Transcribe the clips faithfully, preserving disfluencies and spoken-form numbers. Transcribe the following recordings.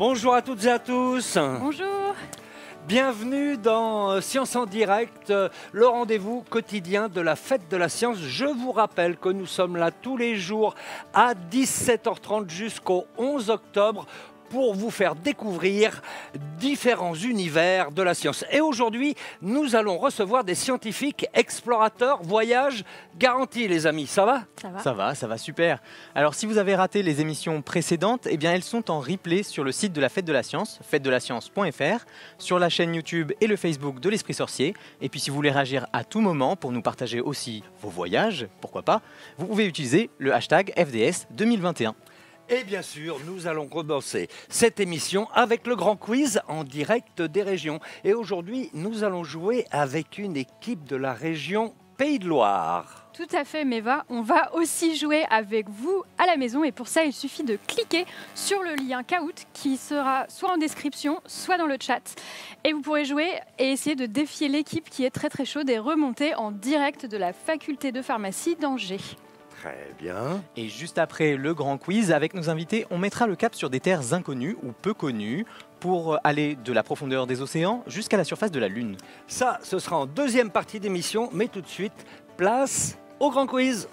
Bonjour à toutes et à tous. Bonjour. Bienvenue dans Science en direct, le rendez-vous quotidien de la fête de la science. Je vous rappelle que nous sommes là tous les jours à dix-sept heures trente jusqu'au onze octobre pour vous faire découvrir différents univers de la science. Et aujourd'hui, nous allons recevoir des scientifiques, explorateurs, voyages garantis, les amis. Ça va ? Ça va. Ça va, ça va super. Alors si vous avez raté les émissions précédentes, eh bien elles sont en replay sur le site de la Fête de la Science, fête de la science point f r, sur la chaîne YouTube et le Facebook de l'Esprit Sorcier. Et puis si vous voulez réagir à tout moment pour nous partager aussi vos voyages, pourquoi pas, vous pouvez utiliser le hashtag F D S deux mille vingt et un. Et bien sûr, nous allons commencer cette émission avec le grand quiz en direct des régions. Et aujourd'hui, nous allons jouer avec une équipe de la région Pays de Loire. Tout à fait, Meva. On va aussi jouer avec vous à la maison. Et pour ça, il suffit de cliquer sur le lien Kahoot qui sera soit en description, soit dans le chat. Et vous pourrez jouer et essayer de défier l'équipe qui est très très chaude et remonter en direct de la faculté de pharmacie d'Angers. Très bien. Et juste après le grand quiz, avec nos invités, on mettra le cap sur des terres inconnues ou peu connues pour aller de la profondeur des océans jusqu'à la surface de la Lune. Ça, ce sera en deuxième partie d'émission, mais tout de suite, place au grand quiz.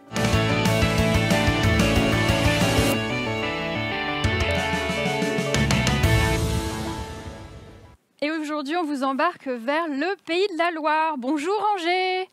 Et aujourd'hui, on vous embarque vers le Pays de la Loire. Bonjour Angers.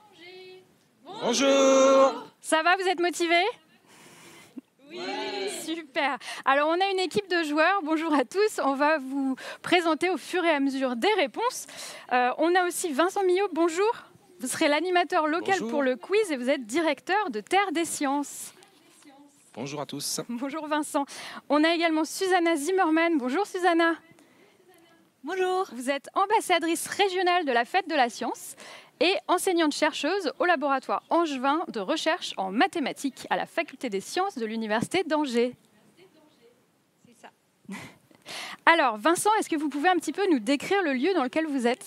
Bonjour. Ça va, vous êtes motivés ? Oui. Super. Alors, on a une équipe de joueurs. Bonjour à tous. On va vous présenter au fur et à mesure des réponses. Euh, on a aussi Vincent Millot. Bonjour. Vous serez l'animateur local Bonjour. pour le quiz et vous êtes directeur de Terre des Sciences. Bonjour à tous. Bonjour Vincent. On a également Susanna Zimmermann. Bonjour Susanna. Bonjour. Vous êtes ambassadrice régionale de la Fête de la Science et enseignante-chercheuse au laboratoire angevin de recherche en mathématiques à la Faculté des Sciences de l'Université d'Angers. C'est ça. Alors, Vincent, est-ce que vous pouvez un petit peu nous décrire le lieu dans lequel vous êtes ?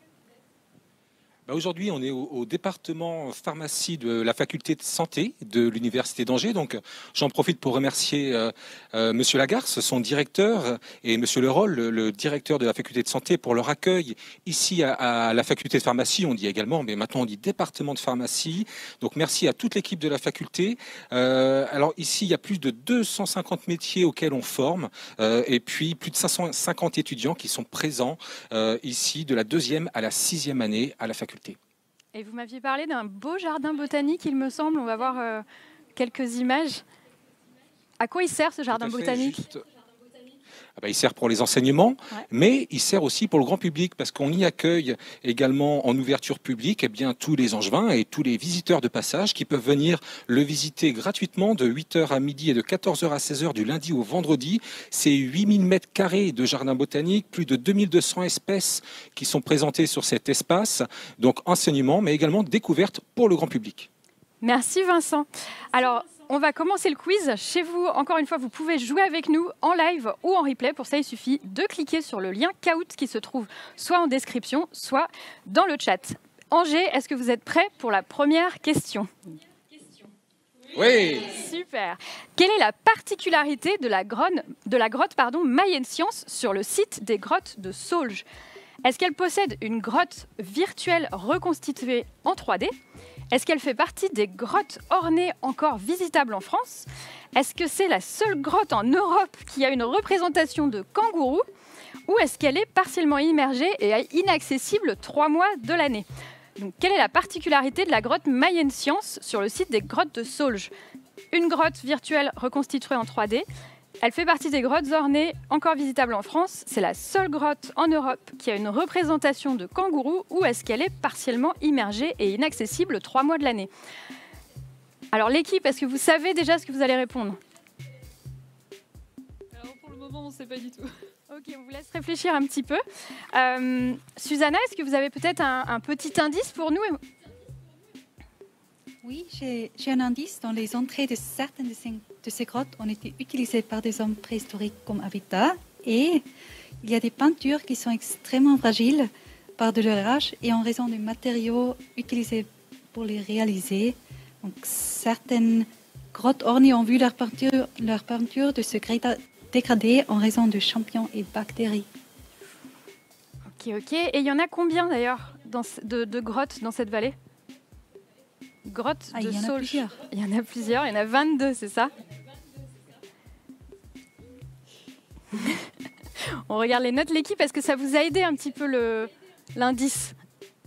Bah aujourd'hui, on est au, au département pharmacie de la faculté de santé de l'Université d'Angers. Donc, j'en profite pour remercier euh, euh, Monsieur Lagarce, son directeur, et Monsieur Leroll, le, le directeur de la faculté de santé, pour leur accueil ici à, à la faculté de pharmacie. On dit également, mais maintenant on dit département de pharmacie. Donc, merci à toute l'équipe de la faculté. Euh, alors ici, il y a plus de deux cent cinquante métiers auxquels on forme, euh, et puis plus de cinq cent cinquante étudiants qui sont présents euh, ici de la deuxième à la sixième année à la faculté. Et vous m'aviez parlé d'un beau jardin botanique, il me semble. On va voir euh, quelques images. À quoi il sert ce jardin Tout à fait, botanique ? juste- Ah bah, il sert pour les enseignements, Ouais. mais il sert aussi pour le grand public parce qu'on y accueille également en ouverture publique eh bien, tous les angevins et tous les visiteurs de passage qui peuvent venir le visiter gratuitement de huit heures à midi et de quatorze heures à seize heures du lundi au vendredi. C'est huit mille mètres carrés de jardin botanique, plus de deux mille deux cents espèces qui sont présentées sur cet espace. Donc enseignement, mais également découverte pour le grand public. Merci Vincent. Alors, on va commencer le quiz. Chez vous, encore une fois, vous pouvez jouer avec nous en live ou en replay. Pour ça, il suffit de cliquer sur le lien Kahoot qui se trouve soit en description, soit dans le chat. Angers, est-ce que vous êtes prêts pour la première question ? Oui. Super. Quelle est la particularité de la, gronne- de la grotte pardon, Mayenne Science sur le site des grottes de Saulges ? Est-ce qu'elle possède une grotte virtuelle reconstituée en trois D ? Est-ce qu'elle fait partie des grottes ornées encore visitables en France ? Est-ce que c'est la seule grotte en Europe qui a une représentation de kangourou ? Ou est-ce qu'elle est partiellement immergée et inaccessible trois mois de l'année ? Donc, quelle est la particularité de la grotte Mayenne Science sur le site des grottes de Saulges ? Une grotte virtuelle reconstituée en trois D. Elle fait partie des grottes ornées encore visitables en France. C'est la seule grotte en Europe qui a une représentation de kangourou ou est-ce qu'elle est partiellement immergée et inaccessible trois mois de l'année ? Alors l'équipe, est-ce que vous savez déjà ce que vous allez répondre ? Alors pour le moment, on ne sait pas du tout. Ok, on vous laisse réfléchir un petit peu. Euh, Susanna, est-ce que vous avez peut-être un, un petit indice pour nous ? Oui, j'ai j'ai un indice. Dans les entrées de certaines de ces, de ces grottes ont été utilisées par des hommes préhistoriques comme habitat. Et il y a des peintures qui sont extrêmement fragiles par de leur âge et en raison des matériaux utilisés pour les réaliser. Donc, certaines grottes ornées ont vu leur peinture, leur peinture de se dégradé en raison de champignons et bactéries. Ok, ok. Et il y en a combien d'ailleurs dans ce- de, de grottes dans cette vallée? Grottes Ah, de il y en a Saulges. plusieurs. Il y en a plusieurs, il y en a vingt-deux, c'est ça? On regarde les notes, l'équipe. Est-ce que ça vous a aidé un petit peu le- l'indice?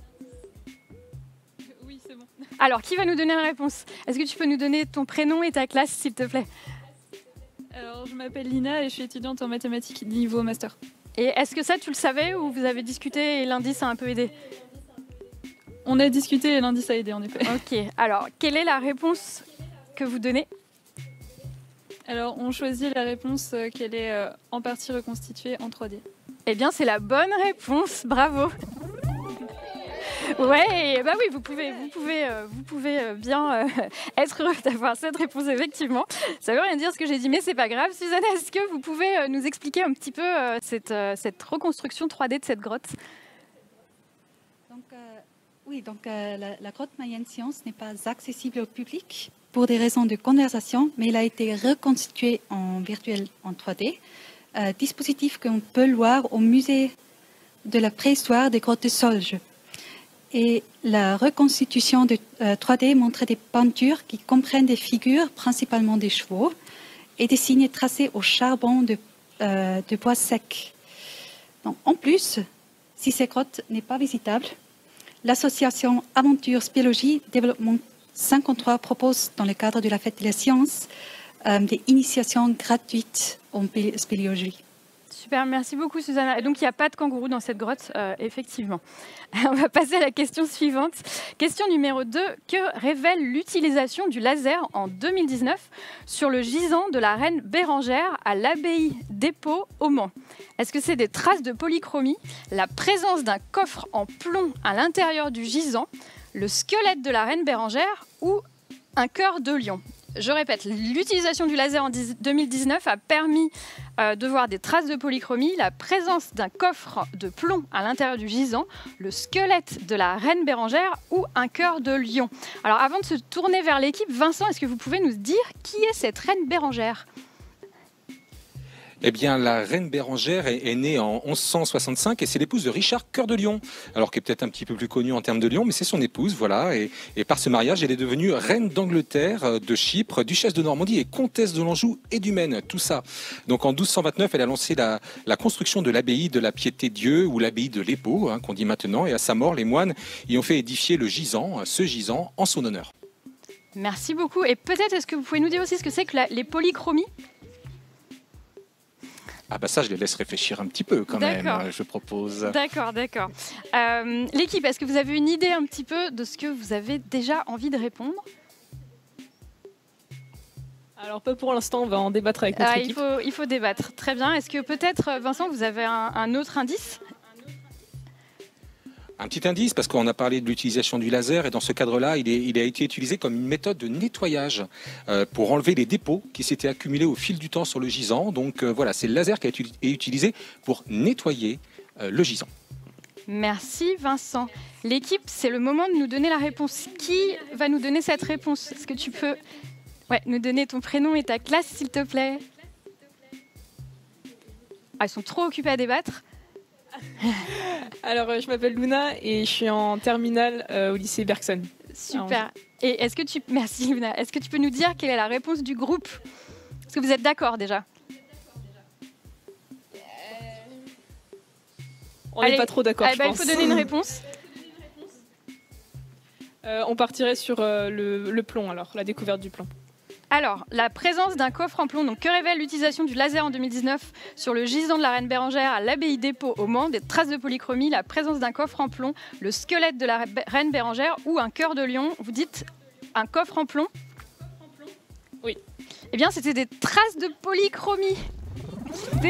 Oui, c'est bon. Alors, qui va nous donner la réponse? Est-ce que tu peux nous donner ton prénom et ta classe, s'il te plaît? Alors, je m'appelle Lina et je suis étudiante en mathématiques niveau master. Et est-ce que ça, tu le savais ou vous avez discuté et l'indice a un peu aidé? On a discuté et l'indice a aidé en effet. Ok, alors, quelle est la réponse que vous donnez? Alors, on choisit la réponse euh, qu'elle est euh, en partie reconstituée en trois D. Eh bien, c'est la bonne réponse, bravo. Ouais, bah oui, vous pouvez, vous pouvez, euh, vous pouvez euh, bien euh, être heureux d'avoir cette réponse, effectivement. Ça veut rien dire ce que j'ai dit, mais c'est pas grave. Suzanne, est-ce que vous pouvez euh, nous expliquer un petit peu euh, cette, euh, cette reconstruction trois D de cette grotte? Donc, euh, oui, donc euh, la, la grotte Mayenne Science n'est pas accessible au public pour des raisons de conversation, mais elle a été reconstituée en virtuel en trois D, euh, dispositif qu'on peut voir au musée de la préhistoire des grottes de Saulges. Et la reconstitution de euh, trois D montre des peintures qui comprennent des figures, principalement des chevaux, et des signes tracés au charbon de, euh, de bois sec. Donc, en plus, si cette grotte n'est pas visitable, l'association Aventure Spéléologie Développement cinquante-trois propose, dans le cadre de la Fête de la Science, euh, des initiations gratuites en spé- spéléologie. Super, merci beaucoup Susanna. Et donc il n'y a pas de kangourou dans cette grotte, euh, effectivement. On va passer à la question suivante. Question numéro deux. Que révèle l'utilisation du laser en deux mille dix-neuf sur le gisant de la reine Bérengère à l'abbaye d'Épau au Mans? Est-ce que c'est des traces de polychromie, la présence d'un coffre en plomb à l'intérieur du gisant, le squelette de la reine Bérengère ou un cœur de lion? Je répète, l'utilisation du laser en deux mille dix-neuf a permis euh, de voir des traces de polychromie, la présence d'un coffre de plomb à l'intérieur du gisant, le squelette de la reine Bérengère ou un cœur de lion. Alors avant de se tourner vers l'équipe, Vincent, est-ce que vous pouvez nous dire qui est cette reine Bérengère? Eh bien, la reine Bérengère est, est née en onze cent soixante-cinq et c'est l'épouse de Richard Cœur de Lion. Alors, qui est peut-être un petit peu plus connu en termes de lion, mais c'est son épouse, voilà. Et, et par ce mariage, elle est devenue reine d'Angleterre, de Chypre, duchesse de Normandie et comtesse de l'Anjou et du Maine, tout ça. Donc, en douze cent vingt-neuf, elle a lancé la, la construction de l'abbaye de la Piété-Dieu ou l'abbaye de l'Épau, hein, qu'on dit maintenant. Et à sa mort, les moines y ont fait édifier le gisant, ce gisant, en son honneur. Merci beaucoup. Et peut-être, est-ce que vous pouvez nous dire aussi ce que c'est que la- les polychromies? Ah bah ça, je les laisse réfléchir un petit peu quand même, D'accord. je propose. D'accord, d'accord. Euh, L'équipe, est-ce que vous avez une idée un petit peu de ce que vous avez déjà envie de répondre? Alors, pas pour l'instant, on va en débattre avec notre Ah, il, équipe. faut, il faut débattre. Très bien. Est-ce que peut-être, Vincent, vous avez un, un autre indice? Un petit indice, parce qu'on a parlé de l'utilisation du laser, et dans ce cadre-là, il, est- il a été utilisé comme une méthode de nettoyage euh, pour enlever les dépôts qui s'étaient accumulés au fil du temps sur le gisant. Donc euh, voilà, c'est le laser qui a été utilisé pour nettoyer euh, le gisant. Merci, Vincent. L'équipe, c'est le moment de nous donner la réponse. Qui va nous donner cette réponse? Est-ce que tu peux ouais, nous donner ton prénom et ta classe, s'il te plaît? Ah, ils sont trop occupés à débattre. Alors, euh, je m'appelle Luna et je suis en terminale euh, au lycée Bergson. Super. Et est-ce que tu... Merci, Luna. Est-ce que tu peux nous dire quelle est la réponse du groupe? Est-ce que vous êtes d'accord déjà? On n'est Allez. pas trop d'accord, Ah, je bah, il pense. faut donner une réponse. Euh, on partirait sur euh, le, le plomb, alors, la découverte du plomb. Alors, la présence d'un coffre en plomb. Donc, que révèle l'utilisation du laser en deux mille dix-neuf sur le gisant de la reine Bérengère à l'abbaye d'Épau au Mans? Des traces de polychromie, la présence d'un coffre en plomb, le squelette de la reine Bérengère ou un cœur de lion? Vous dites un coffre en plomb? Oui. Eh bien, c'était des traces de polychromie.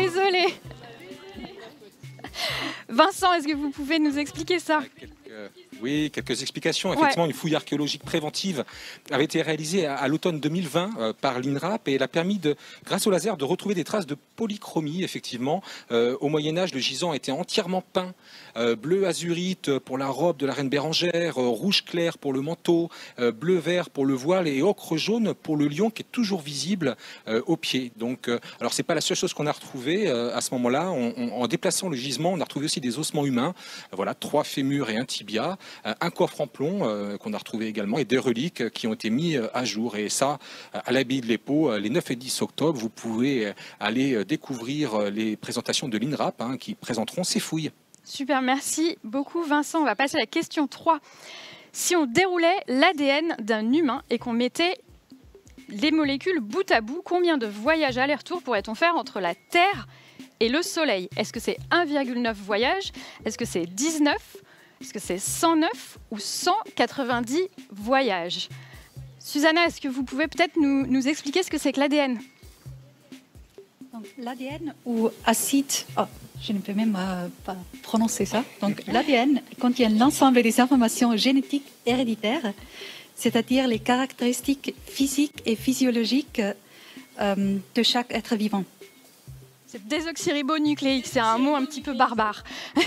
Désolée. Vincent, est-ce que vous pouvez nous expliquer ça? Quelques, Oui, quelques explications. Effectivement, ouais. Une fouille archéologique préventive avait été réalisée à, à l'automne deux mille vingt euh, par l'INRAP et elle a permis, de, grâce au laser, de retrouver des traces de polychromie. Effectivement, euh, au Moyen-Âge, le gisant était entièrement peint, euh, bleu azurite pour la robe de la reine Bérengère, euh, rouge clair pour le manteau, euh, bleu-vert pour le voile et ocre jaune pour le lion qui est toujours visible euh, au pied. Donc, euh, alors c'est pas la seule chose qu'on a retrouvée euh, à ce moment-là. On, on, en déplaçant le gisement, on a retrouvé aussi des ossements humains. Euh, voilà, trois fémurs et un tibia. Un coffre en plomb euh, qu'on a retrouvé également et des reliques qui ont été mis euh, à jour. Et ça, à l'abbaye de l'Épau, euh, les neuf et dix octobre, vous pouvez euh, aller euh, découvrir euh, les présentations de l'INRAP hein, qui présenteront ces fouilles. Super, merci beaucoup Vincent. On va passer à la question trois. Si on déroulait l'A D N d'un humain et qu'on mettait les molécules bout à bout, combien de voyages aller-retour pourrait-on faire entre la Terre et le Soleil? Est-ce que c'est un virgule neuf voyages? Est-ce que c'est dix-neuf? Est-ce que c'est cent neuf ou cent quatre-vingt-dix voyages? Susanna, est-ce que vous pouvez peut-être nous, nous expliquer ce que c'est que l'A D N? L'A D N ou acide, oh, je ne peux même euh, pas prononcer ça. Donc l'A D N contient l'ensemble des informations génétiques héréditaires, c'est-à-dire les caractéristiques physiques et physiologiques euh, de chaque être vivant. C'est désoxyribonucléique, c'est un mot un petit peu barbare.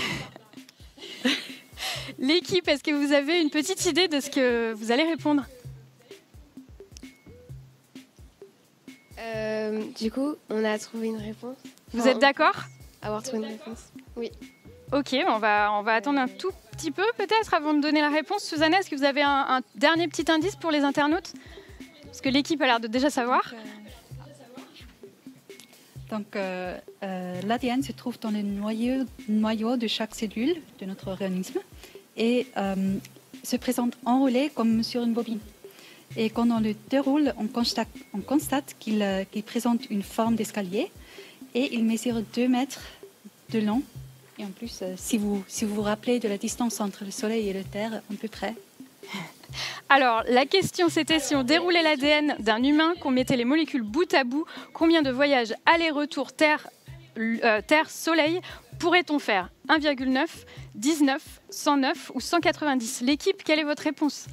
L'équipe, est-ce que vous avez une petite idée de ce que vous allez répondre? euh, Du coup, on a trouvé une réponse. Vous êtes d'accord? Avoir trouvé une réponse, oui. Ok, on va, on va attendre un tout petit peu peut-être avant de donner la réponse. Susanna, est-ce que vous avez un, un dernier petit indice pour les internautes? Parce que l'équipe a l'air de déjà savoir. Donc, euh, euh, l'A D N se trouve dans le noyau, noyau de chaque cellule de notre organisme et euh, se présente enroulé comme sur une bobine. Et quand on le déroule, on constate, on constate qu'il euh, qu'il présente une forme d'escalier et il mesure deux mètres de long. Et en plus, euh, si, vous, si vous vous rappelez de la distance entre le Soleil et la Terre, à peu près. Alors, la question c'était si on déroulait l'A D N d'un humain, qu'on mettait les molécules bout à bout, combien de voyages aller-retour Terre, euh, Terre-Soleil pourrait-on faire? un virgule neuf, dix-neuf, cent neuf ou cent quatre-vingt-dix? L'équipe, quelle est votre réponse?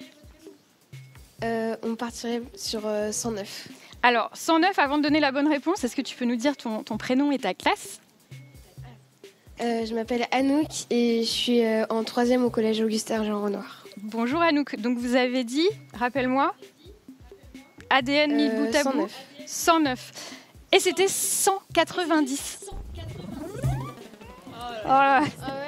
euh, On partirait sur euh, cent neuf. Alors, cent neuf, avant de donner la bonne réponse, est-ce que tu peux nous dire ton, ton prénom et ta classe? euh, Je m'appelle Anouk et je suis euh, en troisième au collège Augustin Jean Renoir. Bonjour Anouk, donc vous avez dit, rappelle-moi, A D N mis euh, bout à cent bout, neuf. cent neuf. Et c'était cent quatre-vingt-dix. Oh là.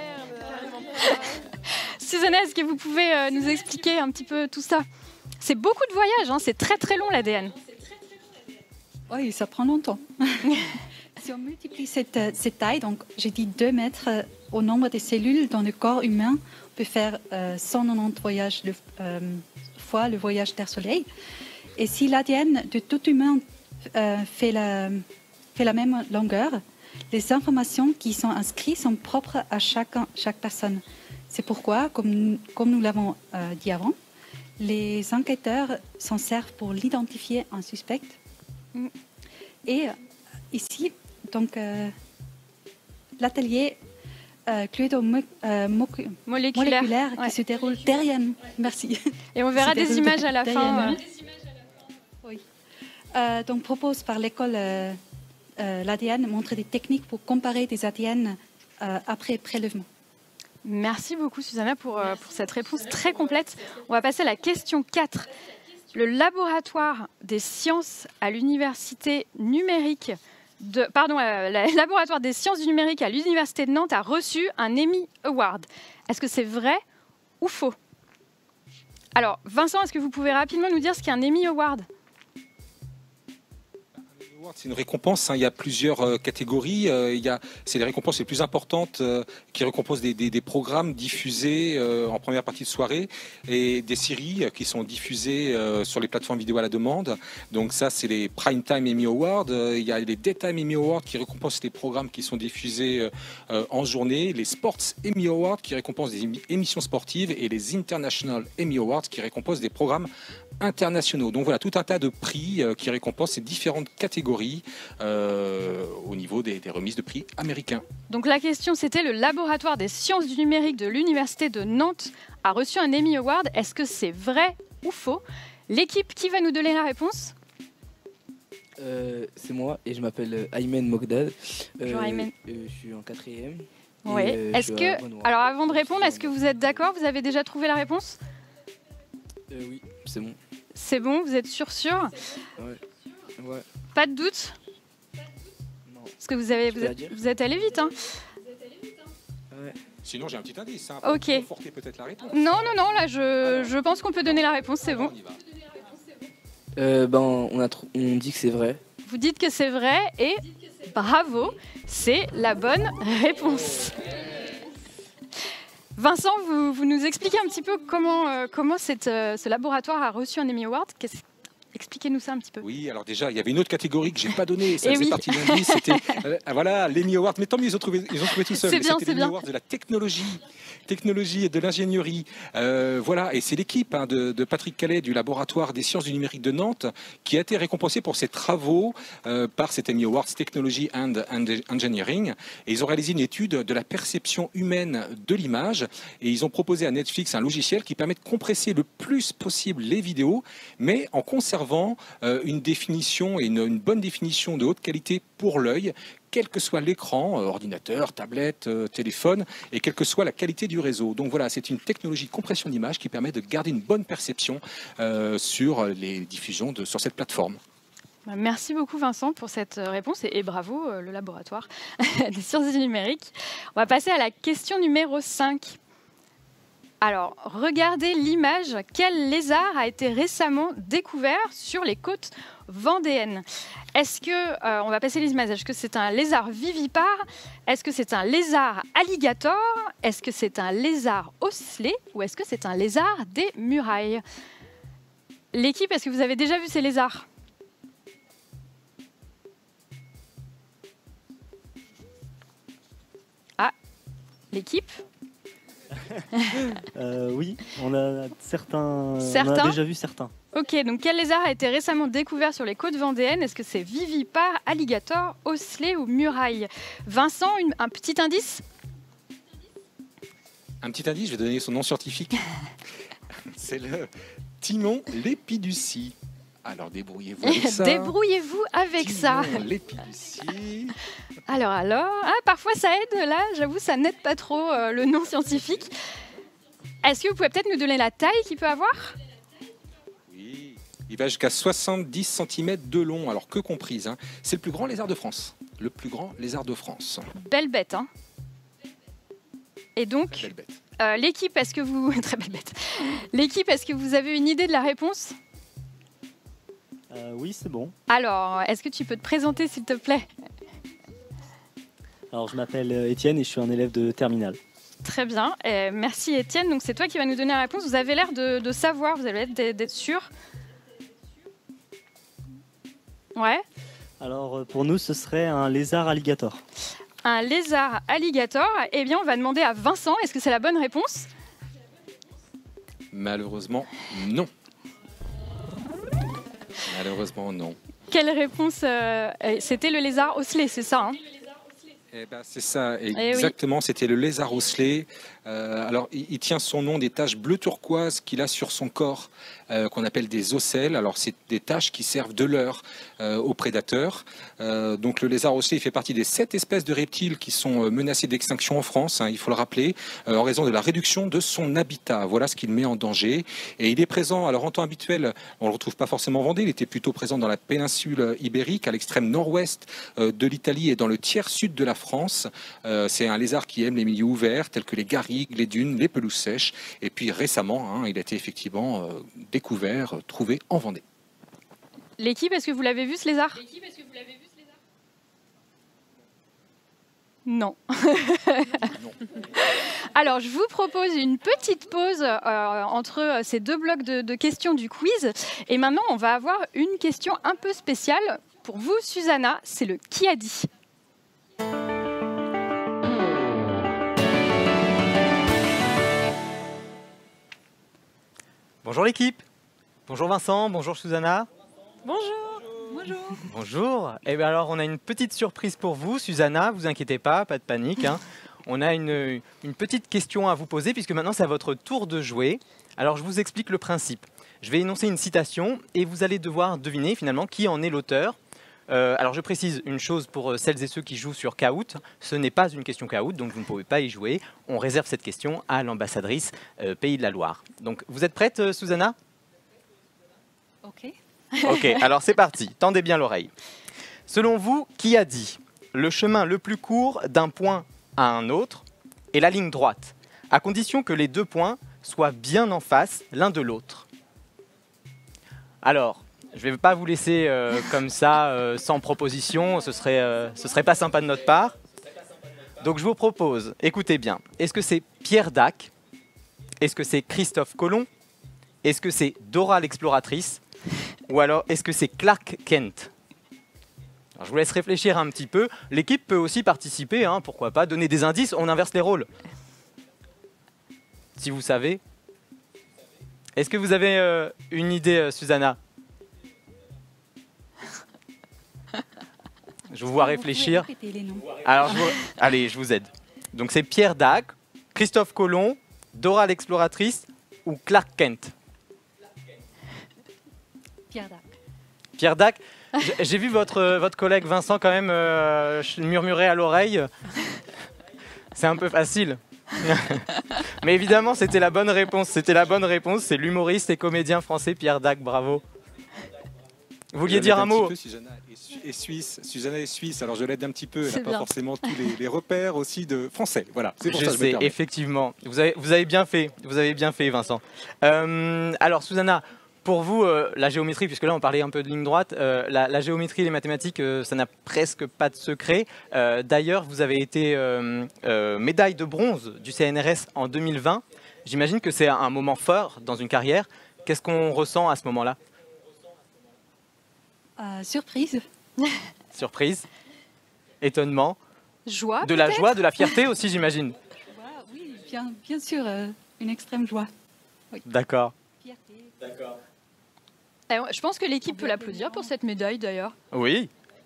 Susanna, est-ce que vous pouvez euh, nous expliquer un petit peu tout ça? C'est beaucoup de voyages, hein, c'est très très long l'A D N. Oui, ça prend longtemps. Si on multiplie cette, cette taille, donc j'ai dit deux mètres euh, au nombre des cellules dans le corps humain, on peut faire euh, cent quatre-vingt-dix voyages de, euh, fois le voyage Terre-Soleil. Et si l'A D N de tout humain euh, fait, la, fait la même longueur, les informations qui sont inscrites sont propres à chaque, chaque personne. C'est pourquoi, comme, comme nous l'avons euh, dit avant, les enquêteurs s'en servent pour l'identifier un suspect. Mm. Et euh, ici, donc, euh, l'atelier euh, cluido-moléculaire euh, moléculaire, moléculaire ouais. qui se déroule derrière nous. Merci. Et on verra des images à la fin. Euh... Oui. Euh, donc, propose par l'école euh, euh, l'A D N montre des techniques pour comparer des A D N euh, après prélèvement. Merci beaucoup Susanna pour, euh, pour cette réponse très complète. On va passer à la question quatre. Le laboratoire des sciences à l'université numérique de, pardon, euh, le laboratoire des sciences du numérique à l'université de Nantes a reçu un Emmy Award. Est-ce que c'est vrai ou faux? Alors Vincent, est-ce que vous pouvez rapidement nous dire ce qu'est un Emmy Award? C'est une récompense, hein. Il y a plusieurs euh, catégories. Euh, il y a, c'est les récompenses les plus importantes euh, qui récompensent des, des, des programmes diffusés euh, en première partie de soirée et des séries euh, qui sont diffusées euh, sur les plateformes vidéo à la demande. Donc ça, c'est les Prime Time Emmy Awards. Euh, il y a les Daytime Emmy Awards qui récompensent les programmes qui sont diffusés euh, en journée. Les Sports Emmy Awards qui récompensent des émissions sportives et les International Emmy Awards qui récompensent des programmes internationaux. Donc voilà, tout un tas de prix euh, qui récompensent ces différentes catégories euh, au niveau des, des remises de prix américains. Donc la question c'était le laboratoire des sciences du numérique de l'université de Nantes a reçu un Emmy Award. Est-ce que c'est vrai ou faux? L'équipe qui va nous donner la réponse? Euh, c'est moi et je m'appelle Aymen Mogdad. Bonjour Euh, Aymen. euh, je suis en quatrième. Oui. Euh, Est-ce que, alors avant de répondre, est-ce que vous êtes d'accord? Vous avez déjà trouvé la réponse? euh, Oui, c'est bon. C'est bon, vous êtes sûr sûr? Ouais. Ouais. Pas de doute? Non. Parce que vous, avez, Tu vous, peux la êtes, dire vous êtes allé vite. Hein. Ouais. Sinon, j'ai un petit indice hein, pour Ok. conforter peut-être la réponse. Non, non, non, là je, je pense qu'on peut donner la réponse, c'est bon. On y va. Euh, ben, on, a tr- on dit que c'est vrai. Vous dites que c'est vrai et bravo, c'est la bonne réponse. Vincent, vous, vous nous expliquez un petit peu comment, euh, comment cette, euh, ce laboratoire a reçu un Emmy Award. Qu'est-ce- Expliquez-nous ça un petit peu. Oui, alors déjà, il y avait une autre catégorie que j'ai pas donnée, ça Eh faisait oui. partie de l'indice, c'était euh, voilà, l'Emmy Award, mais tant mieux, ils ont trouvé, ils ont trouvé tout seuls. C'est Mais bien, c'était c'est l'Emmy bien. Award de la technologie, technologie et de l'ingénierie. Euh, voilà, et c'est l'équipe hein, de, de Patrick Calais du laboratoire des sciences du numérique de Nantes qui a été récompensée pour ses travaux euh, par cet Emmy Awards Technology and, and Engineering. Et ils ont réalisé une étude de la perception humaine de l'image et ils ont proposé à Netflix un logiciel qui permet de compresser le plus possible les vidéos, mais en conservant euh, une définition et une, une bonne définition de haute qualité pour l'œil, quel que soit l'écran, euh, ordinateur, tablette, euh, téléphone, et quelle que soit la qualité du réseau. Donc voilà, c'est une technologie de compression d'image qui permet de garder une bonne perception euh, sur les diffusions de, sur cette plateforme. Merci beaucoup Vincent pour cette réponse et, et bravo euh, le laboratoire des sciences du numérique. On va passer à la question numéro cinq. Alors, regardez l'image. Quel lézard a été récemment découvert sur les côtes vendéennes? Est-ce que, euh, on va passer les images, est-ce que c'est un lézard vivipare? Est-ce que c'est un lézard alligator? Est-ce que c'est un lézard osselet? Ou est-ce que c'est un lézard des murailles? L'équipe, est-ce que vous avez déjà vu ces lézards? Ah, l'équipe? Euh, oui, on a certains, Certains on a déjà vu certains. Ok, donc quel lézard a été récemment découvert sur les côtes vendéennes? Est-ce que c'est vivipare, alligator, osselet ou muraille? Vincent, une- un petit indice? Un petit indice, je vais donner son nom scientifique. C'est le Timon lépiducie. Alors débrouillez-vous avec ça. Débrouillez-vous avec ça. Timon lépiducie. Alors, alors, ah, parfois ça aide, là, j'avoue, ça n'aide pas trop euh, le nom scientifique. Est-ce que vous pouvez peut-être nous donner la taille qu'il peut avoir? Oui, il va jusqu'à soixante-dix centimètres de long, alors que comprise. Hein. C'est le plus grand lézard de France. Le plus grand lézard de France. Belle bête, hein. Et donc, Belle bête. euh, l'équipe, est-ce que vous... Très belle bête. L'équipe, est-ce que vous avez une idée de la réponse? Euh, oui, c'est bon. Alors, est-ce que tu peux te présenter, s'il te plaît? Alors, je m'appelle euh, Étienne et je suis un élève de terminale. Très bien. Euh, merci Étienne. Donc c'est toi qui vas nous donner la réponse. Vous avez l'air de, de savoir, vous avez l'air d'être sûr. Ouais. Alors, euh, pour nous, ce serait un lézard alligator. Un lézard alligator. Eh bien, on va demander à Vincent, est-ce que c'est la bonne réponse? Malheureusement, non. Malheureusement, non. Quelle réponse euh, euh, C'était le lézard osselet, c'est ça hein? Eh ben, c'est ça, oui. exactement. C'était le lézard osselet. Euh, alors, il, il tient son nom des taches bleu turquoise qu'il a sur son corps, euh, qu'on appelle des ocelles. Alors, c'est des taches qui servent de leurre euh, aux prédateurs. Euh, donc, le lézard osselet, il fait partie des sept espèces de reptiles qui sont euh, menacées d'extinction en France. Hein, il faut le rappeler, euh, en raison de la réduction de son habitat. Voilà ce qu'il met en danger. Et il est présent. Alors, en temps habituel, on le retrouve pas forcément en Vendée. Il était plutôt présent dans la péninsule ibérique, à l'extrême nord-ouest euh, de l'Italie et dans le tiers sud de la France. Euh, c'est un lézard qui aime les milieux ouverts, tels que les garrigues, les dunes, les pelouses sèches. Et puis récemment, hein, il a été effectivement euh, découvert, euh, trouvé en Vendée. L'équipe, est-ce que vous l'avez vu ce lézard? Non. Non. Alors, je vous propose une petite pause euh, entre ces deux blocs de, de questions du quiz. Et maintenant, on va avoir une question un peu spéciale. Pour vous, Susanna, c'est le qui a dit. Bonjour l'équipe. Bonjour Vincent, bonjour Susanna. Bonjour. Bonjour. Bonjour. Et bien alors, on a une petite surprise pour vous, Susanna. Vous inquiétez pas, pas de panique. Hein. On a une, une petite question à vous poser puisque maintenant c'est à votre tour de jouer. Alors, je vous explique le principe. Je vais énoncer une citation et vous allez devoir deviner finalement qui en est l'auteur. Euh, alors, je précise une chose pour celles et ceux qui jouent sur Kahoot. Ce n'est pas une question Kahoot, donc vous ne pouvez pas y jouer. On réserve cette question à l'ambassadrice euh, Pays de la Loire. Donc, vous êtes prête, euh, Susanna ? Ok. Ok, alors c'est parti. Tendez bien l'oreille. Selon vous, qui a dit « Le chemin le plus court d'un point à un autre est la ligne droite, à condition que les deux points soient bien en face l'un de l'autre ». Alors, je ne vais pas vous laisser euh, comme ça, euh, sans proposition, ce serait, euh, ce serait pas sympa de notre part. Donc je vous propose, écoutez bien, est-ce que c'est Pierre Dac? Est-ce que c'est Christophe Colomb? Est-ce que c'est Dora l'exploratrice? Ou alors est-ce que c'est Clark Kent? Alors, je vous laisse réfléchir un petit peu. L'équipe peut aussi participer, hein, pourquoi pas, donner des indices, on inverse les rôles. Si vous savez. Est-ce que vous avez euh, une idée, euh, Susanna? Je vous vois réfléchir. Alors, je vous... allez, je vous aide. Donc c'est Pierre Dac, Christophe Colomb, Dora l'exploratrice ou Clark Kent? Pierre Dac. Pierre Dac. J'ai vu votre, votre collègue Vincent quand même euh, murmurer à l'oreille. C'est un peu facile. Mais évidemment, c'était la bonne réponse. C'était la bonne réponse. C'est l'humoriste et comédien français Pierre Dac. Bravo. Vous vouliez dire un, un mot peu, Susanna est, est suisse. Susanna est suisse. Alors je l'aide un petit peu. Elle n'a pas bien. forcément tous les, les repères aussi de français. Voilà. C'est pour je ça que je me sais, permets. effectivement. Vous avez, vous avez bien fait. Vous avez bien fait, Vincent. Euh, alors, Susanna. Pour vous, euh, la géométrie, puisque là on parlait un peu de ligne droite, euh, la, la géométrie et les mathématiques, euh, ça n'a presque pas de secret. Euh, D'ailleurs, vous avez été euh, euh, médaille de bronze du C N R S en deux mille vingt. J'imagine que c'est un moment fort dans une carrière. Qu'est-ce qu'on ressent à ce moment-là? Euh, surprise. Surprise, étonnement, Joie. de la peut-être joie, de la fierté aussi, j'imagine. Oui, bien, bien sûr, euh, une extrême joie. Oui. D'accord. Fierté. D'accord. Je pense que l'équipe peut l'applaudir pour cette médaille d'ailleurs. Oui.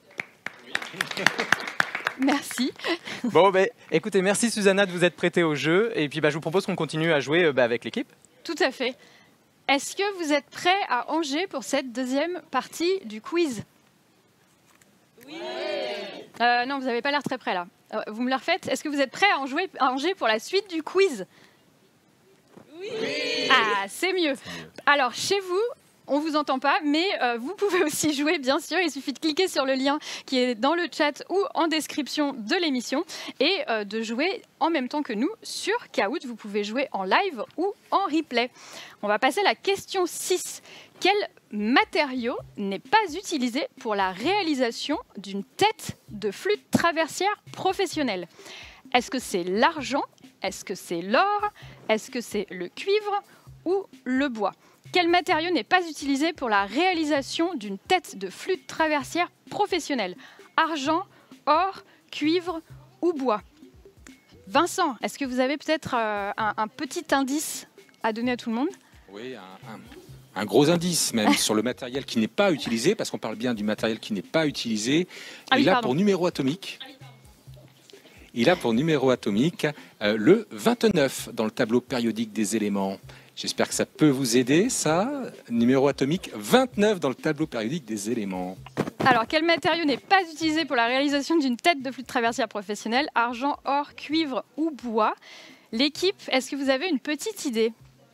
Merci. Bon, ben, écoutez, merci Susanna de vous être prêtée au jeu. Et puis, bah, je vous propose qu'on continue à jouer euh, bah, avec l'équipe. Tout à fait. Est-ce que vous êtes prêts à Angers pour cette deuxième partie du quiz? Oui. Euh, non, vous n'avez pas l'air très prêts là. Euh, vous me le refaites? Est-ce que vous êtes prêts à, en jouer, à Angers pour la suite du quiz? Oui. Ah, c'est mieux. Alors, chez vous, on ne vous entend pas, mais euh, vous pouvez aussi jouer, bien sûr. Il suffit de cliquer sur le lien qui est dans le chat ou en description de l'émission et euh, de jouer en même temps que nous sur Kahoot. Vous pouvez jouer en live ou en replay. On va passer à la question six. Quel matériau n'est pas utilisé pour la réalisation d'une tête de flûte traversière professionnelle? Est-ce que c'est l'argent? Est-ce que c'est l'or? Est-ce que c'est le cuivre ou le bois? Quel matériau n'est pas utilisé pour la réalisation d'une tête de flûte traversière professionnelle? Argent, or, cuivre ou bois? Vincent, est-ce que vous avez peut-être euh, un, un petit indice à donner à tout le monde? Oui, un, un, un gros indice même sur le matériel qui n'est pas utilisé, parce qu'on parle bien du matériel qui n'est pas utilisé. Ah oui, Il a pardon. pour numéro atomique, il a pour numéro atomique euh, le vingt-neuf dans le tableau périodique des éléments. J'espère que ça peut vous aider, ça. Numéro atomique vingt-neuf dans le tableau périodique des éléments. Alors, quel matériau n'est pas utilisé pour la réalisation d'une tête de flûte traversière professionnelle? Argent, or, cuivre ou bois? L'équipe, est-ce que vous avez une petite idée?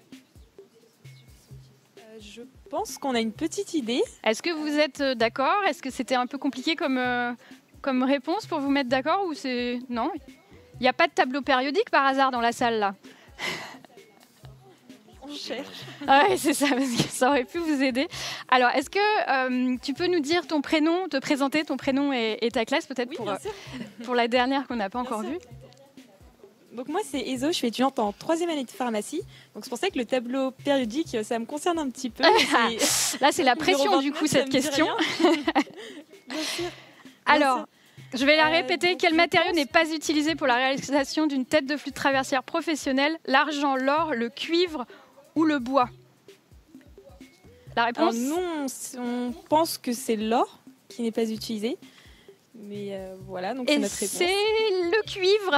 Euh, je pense qu'on a une petite idée. Est-ce que vous êtes euh, d'accord? Est-ce que c'était un peu compliqué comme, euh, comme réponse pour vous mettre d'accord ou c'est... Non? Il n'y a pas de tableau périodique par hasard dans la salle, là? On cherche. Ah ouais, c'est ça, parce que ça aurait pu vous aider. Alors, est-ce que euh, tu peux nous dire ton prénom, te présenter ton prénom et, et ta classe, peut-être Oui, pour, bien euh, sûr. pour la dernière qu'on n'a pas Bien encore sûr. vue? Donc moi c'est Ezo, je suis étudiante en troisième année de pharmacie. Donc c'est pour ça que le tableau périodique, ça me concerne un petit peu. Là, c'est la pression du coup, cette question. Alors, je vais la répéter. Euh, Quel je matériau pense- n'est pas utilisé pour la réalisation d'une tête de flûte traversière professionnelle? L'argent, l'or, le cuivre ou le bois? La réponse? Alors, nous, on, on pense que c'est l'or qui n'est pas utilisé. Mais euh, voilà, donc c'est Et notre réponse. c'est le cuivre.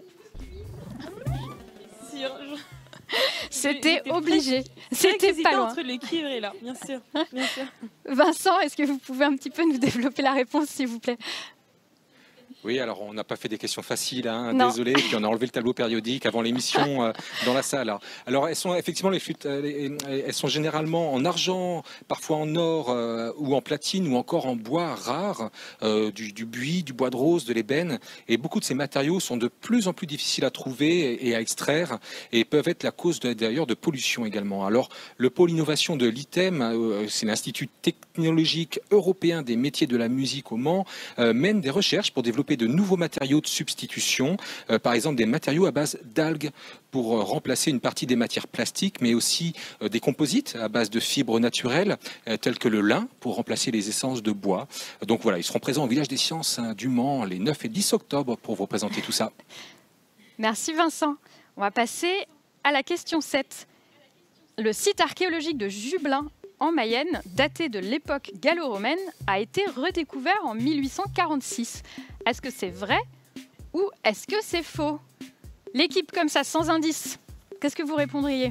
Sûr, je- C'était J'étais obligé. C'est vrai que C'était j'hésitais pas loin. entre le cuivre et l'or, bien sûr. Bien sûr. Vincent, est-ce que vous pouvez un petit peu nous développer la réponse, s'il vous plaît? Oui, alors on n'a pas fait des questions faciles, hein, Non. désolé. Puis on a enlevé le tableau périodique avant l'émission euh, dans la salle. Alors, alors elles sont effectivement les flûtes, euh, les- elles sont généralement en argent, parfois en or euh, ou en platine ou encore en bois rare, euh, du, du buis, du bois de rose, de l'ébène. Et beaucoup de ces matériaux sont de plus en plus difficiles à trouver et à extraire et peuvent être la cause de- d'ailleurs de pollution également. Alors le pôle innovation de l'I T E M, euh, c'est l'Institut technologique européen des métiers de la musique au Mans, euh, mène des recherches pour développer de nouveaux matériaux de substitution, euh, par exemple des matériaux à base d'algues pour euh, remplacer une partie des matières plastiques, mais aussi euh, des composites à base de fibres naturelles, euh, telles que le lin, pour remplacer les essences de bois. Donc voilà, ils seront présents au Village des Sciences hein, du Mans les neuf et dix octobre pour vous présenter tout ça. Merci Vincent. On va passer à la question sept. Le site archéologique de Jublain en Mayenne, daté de l'époque gallo-romaine, a été redécouvert en mille huit cent quarante-six. Est-ce que c'est vrai ou est-ce que c'est faux? L'équipe comme ça, sans indice, qu'est-ce que vous répondriez?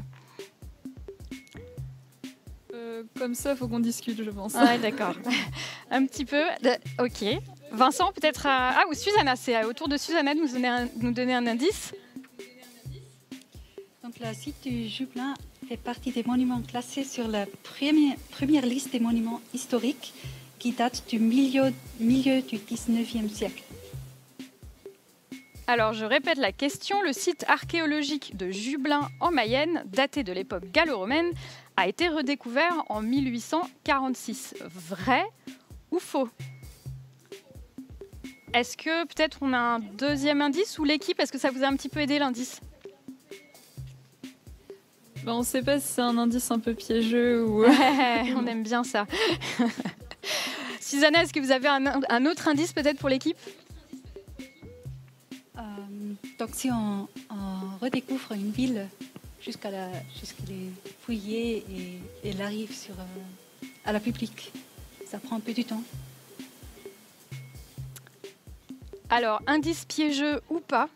Euh, comme ça, il faut qu'on discute, je pense. Ouais, d'accord. Un petit peu. De- Ok. Vincent, peut-être... à- Ah, ou Susanna, c'est au tour de Susanna de nous donner un, nous donner un indice. Donc, le site du Jublain fait partie des monuments classés sur la première, première liste des monuments historiques qui date du milieu, milieu du dix-neuvième siècle. Alors, je répète la question. Le site archéologique de Jublain en Mayenne, daté de l'époque gallo-romaine, a été redécouvert en mille huit cent quarante-six. Vrai ou faux? Est-ce que peut-être on a un deuxième indice ou l'équipe? Est-ce que ça vous a un petit peu aidé l'indice? Ben, on ne sait pas si c'est un indice un peu piégeux ou... Ouais, on aime bien ça. Susanna, est-ce que vous avez un, un autre indice peut-être pour l'équipe? Euh, donc, si on, on redécouvre une ville jusqu'à la, jusqu'à les fouiller et, et elle arrive sur, euh, à la public, ça prend un peu du temps. Alors, indice piégeux ou pas?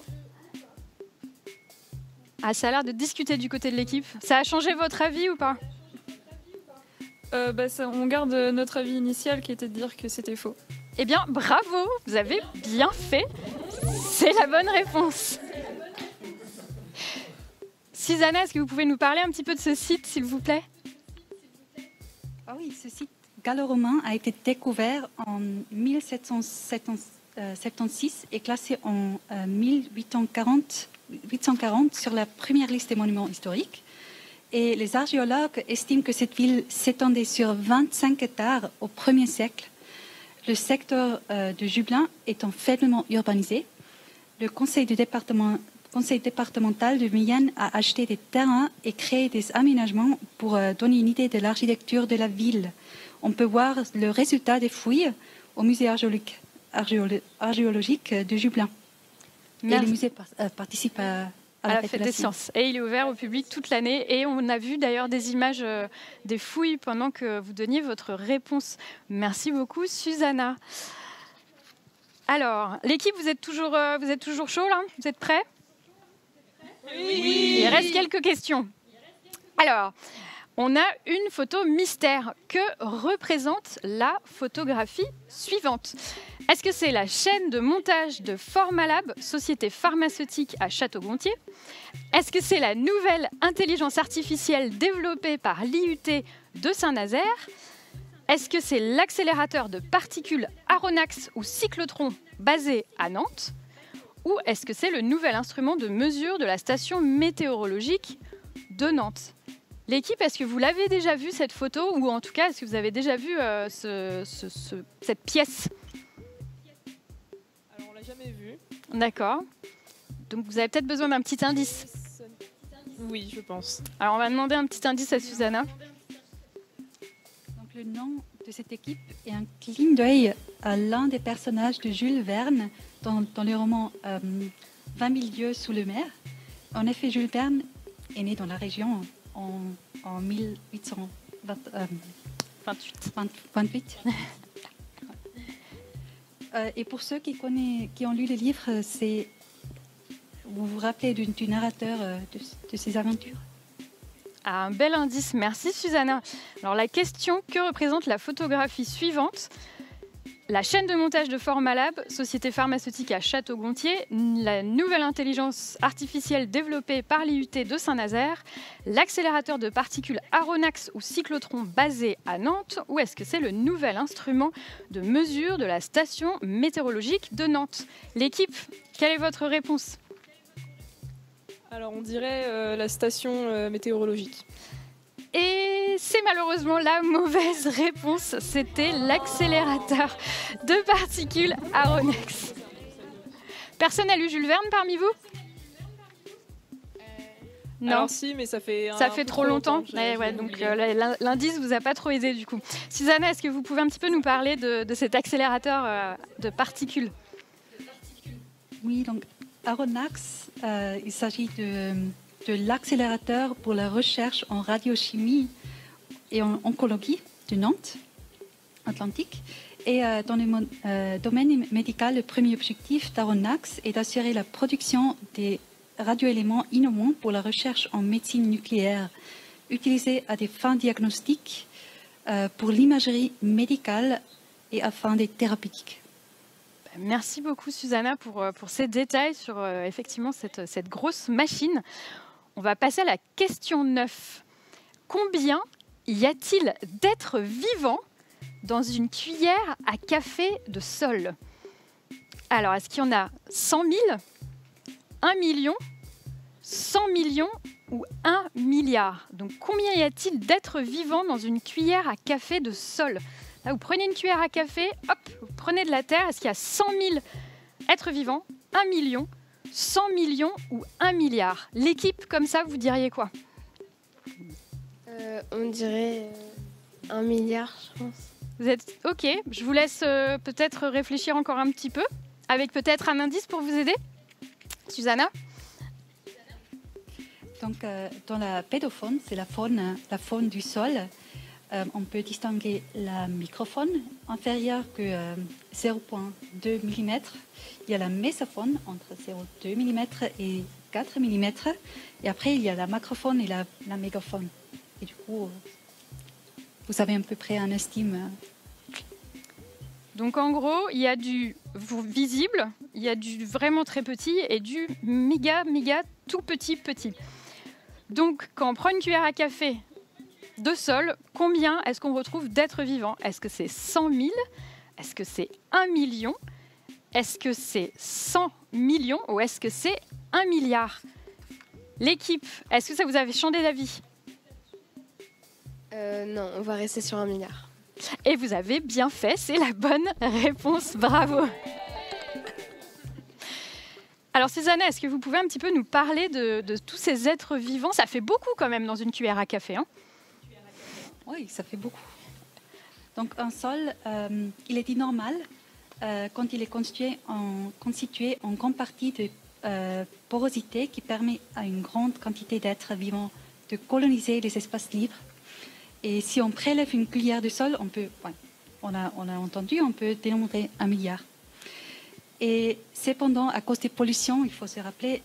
Ah, ça a l'air de discuter du côté de l'équipe. Ça a changé votre avis ou pas? Euh, bah, ça- on garde notre avis initial qui était de dire que c'était faux. Eh bien, bravo, vous avez bien fait. C'est la bonne réponse. Susanna, est-ce que vous pouvez nous parler un petit peu de ce site, s'il vous plaît? Ah oui, ce site gallo-romain a été découvert en mille sept cent soixante-seize et classé en euh, mille huit cent quarante, huit cent quarante sur la première liste des monuments historiques. Et les archéologues estiment que cette ville s'étendait sur vingt-cinq hectares au premier siècle. Le secteur euh, de Jublain étant faiblement urbanisé, le conseil, du département, conseil départemental de Mayenne a acheté des terrains et créé des aménagements pour euh, donner une idée de l'architecture de la ville. On peut voir le résultat des fouilles au musée archéologique, archéolo- archéologique de Jublain. Et Merci. le musée par- euh, participe à, à À la fête des sciences. Et il est ouvert au public toute l'année. Et on a vu d'ailleurs des images euh, des fouilles pendant que vous donniez votre réponse. Merci beaucoup, Susanna. Alors, l'équipe, vous êtes toujours, euh, vous êtes toujours chaud là? Vous êtes prêts? Oui. Il reste quelques questions. Alors, on a une photo mystère. Que représente la photographie suivante? Est-ce que c'est la chaîne de montage de Formalab, société pharmaceutique à Château-Gontier? Est-ce que c'est la nouvelle intelligence artificielle développée par l'I U T de Saint-Nazaire? Est-ce que c'est l'accélérateur de particules Aronnax ou cyclotron basé à Nantes? Ou est-ce que c'est le nouvel instrument de mesure de la station météorologique de Nantes? L'équipe, est-ce que vous l'avez déjà vu cette photo? Ou en tout cas, est-ce que vous avez déjà vu euh, ce- ce- ce- cette pièce? Alors, on l'a jamais vu. D'accord. Donc vous avez peut-être besoin d'un petit indice. Oui, je pense. Alors on va demander un petit indice à Susanna. Donc, le nom de cette équipe est un clin d'œil à l'un des personnages de Jules Verne dans, dans le roman euh, vingt mille lieues sous le mer. En effet, Jules Verne est né dans la région en, en mille huit cent vingt, euh, vingt-huit. vingt, vingt-huit. euh, et pour ceux qui, connaissent, qui ont lu le livre, c'est, vous vous rappelez du, du narrateur euh, de, de ces aventures? Ah, un bel indice, merci Susanna. Alors la question, que représente la photographie suivante? La chaîne de montage de Formalab, société pharmaceutique à Château-Gontier, la nouvelle intelligence artificielle développée par l'I U T de Saint-Nazaire, l'accélérateur de particules Aronax ou cyclotron basé à Nantes, ou est-ce que c'est le nouvel instrument de mesure de la station météorologique de Nantes? L'équipe, quelle est votre réponse? Alors on dirait euh, la station euh, météorologique. Et c'est malheureusement la mauvaise réponse. C'était l'accélérateur de particules Aronax. Personne n'a lu Jules Verne parmi vous? Non. Alors si, mais ça fait un, Ça un fait peu trop longtemps. Ouais, ouais, donc oublié. euh, l'indice vous a pas trop aidé du coup. Susanna, est-ce que vous pouvez un petit peu nous parler de, de cet accélérateur euh, de particules? Oui, donc Aronax, euh, il s'agit de, de l'accélérateur pour la recherche en radiochimie et en oncologie de Nantes, Atlantique. Et euh, dans le mon- euh, domaine médical, le premier objectif d'Aronax est d'assurer la production des radioéléments innovants pour la recherche en médecine nucléaire, utilisés à des fins diagnostiques, euh, pour l'imagerie médicale et à fins des thérapeutiques. Merci beaucoup Susanna pour, euh, pour ces détails sur euh, effectivement cette, cette grosse machine. On va passer à la question neuf. Combien y a-t-il d'êtres vivants dans une cuillère à café de sol? Alors, est-ce qu'il y en a cent mille, un million, cent millions ou un milliard? Donc, combien y a-t-il d'êtres vivants dans une cuillère à café de sol? Là, vous prenez une cuillère à café, hop, vous prenez de la terre. Est-ce qu'il y a cent mille êtres vivants, un million, cent millions ou un milliard? L'équipe, comme ça, vous diriez quoi? Euh, on dirait euh, un milliard, je pense. Vous êtes OK? Je vous laisse euh, peut-être réfléchir encore un petit peu, avec peut-être un indice pour vous aider. Susanna? Donc, euh, dans la pédofaune, c'est la faune, la faune du sol. Euh, on peut distinguer la microfaune inférieure que euh, zéro virgule deux millimètres. Il y a la mésofaune entre zéro virgule deux millimètres et quatre millimètres. Et après, il y a la macrofaune et la, la mégafaune. Et du coup, euh, vous avez à peu près un estime. Euh, Donc en gros, il y a du visible, il y a du vraiment très petit et du méga, méga tout petit, petit. Donc quand on prend une cuillère à café de sol, combien est-ce qu'on retrouve d'êtres vivants? Est-ce que c'est cent mille? Est-ce que c'est un million? Est-ce que c'est cent millions? Ou est-ce que c'est un milliard? L'équipe, est-ce que ça vous avait changé d'avis? Euh, non, on va rester sur un milliard. Et vous avez bien fait, c'est la bonne réponse, bravo. Alors Susanna, est-ce que vous pouvez un petit peu nous parler de, de tous ces êtres vivants? Ça fait beaucoup quand même dans une cuillère à café, hein? Oui, ça fait beaucoup. Donc un sol, euh, il est dit normal euh, quand il est constitué en, constitué en grande partie de euh, porosité qui permet à une grande quantité d'êtres vivants de coloniser les espaces libres. Et si on prélève une cuillère de sol, on peut, ouais, on a, on a entendu, on peut dénombrer un milliard. Et cependant, à cause des pollutions, il faut se rappeler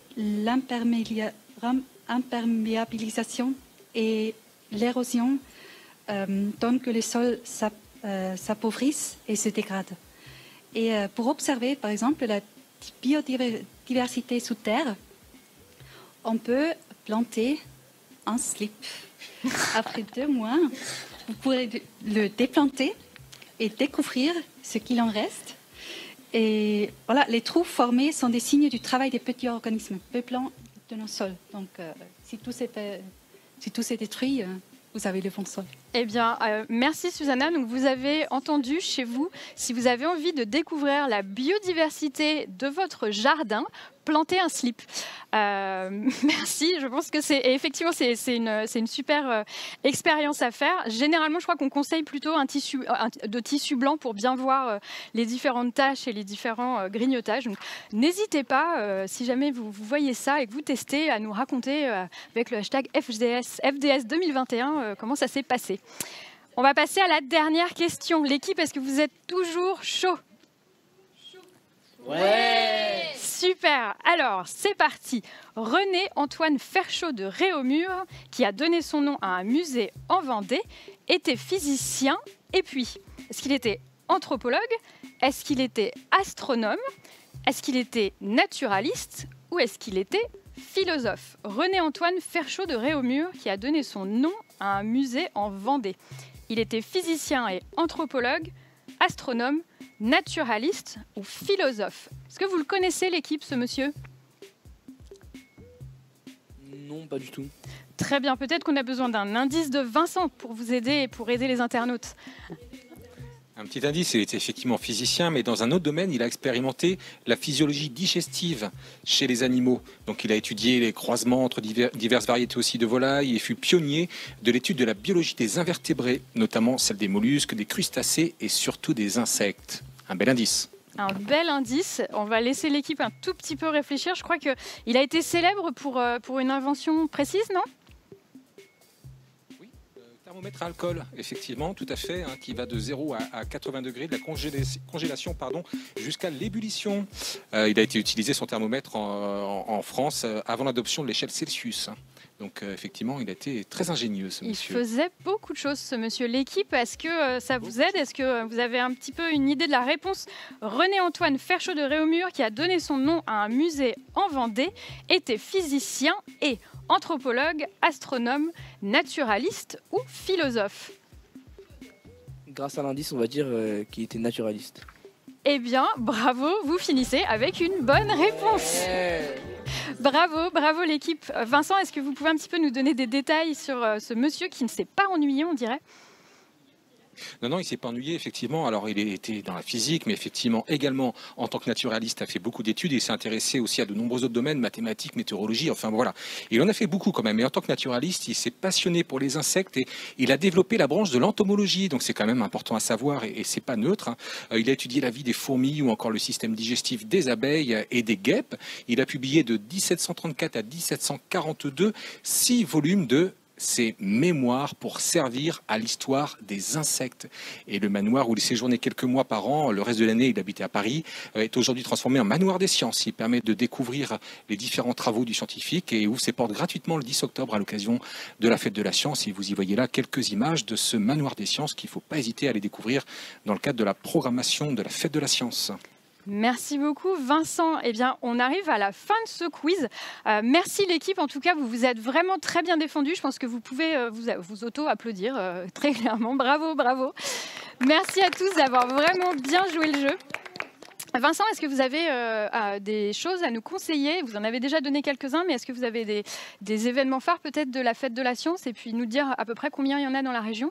l'imperméabilisation et l'érosion euh, donnent que les sols s'appauvrissent et se dégradent. Et euh, pour observer, par exemple, la biodiversité sous terre, on peut planter un slip. Après deux mois, vous pourrez le déplanter et découvrir ce qu'il en reste. Et voilà, les trous formés sont des signes du travail des petits organismes peuplant de nos sols. Donc, euh, si tout s'est si tout s'est détruit, euh, vous avez le bon sol. Eh bien, euh, merci Susanna. Donc, vous avez entendu chez vous, si vous avez envie de découvrir la biodiversité de votre jardin, planter un slip. Euh, merci. Je pense que c'est effectivement c'est une, une super euh, expérience à faire. Généralement, je crois qu'on conseille plutôt un tissu un, de tissu blanc pour bien voir euh, les différentes taches et les différents euh, grignotages. Donc, n'hésitez pas, euh, si jamais vous, vous voyez ça et que vous testez, à nous raconter euh, avec le hashtag F D S, F D S deux mille vingt et un euh, comment ça s'est passé. On va passer à la dernière question. L'équipe, est-ce que vous êtes toujours chaud? Ouais. Super. Alors, c'est parti. René-Antoine Ferchaud de Réaumur, qui a donné son nom à un musée en Vendée, était physicien et puis, est-ce qu'il était anthropologue? Est-ce qu'il était astronome? Est-ce qu'il était naturaliste? Ou est-ce qu'il était philosophe? René-Antoine Ferchaud de Réaumur, qui a donné son nom à un musée en Vendée. Il était physicien et anthropologue, astronome, naturaliste ou philosophe. Est-ce que vous le connaissez, l'équipe, ce monsieur? Non, pas du tout. Très bien, peut-être qu'on a besoin d'un indice de Vincent pour vous aider et pour aider les internautes. Un petit indice, il était effectivement physicien, mais dans un autre domaine, il a expérimenté la physiologie digestive chez les animaux. Donc il a étudié les croisements entre divers, diverses variétés aussi de volailles et fut pionnier de l'étude de la biologie des invertébrés, notamment celle des mollusques, des crustacés et surtout des insectes. Un bel indice. Un bel indice. On va laisser l'équipe un tout petit peu réfléchir. Je crois qu'il a été célèbre pour, pour une invention précise, non ? Thermomètre à alcool, effectivement, tout à fait, hein, qui va de zéro à quatre-vingts degrés, de la congélation, congélation pardon, jusqu'à l'ébullition. Euh, il a été utilisé, son thermomètre, en, en, en France euh, avant l'adoption de l'échelle Celsius. Donc, euh, effectivement, il a été très ingénieux, ce il monsieur. Il faisait beaucoup de choses, ce monsieur. L'équipe, est-ce que euh, ça vous aide? Est-ce que vous avez un petit peu une idée de la réponse? René-Antoine Ferchaud de Réaumur, qui a donné son nom à un musée en Vendée, était physicien et anthropologue, astronome, naturaliste ou philosophe? Grâce à l'indice, on va dire euh, qu'il était naturaliste. Eh bien, bravo, vous finissez avec une bonne réponse. Yeah. Bravo, bravo l'équipe. Vincent, est-ce que vous pouvez un petit peu nous donner des détails sur euh, ce monsieur qui ne s'est pas ennuyé, on dirait? Non, non, il ne s'est pas ennuyé, effectivement. Alors, il était dans la physique, mais effectivement, également, en tant que naturaliste, a fait beaucoup d'études et s'est intéressé aussi à de nombreux autres domaines, mathématiques, météorologie, enfin voilà. Il en a fait beaucoup quand même. Et en tant que naturaliste, il s'est passionné pour les insectes et il a développé la branche de l'entomologie. Donc, c'est quand même important à savoir et, et c'est pas neutre. Hein. Il a étudié la vie des fourmis ou encore le système digestif des abeilles et des guêpes. Il a publié de dix-sept cent trente-quatre à dix-sept cent quarante-deux six volumes de ses mémoires pour servir à l'histoire des insectes. Et le manoir où il séjournait quelques mois par an, le reste de l'année il habitait à Paris, est aujourd'hui transformé en manoir des sciences. Il permet de découvrir les différents travaux du scientifique et ouvre ses portes gratuitement le dix octobre à l'occasion de la fête de la science. Et vous y voyez là quelques images de ce manoir des sciences qu'il ne faut pas hésiter à aller découvrir dans le cadre de la programmation de la fête de la science. Merci beaucoup Vincent. Eh bien, on arrive à la fin de ce quiz. Euh, merci l'équipe. En tout cas, vous vous êtes vraiment très bien défendus. Je pense que vous pouvez euh, vous, vous auto-applaudir euh, très clairement. Bravo, bravo. Merci à tous d'avoir vraiment bien joué le jeu. Vincent, est-ce que vous avez euh, des choses à nous conseiller? Vous en avez déjà donné quelques-uns, mais est-ce que vous avez des, des événements phares peut-être de la fête de la science et puis nous dire à peu près combien il y en a dans la région?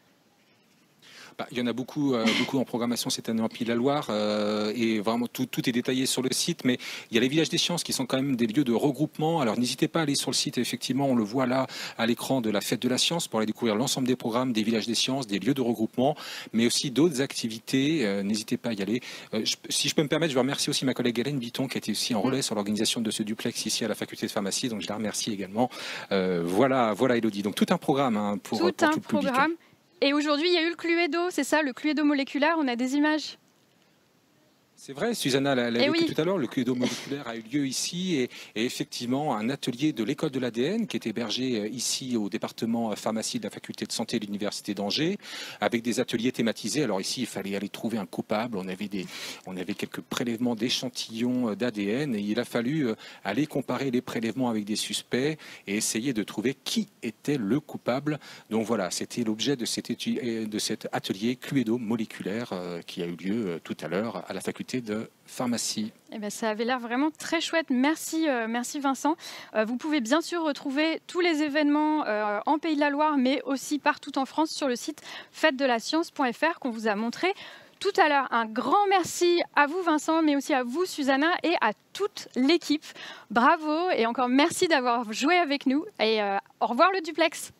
Bah, il y en a beaucoup, euh, beaucoup en programmation cette année en Pays de la Loire euh, et vraiment tout, tout est détaillé sur le site, mais il y a les villages des sciences qui sont quand même des lieux de regroupement. Alors n'hésitez pas à aller sur le site, effectivement on le voit là à l'écran de la fête de la science pour aller découvrir l'ensemble des programmes des villages des sciences, des lieux de regroupement, mais aussi d'autres activités. Euh, n'hésitez pas à y aller. Euh, je, si je peux me permettre, je vais remercier aussi ma collègue Hélène Bitton qui a été aussi en relais sur l'organisation de ce duplex ici à la faculté de pharmacie, donc je la remercie également. Euh, voilà, voilà Elodie. Donc tout un programme hein, pour tout, pour un tout le public. Programme. Et aujourd'hui, il y a eu le Cluedo, c'est ça, le Cluedo moléculaire, on a des images. C'est vrai, Susanna l'a Eh évoqué oui. tout à l'heure, le Cluedo moléculaire a eu lieu ici et, et effectivement un atelier de l'école de l'A D N qui est hébergé ici au département pharmacie de la faculté de santé de l'université d'Angers avec des ateliers thématisés. Alors ici, il fallait aller trouver un coupable. On avait, des, on avait quelques prélèvements d'échantillons d'A D N et il a fallu aller comparer les prélèvements avec des suspects et essayer de trouver qui était le coupable. Donc voilà, c'était l'objet de cet, de cet atelier Cluedo moléculaire qui a eu lieu tout à l'heure à la faculté de pharmacie. Eh bien, ça avait l'air vraiment très chouette. Merci, euh, merci Vincent. Euh, vous pouvez bien sûr retrouver tous les événements euh, en Pays de la Loire, mais aussi partout en France sur le site fête de la science point F R qu'on vous a montré tout à l'heure. Un grand merci à vous Vincent, mais aussi à vous Susanna et à toute l'équipe. Bravo et encore merci d'avoir joué avec nous. Et euh, au revoir le duplex.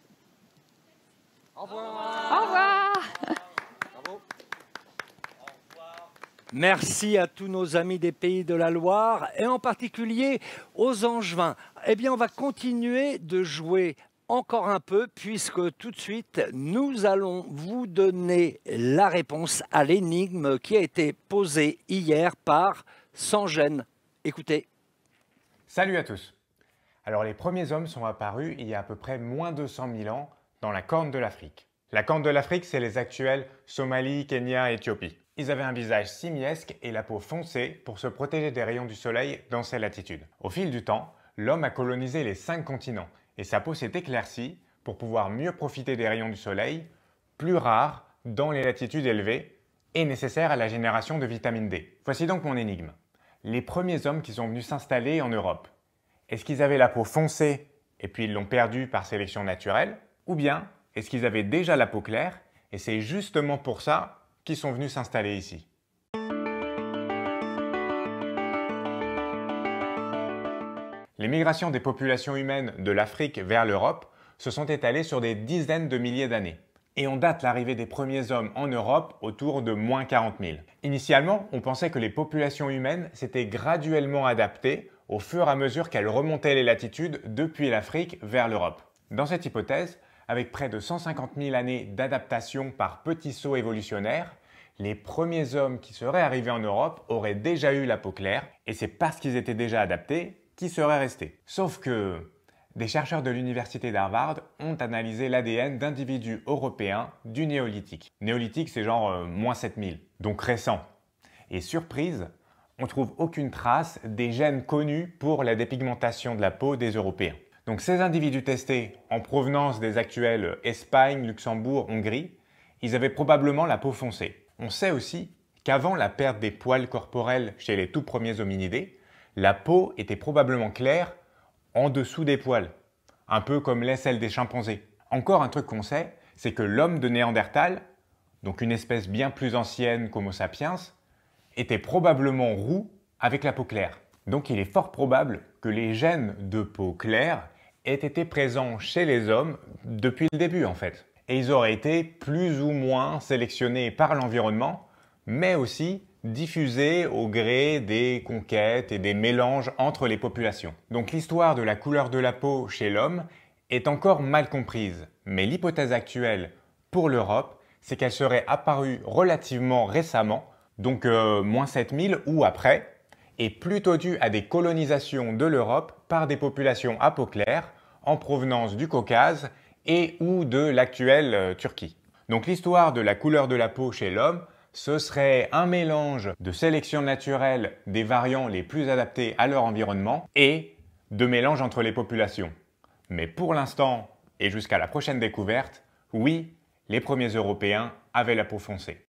Au revoir. Au revoir. Merci à tous nos amis des Pays de la Loire et en particulier aux Angevins. Eh bien, on va continuer de jouer encore un peu, puisque tout de suite, nous allons vous donner la réponse à l'énigme qui a été posée hier par Sans Gêne. Écoutez. Salut à tous. Alors les premiers hommes sont apparus il y a à peu près moins deux cent mille ans dans la Corne de l'Afrique. La Corne de l'Afrique, c'est les actuels Somalie, Kenya et Éthiopie. Ils avaient un visage simiesque et la peau foncée pour se protéger des rayons du soleil dans ces latitudes. Au fil du temps, l'homme a colonisé les cinq continents et sa peau s'est éclaircie pour pouvoir mieux profiter des rayons du soleil, plus rares dans les latitudes élevées et nécessaires à la génération de vitamine D. Voici donc mon énigme. Les premiers hommes qui sont venus s'installer en Europe, est-ce qu'ils avaient la peau foncée et puis ils l'ont perdue par sélection naturelle? Ou bien est-ce qu'ils avaient déjà la peau claire et c'est justement pour ça qu'ils sont venus s'installer ici? Les migrations des populations humaines de l'Afrique vers l'Europe se sont étalées sur des dizaines de milliers d'années. Et on date l'arrivée des premiers hommes en Europe autour de moins quarante mille. Initialement, on pensait que les populations humaines s'étaient graduellement adaptées au fur et à mesure qu'elles remontaient les latitudes depuis l'Afrique vers l'Europe. Dans cette hypothèse, avec près de cent cinquante mille années d'adaptation par petits sauts évolutionnaires, les premiers hommes qui seraient arrivés en Europe auraient déjà eu la peau claire et c'est parce qu'ils étaient déjà adaptés qui seraient restés. Sauf que des chercheurs de l'université d'Harvard ont analysé l'A D N d'individus européens du néolithique. Néolithique, c'est genre euh, moins sept mille, donc récent. Et surprise, on ne trouve aucune trace des gènes connus pour la dépigmentation de la peau des Européens. Donc ces individus testés en provenance des actuels Espagne, Luxembourg, Hongrie, ils avaient probablement la peau foncée. On sait aussi qu'avant la perte des poils corporels chez les tout premiers hominidés, la peau était probablement claire en dessous des poils, un peu comme l'est celle des chimpanzés. Encore un truc qu'on sait, c'est que l'homme de Néandertal, donc une espèce bien plus ancienne qu'Homo sapiens, était probablement roux avec la peau claire. Donc il est fort probable que les gènes de peau claire aient été présents chez les hommes depuis le début en fait. Et ils auraient été plus ou moins sélectionnés par l'environnement, mais aussi diffusés au gré des conquêtes et des mélanges entre les populations. Donc l'histoire de la couleur de la peau chez l'homme est encore mal comprise, mais l'hypothèse actuelle pour l'Europe, c'est qu'elle serait apparue relativement récemment, donc euh, moins sept mille ou après, et plutôt due à des colonisations de l'Europe par des populations à peau claire en provenance du Caucase et ou de l'actuelle euh, Turquie. Donc l'histoire de la couleur de la peau chez l'homme, ce serait un mélange de sélection naturelle des variants les plus adaptés à leur environnement et de mélange entre les populations. Mais pour l'instant, et jusqu'à la prochaine découverte, oui, les premiers Européens avaient la peau foncée.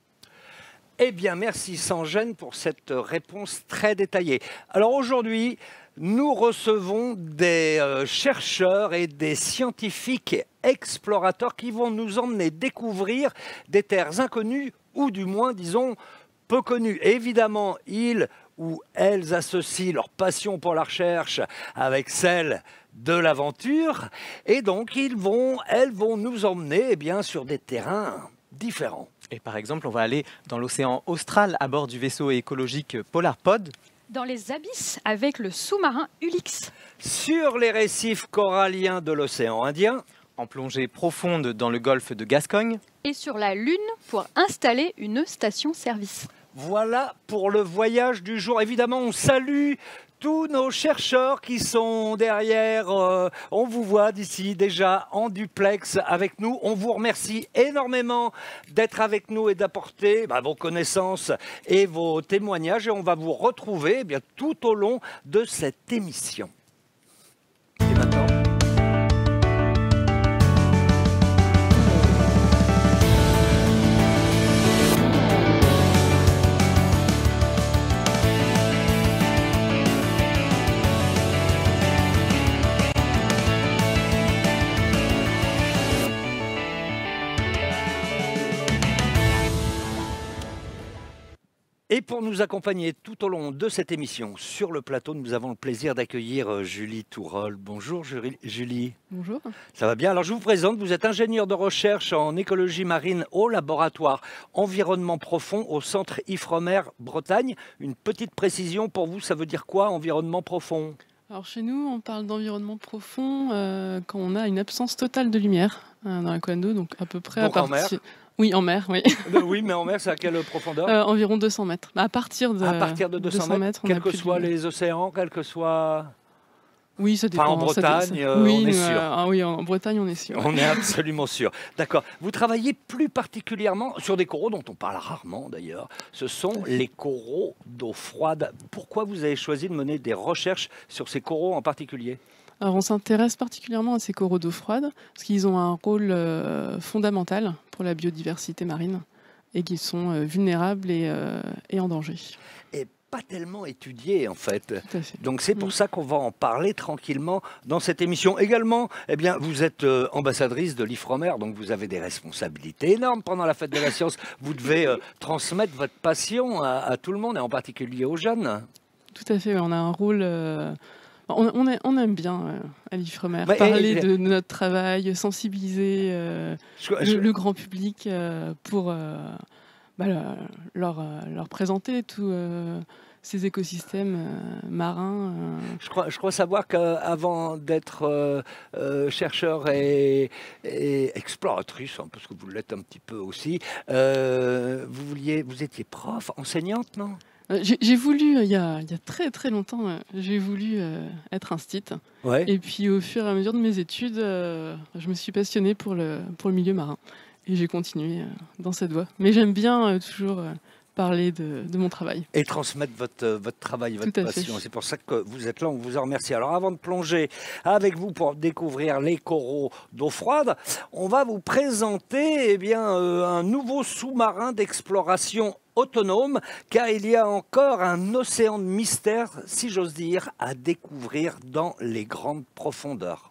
Eh bien, merci Sans Gêne pour cette réponse très détaillée. Alors aujourd'hui, nous recevons des euh, chercheurs et des scientifiques explorateurs qui vont nous emmener découvrir des terres inconnues ou du moins, disons, peu connues. Évidemment, ils ou elles associent leur passion pour la recherche avec celle de l'aventure et donc ils vont, elles vont nous emmener eh bien, sur des terrains différents. Et par exemple, on va aller dans l'océan austral à bord du vaisseau écologique PolarPod. Dans les abysses avec le sous-marin Ulyx. Sur les récifs coralliens de l'océan Indien. En plongée profonde dans le golfe de Gascogne. Et sur la Lune pour installer une station-service. Voilà pour le voyage du jour. Évidemment, on salue tous nos chercheurs qui sont derrière. Euh, on vous voit d'ici déjà en duplex avec nous. On vous remercie énormément d'être avec nous et d'apporter bah, vos connaissances et vos témoignages. Et on va vous retrouver eh bien, tout au long de cette émission. Et maintenant... Et pour nous accompagner tout au long de cette émission, sur le plateau, nous avons le plaisir d'accueillir Julie Tourol. Bonjour Julie. Bonjour. Ça va bien? Alors je vous présente, vous êtes ingénieure de recherche en écologie marine au laboratoire Environnement Profond au centre Ifremer Bretagne. Une petite précision pour vous, ça veut dire quoi environnement profond? Alors chez nous, on parle d'environnement profond euh, quand on a une absence totale de lumière euh, dans la colonne d'eau, donc à peu près Donc à en mer partir... Oui, en mer, oui. Euh, Oui, mais en mer, c'est à quelle profondeur Euh, environ deux cents mètres. À partir de, À partir de deux cents mètres, on a quels que plus de soient lumière. les océans, quels que soient... Oui, ça dépend. Enfin, en ça dé- Bretagne, ça- euh, oui, on est nous, sûr. euh, ah oui, en Bretagne, on est sûr. On est absolument sûr. D'accord. Vous travaillez plus particulièrement sur des coraux dont on parle rarement d'ailleurs. Ce sont les coraux d'eau froide. Pourquoi vous avez choisi de mener des recherches sur ces coraux en particulier ? Alors, on s'intéresse particulièrement à ces coraux d'eau froide parce qu'ils ont un rôle euh, fondamental pour la biodiversité marine et qu'ils sont euh, vulnérables et, euh, et en danger. Et pas tellement étudié en fait. Tout à fait. Donc c'est pour Mm. ça qu'on va en parler tranquillement dans cette émission. Également, eh bien, vous êtes euh, ambassadrice de l'Ifremer, donc vous avez des responsabilités énormes pendant la fête de la science. Vous devez euh, transmettre votre passion à, à tout le monde et en particulier aux jeunes. Tout à fait, ouais, on a un rôle... euh, On, on a- on aime bien euh, à l'Ifremer Mais, parler et- de notre travail, sensibiliser euh, Je- le, je- le grand public euh, pour euh, bah, le- leur, euh, leur présenter tous euh, ces écosystèmes euh, marins. euh. Je crois, je crois savoir qu'avant d'être euh, euh, chercheur et, et exploratrice, hein, parce que vous l'êtes un petit peu aussi, euh, vous, vouliez, vous étiez prof, enseignante, non ? Euh, J'ai j'ai voulu, euh, il y, a, il y a très très longtemps, euh, j'ai voulu euh, être instite. Ouais. Et puis au fur et à mesure de mes études, euh, je me suis passionnée pour le, pour le milieu marin. Et j'ai continué euh, dans cette voie. Mais j'aime bien euh, toujours euh, parler de, de mon travail. Et transmettre votre, euh, votre travail, votre Tout à fait. passion. C'est pour ça que vous êtes là, on vous en remercie. Alors avant de plonger avec vous pour découvrir les coraux d'eau froide, on va vous présenter eh bien, euh, un nouveau sous-marin d'exploration autonome, car il y a encore un océan de mystère, si j'ose dire, à découvrir dans les grandes profondeurs.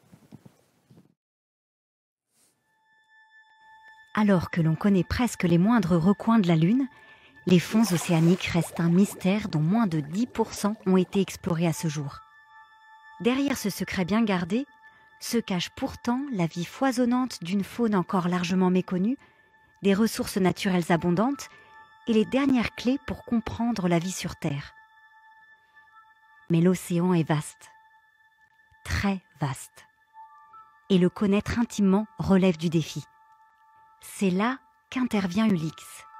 Alors que l'on connaît presque les moindres recoins de la Lune, les fonds océaniques restent un mystère dont moins de dix pour cent ont été explorés à ce jour. Derrière ce secret bien gardé, se cache pourtant la vie foisonnante d'une faune encore largement méconnue, des ressources naturelles abondantes et les dernières clés pour comprendre la vie sur Terre. Mais l'océan est vaste, très vaste, et le connaître intimement relève du défi. C'est là qu'intervient Ulix.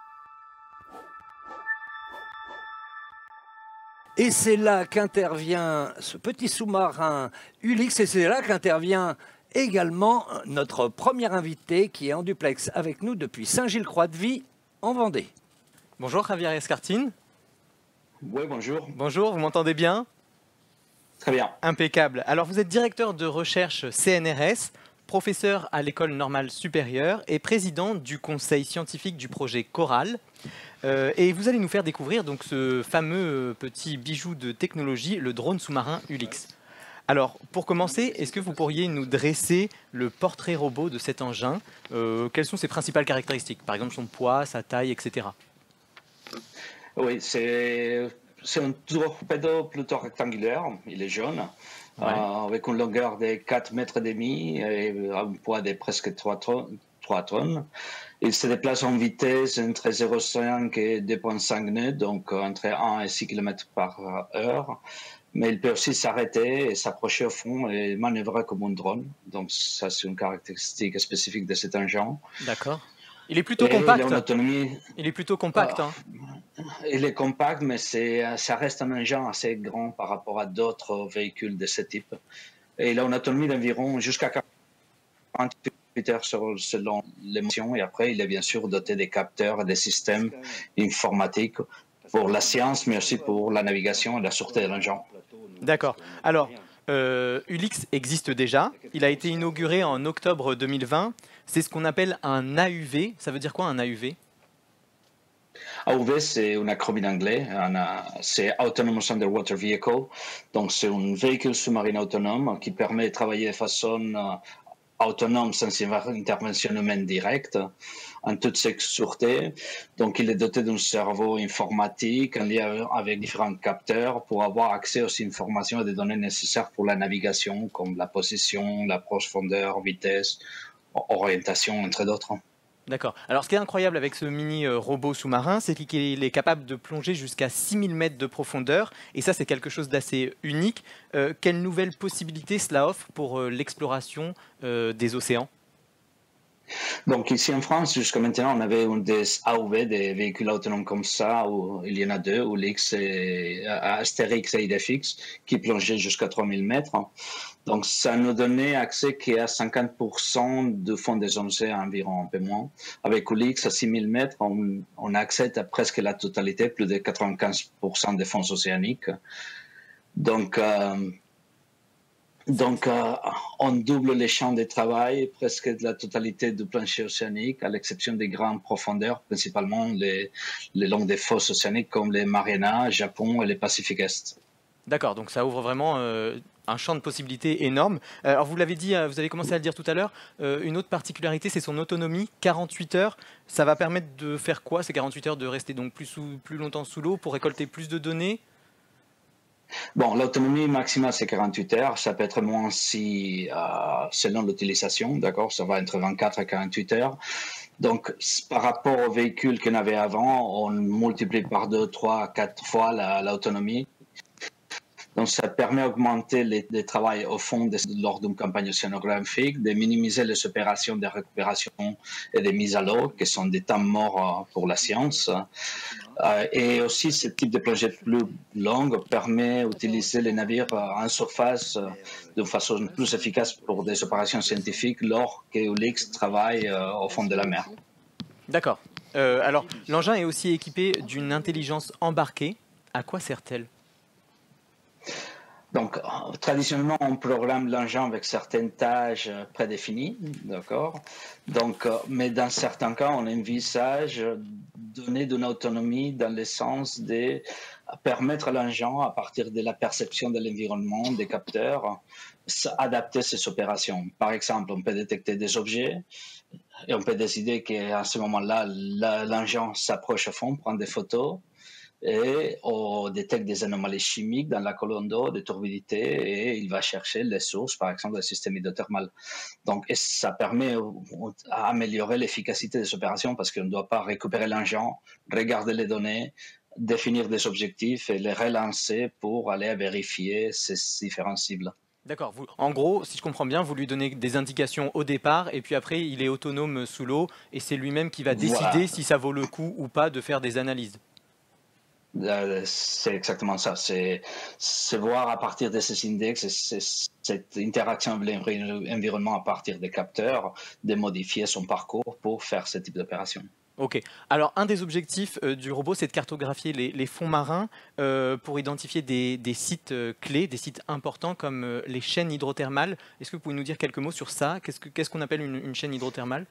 Et c'est là qu'intervient ce petit sous-marin Ulix, et c'est là qu'intervient également notre premier invité qui est en duplex avec nous depuis Saint-Gilles-Croix-de-Vie en Vendée. Bonjour Javier Escartine. Oui, bonjour. Bonjour, vous m'entendez bien? Très bien. Impeccable. Alors vous êtes directeur de recherche C N R S, professeur à l'École normale supérieure et président du conseil scientifique du projet Coral. Euh, et vous allez nous faire découvrir donc ce fameux petit bijou de technologie, le drone sous-marin Ulix. Alors, pour commencer, est-ce que vous pourriez nous dresser le portrait robot de cet engin? euh, Quelles sont ses principales caractéristiques? Par exemple, son poids, sa taille, et cetera. Oui, c'est c'est un torpedo plutôt rectangulaire. Il est jaune, Ouais. euh, avec une longueur de quatre mètres et demi et un poids de presque trois tonnes. Il se déplace en vitesse entre zéro virgule cinq et deux virgule cinq nœuds, donc entre un et six kilomètres par heure. Mais il peut aussi s'arrêter et s'approcher au fond et manœuvrer comme un drone. Donc ça, c'est une caractéristique spécifique de cet engin. D'accord. Il est plutôt Et compact. Il, a une autonomie, Il est plutôt compact. euh, hein. il est compact, mais c'est, ça reste un engin assez grand par rapport à d'autres véhicules de ce type. Et il a une autonomie d'environ jusqu'à quarante-huit heures sur- selon l'émotion. Et après, il est bien sûr doté des capteurs et des systèmes informatiques pour la science, mais aussi pour la navigation et la sûreté de l'engin. D'accord. Alors, euh, Ulix existe déjà. Il a été inauguré en octobre deux mille vingt. C'est ce qu'on appelle un A U V. Ça veut dire quoi un A U V? A U V, c'est un acronyme anglais. Un, euh, C'est Autonomous Underwater Vehicle. Donc, c'est un véhicule sous-marin autonome qui permet de travailler de façon euh, autonome sans intervention humaine directe, en toute sécurité. Donc, il est doté d'un cerveau informatique en lien avec différents capteurs pour avoir accès aux informations et des données nécessaires pour la navigation, comme la position, la profondeur, vitesse, orientation, entre d'autres. D'accord. Alors ce qui est incroyable avec ce mini euh, robot sous-marin, c'est qu'il est capable de plonger jusqu'à six mille mètres de profondeur. Et ça, c'est quelque chose d'assez unique. Euh, quelles nouvelles possibilités cela offre pour euh, l'exploration euh, des océans? Donc ici en France, jusqu'à maintenant, on avait un des A U V, des véhicules autonomes comme ça, où il y en a deux, Ulix et Astérix et Idefix, qui plongeaient jusqu'à trois mille mètres. Donc ça nous donnait accès qu'à cinquante pour cent du fond des océans environ, un peu moins. Avec Ulix à six mille mètres, on, on a accès à presque la totalité, plus de quatre-vingt-quinze pour cent des fonds océaniques. Donc euh, Donc, euh, on double les champs de travail, presque de la totalité du plancher océanique, à l'exception des grandes profondeurs, principalement les, les longs des fosses océaniques comme les Mariana, Japon et les Pacifique Est. D'accord, donc ça ouvre vraiment euh, un champ de possibilités énorme. Euh, alors vous l'avez dit, euh, vous avez commencé à le dire tout à l'heure, euh, une autre particularité, c'est son autonomie, quarante-huit heures. Ça va permettre de faire quoi, ces quarante-huit heures, de rester donc plus, sous, plus longtemps sous l'eau pour récolter plus de données? Bon, l'autonomie maximale, c'est quarante-huit heures. Ça peut être moins si, euh, selon l'utilisation, d'accord? Ça va entre vingt-quatre et quarante-huit heures. Donc, par rapport au véhicule qu'on avait avant, on multiplie par deux, trois, quatre fois l'autonomie. Donc, ça permet d'augmenter le travail au fond de, lors d'une campagne océanographique, de minimiser les opérations de récupération et de mise à l'eau, qui sont des temps morts pour la science. Euh, et aussi, ce type de plongée plus longue permet d'utiliser les navires en surface euh, de façon plus efficace pour des opérations scientifiques, lors que Ulix travaille euh, au fond de la mer. D'accord. Euh, alors, l'engin est aussi équipé d'une intelligence embarquée. À quoi sert-elle ? Donc, traditionnellement, on programme l'engin avec certaines tâches prédéfinies, d'accord. Donc, mais dans certains cas, on envisage donner de l'autonomie dans le sens de permettre à l'engin, à partir de la perception de l'environnement, des capteurs, adapter ses opérations. Par exemple, on peut détecter des objets et on peut décider qu'à ce moment-là, l'engin s'approche au fond, prend des photos, et on détecte des anomalies chimiques dans la colonne d'eau, des turbidités, et il va chercher les sources, par exemple, du système hydrothermal. Donc, et ça permet d'améliorer l'efficacité des opérations parce qu'on ne doit pas récupérer l'engin, regarder les données, définir des objectifs et les relancer pour aller vérifier ces différentes cibles. D'accord. En gros, si je comprends bien, vous lui donnez des indications au départ et puis après, il est autonome sous l'eau et c'est lui-même qui va décider voilà. si ça vaut le coup ou pas de faire des analyses. C'est exactement ça. C'est voir à partir de ces index, cette interaction avec l'environnement à partir des capteurs, de modifier son parcours pour faire ce type d'opération. Ok. Alors, un des objectifs euh, du robot, c'est de cartographier les, les fonds marins euh, pour identifier des, des sites euh, clés, des sites importants comme euh, les chaînes hydrothermales. Est-ce que vous pouvez nous dire quelques mots sur ça? Qu'est-ce qu'on qu'est-ce qu'on appelle une, une chaîne hydrothermale?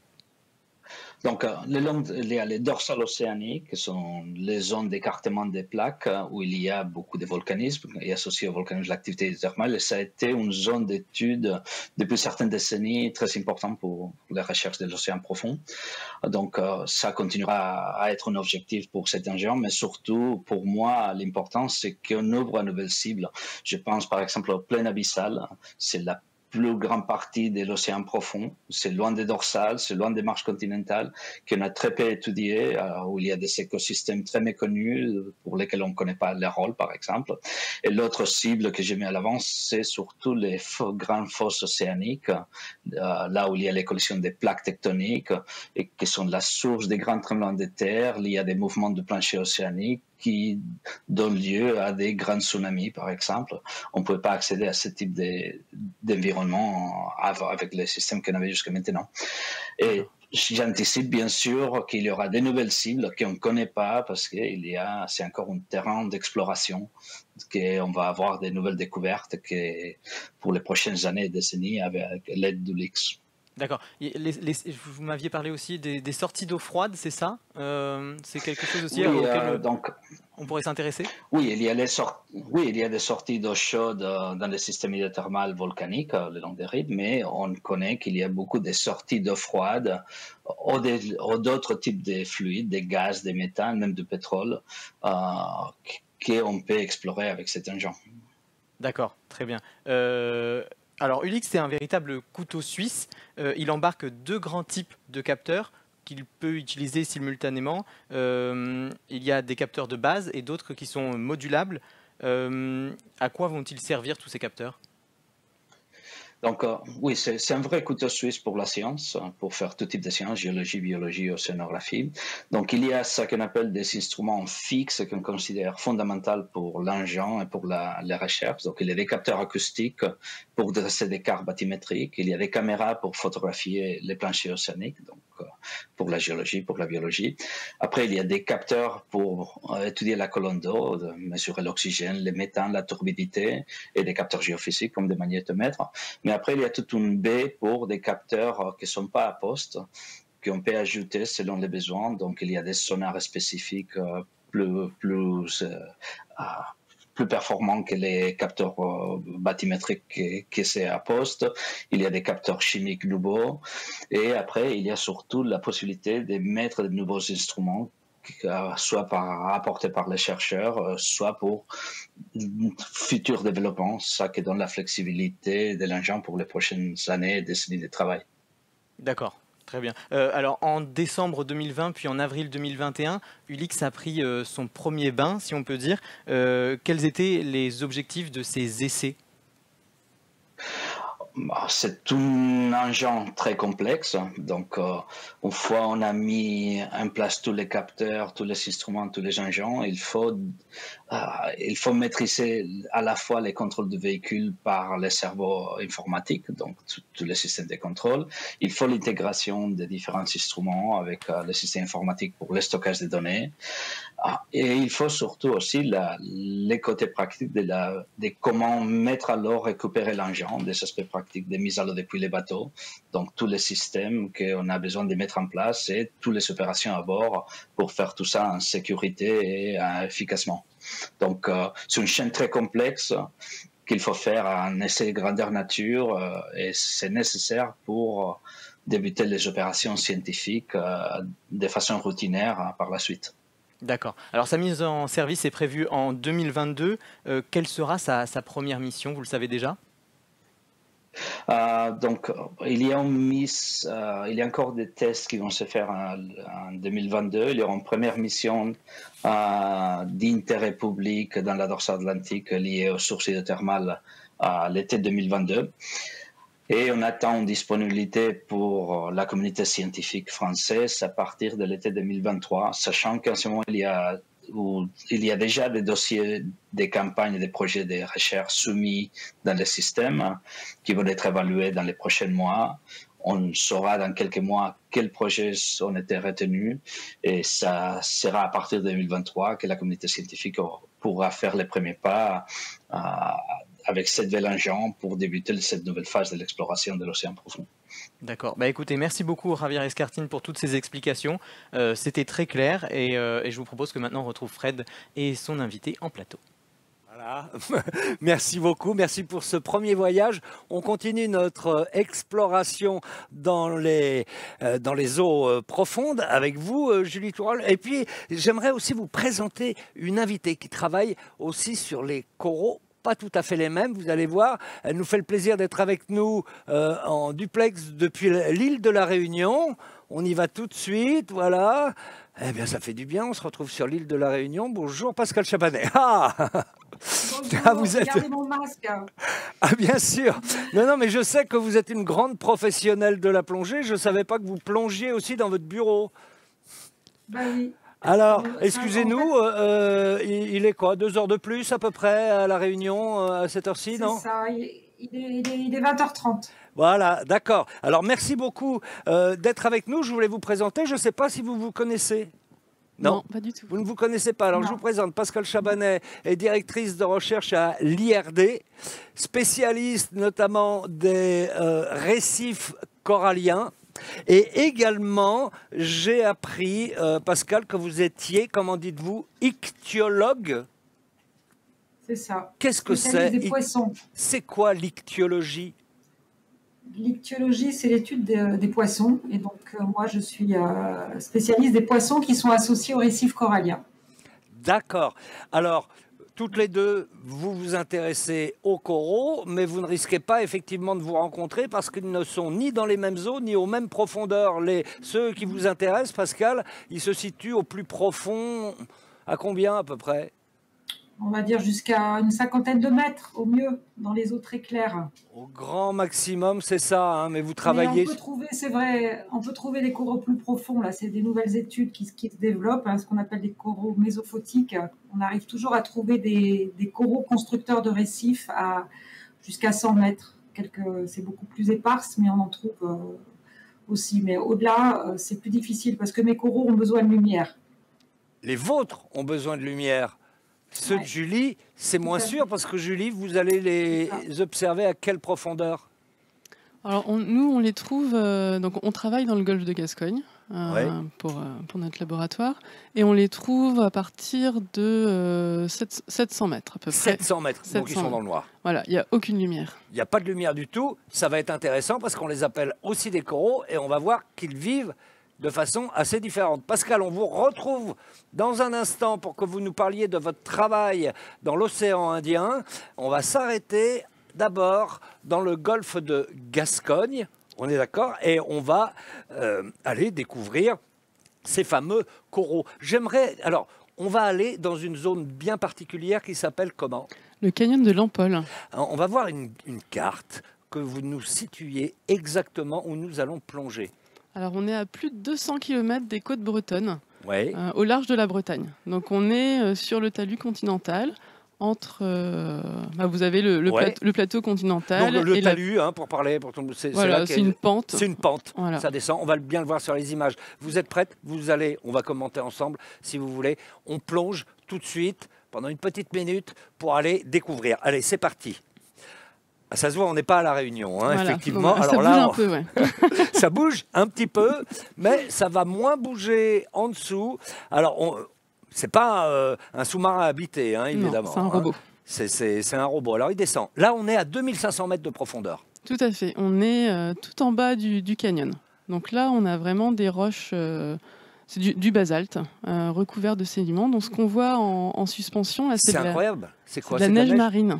Donc, le long, il y a les dorsales océaniques, qui sont les zones d'écartement des plaques où il y a beaucoup de volcanisme et associé au volcanisme l'activité hydrothermale. Et ça a été une zone d'étude depuis certaines décennies très importante pour les recherches de l'océan profond. Donc, ça continuera à être un objectif pour cet engin, mais surtout, pour moi, l'important, c'est qu'on ouvre une nouvelle cible. Je pense, par exemple, au plein abyssal. C'est la plus grande partie de l'océan profond. C'est loin des dorsales, c'est loin des marches continentales, qu'on a très peu étudiées, euh, où il y a des écosystèmes très méconnus pour lesquels on ne connaît pas les rôles, par exemple. Et l'autre cible que j'ai mis à l'avant, c'est surtout les grandes fosses océaniques, euh, là où il y a les collisions des plaques tectoniques, et qui sont la source des grands tremblements de terre. Il y a des mouvements de plancher océanique qui donnent lieu à des grands tsunamis, par exemple. On ne pouvait pas accéder à ce type d'environnement avec les systèmes qu'on avait jusqu'à maintenant. Et j'anticipe bien sûr qu'il y aura des nouvelles cibles qu'on ne connaît pas parce que c'est encore un terrain d'exploration, qu'on va avoir des nouvelles découvertes que, pour les prochaines années et décennies avec l'aide d'Ulix. D'accord. Vous m'aviez parlé aussi des, des sorties d'eau froide, c'est ça? euh, C'est quelque chose aussi oui, auquel euh, donc, on pourrait s'intéresser? Oui, il y a les oui, il y a des sorties d'eau chaude dans les systèmes hydrothermales volcaniques le long des rives, mais on connaît qu'il y a beaucoup de sorties d'eau froide ou d'autres types de fluides, des gaz, des méthanes, même du pétrole, euh, qu'on peut explorer avec cet engin. D'accord, très bien. Euh... Alors Ulix, c'est un véritable couteau suisse. Euh, il embarque deux grands types de capteurs. qu'il peut utiliser simultanément. Euh, il y a des capteurs de base et d'autres qui sont modulables. Euh, à quoi vont-ils servir tous ces capteurs ? Donc, euh, oui, c'est un vrai couteau suisse pour la science, pour faire tout type de sciences, géologie, biologie, océanographie. Donc, il y a ce qu'on appelle des instruments fixes qu'on considère fondamentaux pour l'engin et pour la, la recherche. Donc, il y a des capteurs acoustiques pour dresser des cartes bathymétriques. Il y a des caméras pour photographier les planchers océaniques, donc euh, pour la géologie, pour la biologie. Après, il y a des capteurs pour euh, étudier la colonne d'eau, mesurer l'oxygène, le méthane, la turbidité, et des capteurs géophysiques comme des magnétomètres. Mais après, il y a toute une baie pour des capteurs qui ne sont pas à poste, qu'on peut ajouter selon les besoins. Donc, il y a des sonars spécifiques plus, plus, euh, plus performants que les capteurs bathymétriques qui, qui sont à poste. Il y a des capteurs chimiques nouveaux. Et après, il y a surtout la possibilité de mettre de nouveaux instruments, soit par, apportés par les chercheurs, soit pour futur développement, ça qui donne la flexibilité de l'engin pour les prochaines années et décennies de travail. D'accord, très bien. Euh, alors en décembre deux mille vingt puis en avril deux mille vingt et un, U L I X a pris euh, son premier bain, si on peut dire. Euh, quels étaient les objectifs de ces essais ? C'est un engin très complexe. Donc, euh, une fois on a mis en place tous les capteurs, tous les instruments, tous les engins, il faut, euh, il faut maîtriser à la fois les contrôles du véhicule par les cerveaux informatiques, donc tous les systèmes de contrôle. Il faut l'intégration des différents instruments avec euh, le système informatique pour le stockage des données. Et il faut surtout aussi la, les côtés pratiques de, la, de comment mettre à l'eau, récupérer l'engin, des aspects pratiques de mise à l'eau depuis les bateaux. Donc, tous les systèmes qu'on a besoin de mettre en place et toutes les opérations à bord pour faire tout ça en sécurité et euh, efficacement. Donc, euh, c'est une chaîne très complexe qu'il faut faire en essai grandeur nature euh, et c'est nécessaire pour euh, débuter les opérations scientifiques euh, de façon routinaire euh, par la suite. D'accord. Alors sa mise en service est prévue en deux mille vingt-deux. Euh, quelle sera sa, sa première mission, vous le savez déjà ? Euh, donc, il y, a une mise, euh, il y a encore des tests qui vont se faire en, en deux mille vingt-deux. Il y aura une première mission euh, d'intérêt public dans la dorsale atlantique liée aux sources hydrothermales à l'été deux mille vingt-deux. Et on attend une disponibilité pour la communauté scientifique française à partir de l'été deux mille vingt-trois, sachant qu'en ce moment, il y a, où, il y a déjà des dossiers, des campagnes, des projets de recherche soumis dans le système qui vont être évalués dans les prochains mois. On saura dans quelques mois quels projets ont été retenus et ça sera à partir de deux mille vingt-trois que la communauté scientifique pourra faire les premiers pas à, avec cette nouvelle engin pour débuter cette nouvelle phase de l'exploration de l'océan profond. D'accord. Bah, écoutez, merci beaucoup Javier Escartine pour toutes ces explications. Euh, C'était très clair et, euh, et je vous propose que maintenant on retrouve Fred et son invité en plateau. Voilà. Merci beaucoup, merci pour ce premier voyage. On continue notre exploration dans les, euh, dans les eaux euh, profondes avec vous, euh, Julie Tourol. Et puis, j'aimerais aussi vous présenter une invitée qui travaille aussi sur les coraux. Pas tout à fait les mêmes, vous allez voir. Elle nous fait le plaisir d'être avec nous euh, en duplex depuis l'île de la Réunion. On y va tout de suite, voilà. Eh bien, ça fait du bien, on se retrouve sur l'île de la Réunion. Bonjour Pascal Chabanet. Ah, Bonjour, ah vous êtes... regardez mon masque. Ah bien sûr. Non, non, mais je sais que vous êtes une grande professionnelle de la plongée. Je ne savais pas que vous plongiez aussi dans votre bureau. Ben oui. Alors, excusez-nous, euh, il, il est quoi, deux heures de plus à peu près à La Réunion euh, à cette heure-ci, non ? C'est ça, il est, il, est, il est vingt heures trente. Voilà, d'accord. Alors, merci beaucoup euh, d'être avec nous. Je voulais vous présenter, je ne sais pas si vous vous connaissez. Non, non, pas du tout. Vous ne vous connaissez pas. Alors, non. Je vous présente Pascal Chabanet, est directrice de recherche à l'I R D, spécialiste notamment des euh, récifs coralliens. Et également, j'ai appris, euh, Pascal, que vous étiez, comment dites-vous, ichtyologue. C'est ça. Qu'est-ce que c'est ? Des poissons. C'est quoi l'ichtyologie ? L'ichtyologie, c'est l'étude des, des poissons. Et donc, euh, moi, je suis euh, spécialiste des poissons qui sont associés aux récifs coralliens. D'accord. Alors, toutes les deux, vous vous intéressez aux coraux, mais vous ne risquez pas effectivement de vous rencontrer parce qu'ils ne sont ni dans les mêmes eaux, ni aux mêmes profondeurs. Les, ceux qui vous intéressent, Pascal, ils se situent au plus profond, à combien à peu près? On va dire jusqu'à une cinquantaine de mètres au mieux, dans les eaux très claires. Au grand maximum, c'est ça, hein, mais vous travaillez... Mais on peut trouver, c'est vrai, on peut trouver des coraux plus profonds. Là, c'est des nouvelles études qui, qui se développent, hein, ce qu'on appelle des coraux mésophotiques. On arrive toujours à trouver des, des coraux constructeurs de récifs à jusqu'à cent mètres. Quelques, c'est beaucoup plus éparse, mais on en trouve euh, aussi. Mais au-delà, euh, c'est plus difficile parce que mes coraux ont besoin de lumière. Les vôtres ont besoin de lumière. Ceux Ouais. de Julie, c'est moins sûr parce que Julie, vous allez les observer à quelle profondeur? Alors on- nous, on les trouve, euh, donc on travaille dans le golfe de Gascogne euh, Ouais. pour, euh, pour notre laboratoire, et on les trouve à partir de euh, sept- sept cents mètres à peu près. sept cents mètres, donc ils sept cents sont dans le noir. Voilà, il n'y a aucune lumière. Il n'y a pas de lumière du tout. Ça va être intéressant parce qu'on les appelle aussi des coraux et on va voir qu'ils vivent de façon assez différente. Pascal, on vous retrouve dans un instant pour que vous nous parliez de votre travail dans l'océan Indien. On va s'arrêter d'abord dans le golfe de Gascogne, on est d'accord, et on va euh, aller découvrir ces fameux coraux. J'aimerais... Alors, on va aller dans une zone bien particulière qui s'appelle comment? Le canyon de l'Ampole. Alors, on va voir une, une carte que vous nous situiez exactement où nous allons plonger. Alors on est à plus de deux cents kilomètres des côtes bretonnes, Oui. euh, au large de la Bretagne. Donc on est euh, sur le talus continental, entre... euh, bah, vous avez le, le, Ouais. plate- le plateau continental. Donc le, le et la- talus, hein, pour parler, pour tout le monde, c'est Voilà, là qu'est- c'est une pente. C'est une pente. Voilà. Ça descend. On va bien le voir sur les images. Vous êtes prêtes? Vous allez, on va commenter ensemble, si vous voulez. On plonge tout de suite pendant une petite minute pour aller découvrir. Allez, c'est parti. Ah, ça se voit, on n'est pas à la Réunion, hein, Voilà. effectivement. Bon, ça Alors bouge là, un on- peu, ouais. ça bouge un petit peu, mais ça va moins bouger en dessous. Alors, on... c'est pas euh, un sous-marin habité, hein, Non, évidemment. c'est un hein. robot. C'est, c'est- c'est un robot. Alors, il descend. Là, on est à deux mille cinq cents mètres de profondeur. Tout à fait. On est euh, tout en bas du, du canyon. Donc là, on a vraiment des roches, euh, c'est du, du basalte, euh, recouvert de sédiments. Donc ce qu'on voit en, en suspension, là, c'est C'est de la- incroyable. C'est c'est quoi? de la C'est neige marine.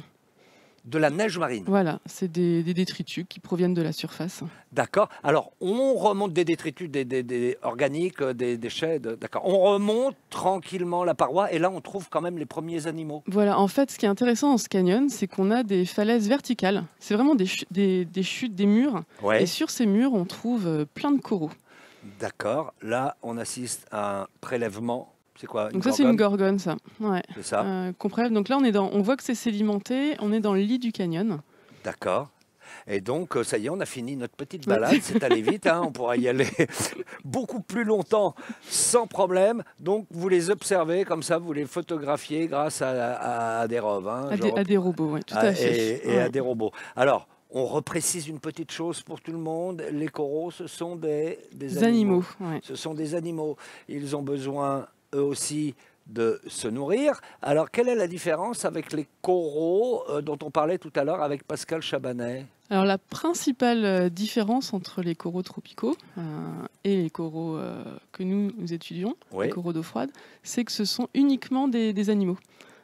De la neige marine. Voilà, c'est des, des détritus qui proviennent de la surface. D'accord. Alors, on remonte des détritus des, des- des organiques, euh, des déchets. de- D'accord. On remonte tranquillement la paroi et là, on trouve quand même les premiers animaux. Voilà, en fait, ce qui est intéressant dans ce canyon, c'est qu'on a des falaises verticales. C'est vraiment des, chu- des, des chutes, des murs. Ouais. Et sur ces murs, on trouve euh, plein de coraux. D'accord. Là, on assiste à un prélèvement. C'est quoi? Donc ça, c'est une gorgone, ça. Ouais. C'est ça. Euh, qu'on prélève. Donc là, on, est dans, on voit que c'est sédimenté. On est dans le lit du canyon. D'accord. Et donc, euh, ça y est, on a fini notre petite balade. C'est allé vite, hein, on pourra y aller beaucoup plus longtemps sans problème. Donc, vous les observez comme ça, vous les photographiez grâce à, à des robes. hein, À je des, rep- à des robots, oui, tout Ah, à fait. Et, et à Ouais. des robots. Alors, on reprécise une petite chose pour tout le monde. Les coraux, ce sont des, des Des animaux, ouais. Ce sont des animaux. Ils ont besoin, eux aussi, de se nourrir. Alors, quelle est la différence avec les coraux euh, dont on parlait tout à l'heure avec Pascal Chabanet? Alors la principale euh, différence entre les coraux tropicaux euh, et les coraux euh, que nous, nous étudions, Oui. les coraux d'eau froide, c'est que ce sont uniquement des, des animaux.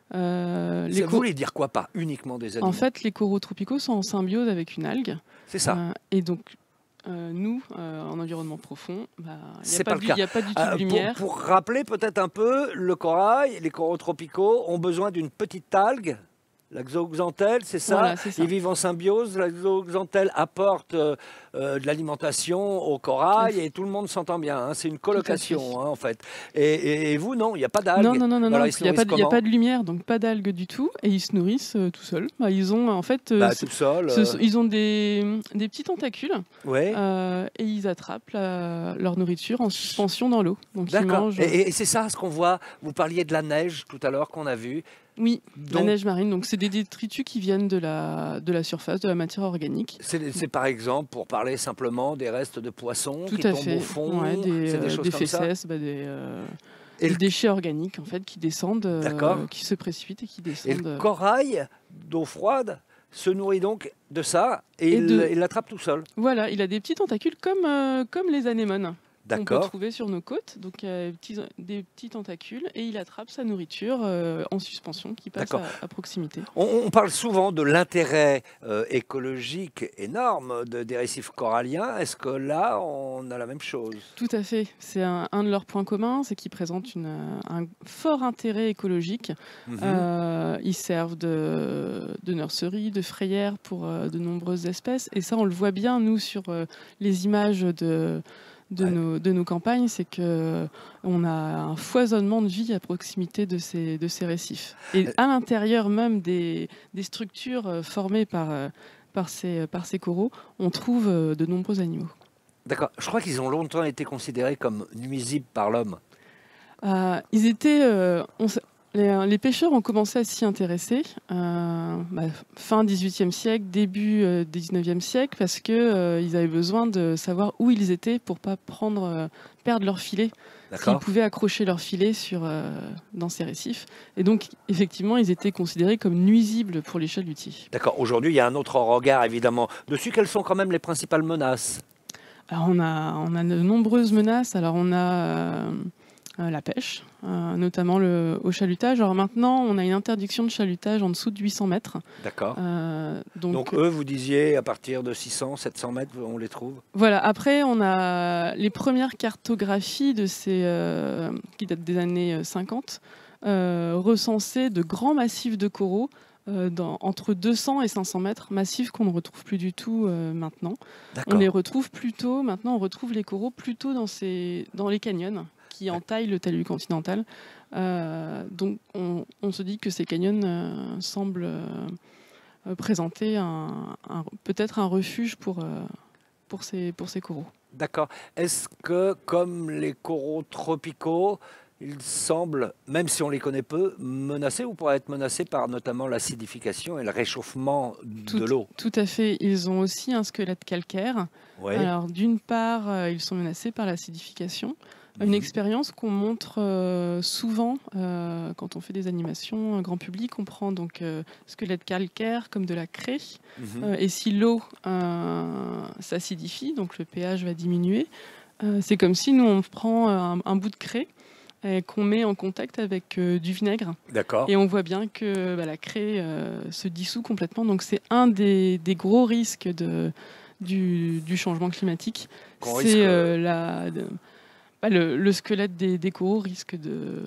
Euh, les Ça cor- voulait dire quoi par uniquement des animaux? En fait, les coraux tropicaux sont en symbiose avec une algue. C'est ça. Euh, et donc, euh, nous, euh, en environnement profond, bah, il n'y C'est a, pas pas le du- cas. il y a pas du tout Euh, de pour- lumière. Pour, rappeler peut-être un peu, le corail, les coraux tropicaux ont besoin d'une petite algue, la zooxanthelle, c'est ça. Voilà, c'est ça. Ils vivent en symbiose. La zooxanthelle apporte euh, euh, de l'alimentation au corail Tout à fait. et tout le monde s'entend bien. hein. C'est une fait. colocation, hein, en fait. Et, et- et vous, non, il n'y a pas d'algues. Non, non, non, non, Alors, non, ils il se n'y a, pas nourrissent de- il y a comment pas de lumière, donc pas d'algues du tout, et ils se nourrissent euh, tout seuls. Bah, ils ont en fait, euh, Bah, ce- tout seuls, ce- euh. ils ont des, des petits tentacules, Ouais. euh, et ils attrapent la- leur nourriture en suspension dans l'eau. Donc ils D'accord. mangent. Et, et c'est ça ce qu'on voit. Vous parliez de la neige tout à l'heure qu'on a vu. Oui, la Donc- neige marine. Donc c'est des détritus qui viennent de la, de la surface, de la matière organique. C'est c'est par exemple, pour parler simplement, des restes de poissons Tout qui à tombent fait. au fond. Ouais, des, c'est des euh, choses des comme ça. fesses, bah, des, euh, Et des le- déchets organiques en fait qui descendent, euh, D'accord. qui se précipitent et qui Et descendent. le euh, corail d'eau froide se nourrit donc de ça et, Et il de- il l'attrape tout seul. Voilà, il a des petits tentacules comme, euh, comme les anémones. qu'on peut D'accord. trouver sur nos côtes. Donc il y a des petits, des petits tentacules et il attrape sa nourriture euh, en suspension qui passe D'accord. à, à proximité. On, on parle souvent de l'intérêt euh, écologique énorme de- des récifs coralliens. Est-ce que là, on a la même chose? Tout à fait. C'est un, un de leurs points communs, c'est qu'ils présentent une, un fort intérêt écologique. Mhm. Euh, ils servent de, de nurserie, de frayère pour euh, de nombreuses espèces. Et ça, on le voit bien, nous, sur euh, les images de, de, Ouais. nos, de nos campagnes, c'est qu'on a un foisonnement de vie à proximité de ces, de ces récifs. Et à l'intérieur même des, des structures euh, formées par, euh, par, ces, par ces coraux, on trouve euh, de nombreux animaux. D'accord. Je crois qu'ils ont longtemps été considérés comme nuisibles par l'homme. Euh, ils étaient, euh, on s- les, les pêcheurs ont commencé à s'y intéresser euh, bah, fin dix-huitième siècle, début euh, dix-neuvième siècle, parce que euh, ils avaient besoin de savoir où ils étaient pour pas prendre, euh, perdre leur filet. S'ils D'accord. pouvaient accrocher leur filet sur, euh, dans ces récifs. Et donc, effectivement, ils étaient considérés comme nuisibles pour les chalutiers. D'accord. Aujourd'hui, il y a un autre regard, évidemment. Dessus, quelles sont quand même les principales menaces? Alors on a, on a de nombreuses menaces. Alors on a euh, euh, la pêche, euh, notamment le, au chalutage. Alors maintenant, on a une interdiction de chalutage en dessous de huit cents mètres. D'accord. Euh, donc, Donc, eux, vous disiez, à partir de six cents, sept cents mètres, on les trouve? voilà. Après, on a les premières cartographies de ces, euh, qui datent des années cinquante, euh, recensaient de grands massifs de coraux euh, dans, entre deux cents et cinq cents mètres, massifs qu'on ne retrouve plus du tout euh, maintenant. D'accord. On les retrouve plutôt, maintenant on retrouve les coraux plutôt dans, ces, dans les canyons qui entaillent le talus continental. Euh, donc on, on se dit que ces canyons euh, semblent euh, présenter un, un- peut-être un refuge pour, euh, pour, ces, pour ces coraux. D'accord. Est-ce que, comme les coraux tropicaux, ils semblent, même si on les connaît peu, menacés ou pourraient être menacés par notamment l'acidification et le réchauffement de l'eau? Tout à fait. Ils ont aussi un squelette calcaire. Ouais. Alors, d'une part, euh, ils sont menacés par l'acidification. Une Mhm. expérience qu'on montre euh, souvent euh, quand on fait des animations euh, grand public. On prend donc euh, squelette calcaire comme de la craie. Mhm. Euh, et si l'eau euh, s'acidifie, donc le pH va diminuer, euh, c'est comme si nous on prend un, un bout de craie et qu'on met en contact avec euh, du vinaigre. D'accord. Et on voit bien que bah, la craie euh, se dissout complètement. Donc c'est un des, des gros risques de, du, du changement climatique. Qu'on risque, C'est euh, euh, la, de- bah, le, le squelette des, des coraux risque de,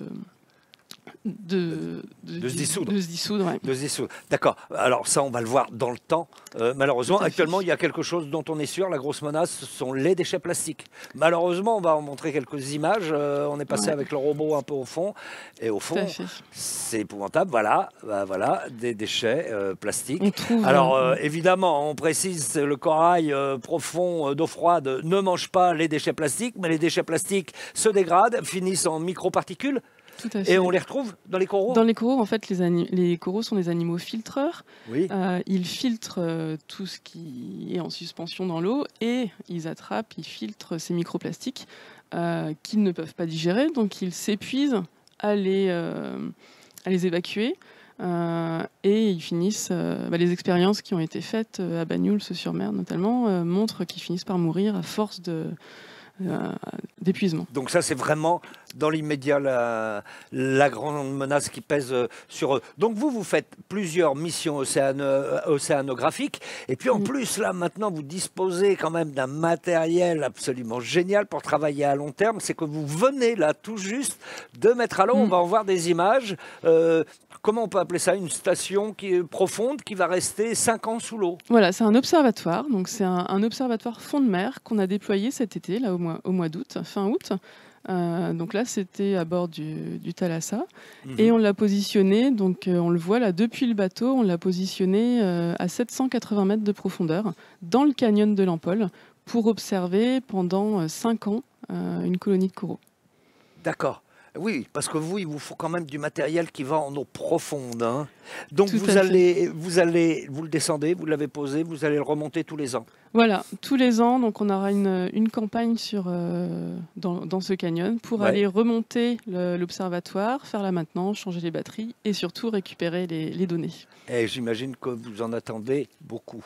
de, De se dissoudre. de se dissoudre, ouais. De se dissoudre. D'accord. Alors ça, on va le voir dans le temps. Euh, malheureusement, Tout à fait. actuellement, il y a quelque chose dont on est sûr. La grosse menace, ce sont les déchets plastiques. Malheureusement, on va en montrer quelques images. Euh, on est passé Ouais. avec le robot un peu au fond. Et au fond, à fait. c'est épouvantable. Voilà, bah, voilà, des déchets euh, plastiques. On trouve, Alors euh, euh, évidemment, on précise, le corail euh, profond euh, d'eau froide ne mange pas les déchets plastiques, mais les déchets plastiques se dégradent, finissent en microparticules. Tout à fait. Et on les retrouve dans les coraux? Dans les coraux, en fait, les, ani- les coraux sont des animaux filtreurs. Oui. Euh, ils filtrent euh, tout ce qui est en suspension dans l'eau et ils attrapent, ils filtrent ces microplastiques euh, qu'ils ne peuvent pas digérer. Donc, ils s'épuisent à les, euh, à les évacuer. Euh, et ils finissent, euh, bah, les expériences qui ont été faites euh, à Banyuls-sur-Mer notamment, euh, montrent qu'ils finissent par mourir à force de, euh, d'épuisement. Donc ça, c'est vraiment dans l'immédiat la, la grande menace qui pèse euh, sur eux. Donc vous, vous faites plusieurs missions océano- euh, océanographiques. Et puis en plus, là, maintenant, vous disposez quand même d'un matériel absolument génial pour travailler à long terme. C'est que vous venez là tout juste de mettre à l'eau. On va en voir des images. Euh, comment on peut appeler ça? Une station qui est profonde, qui va rester cinq ans sous l'eau. Voilà, c'est un observatoire. Donc c'est un, un observatoire fond de mer qu'on a déployé cet été, là au mois, au mois d'août, fin août. Euh, donc là, c'était à bord du, du Thalassa. Mhm. Et on l'a positionné, donc euh, on le voit là, depuis le bateau, on l'a positionné euh, à sept cent quatre-vingts mètres de profondeur, dans le canyon de l'Ampole, pour observer pendant euh, cinq ans euh, une colonie de coraux. D'accord. Oui, parce que vous, il vous faut quand même du matériel qui va en eau profonde. Hein. Donc Tout vous à fait. allez, vous allez, vous le descendez, vous l'avez posé, vous allez le remonter tous les ans. Voilà, tous les ans, donc on aura une, une campagne sur, euh, dans, dans ce canyon pour Ouais. aller remonter le- l'observatoire, faire la maintenance, changer les batteries et surtout récupérer les, les données. Et j'imagine que vous en attendez beaucoup.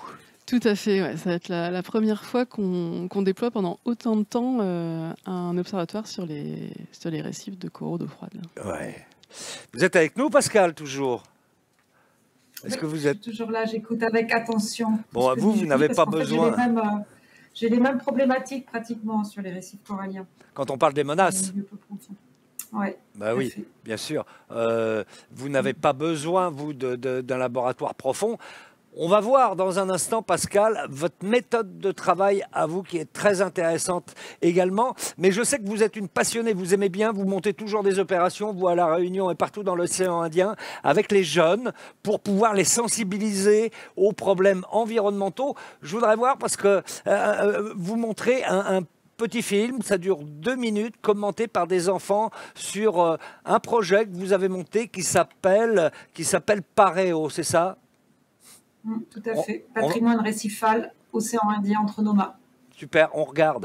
Tout à fait, ouais. Ça va être la, la première fois qu'on qu'on déploie pendant autant de temps euh, un observatoire sur les, sur les récifs de coraux d'eau froide. Ouais. Vous êtes avec nous, Pascal, toujours? Est-ce que vous êtes toujours là? J'écoute avec attention. Bon, vous, vous n'avez pas besoin. J'ai les, euh, les mêmes problématiques pratiquement sur les récifs coralliens. Quand on parle des menaces. Ouais, bah oui, fait. Bien sûr. Euh, vous n'avez pas besoin, vous, d'un de, de, laboratoire profond. On va voir dans un instant, Pascal, votre méthode de travail à vous qui est très intéressante également. Mais je sais que vous êtes une passionnée, vous aimez bien, vous montez toujours des opérations, vous à La Réunion et partout dans l'océan Indien, avec les jeunes, pour pouvoir les sensibiliser aux problèmes environnementaux. Je voudrais voir, parce que euh, vous montrez un, un petit film, ça dure deux minutes, commenté par des enfants sur euh, un projet que vous avez monté qui s'appelle qui s'appelle Paréo, c'est ça? Mmh, tout à fait. On, Patrimoine on... récifal, océan Indien entre nos mains. Super, on regarde.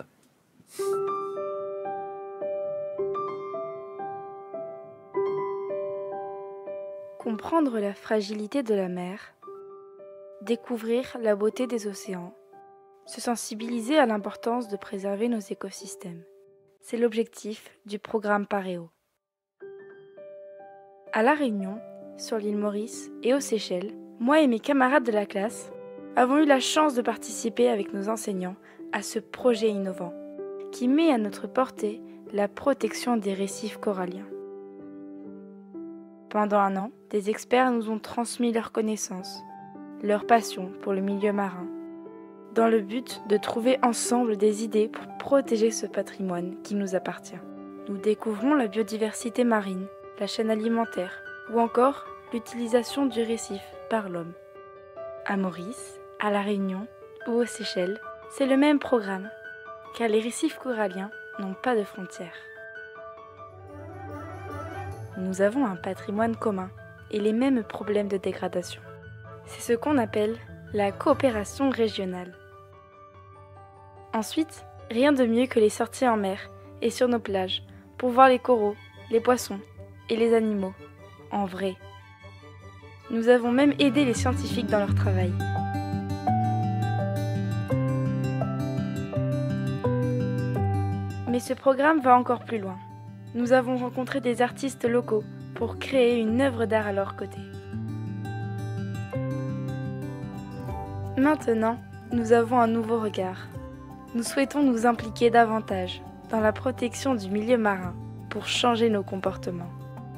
Comprendre la fragilité de la mer, découvrir la beauté des océans, se sensibiliser à l'importance de préserver nos écosystèmes. C'est l'objectif du programme Paréo. À La Réunion, sur l'île Maurice et aux Seychelles, moi et mes camarades de la classe avons eu la chance de participer avec nos enseignants à ce projet innovant qui met à notre portée la protection des récifs coralliens. Pendant un an, des experts nous ont transmis leurs connaissances, leur passion pour le milieu marin, dans le but de trouver ensemble des idées pour protéger ce patrimoine qui nous appartient. Nous découvrons la biodiversité marine, la chaîne alimentaire ou encore l'utilisation du récif par l'homme. À Maurice, à La Réunion ou aux Seychelles, c'est le même programme, car les récifs coralliens n'ont pas de frontières. Nous avons un patrimoine commun et les mêmes problèmes de dégradation. C'est ce qu'on appelle la coopération régionale. Ensuite, rien de mieux que les sorties en mer et sur nos plages pour voir les coraux, les poissons et les animaux en vrai. Nous avons même aidé les scientifiques dans leur travail. Mais ce programme va encore plus loin. Nous avons rencontré des artistes locaux pour créer une œuvre d'art à leur côté. Maintenant, nous avons un nouveau regard. Nous souhaitons nous impliquer davantage dans la protection du milieu marin pour changer nos comportements.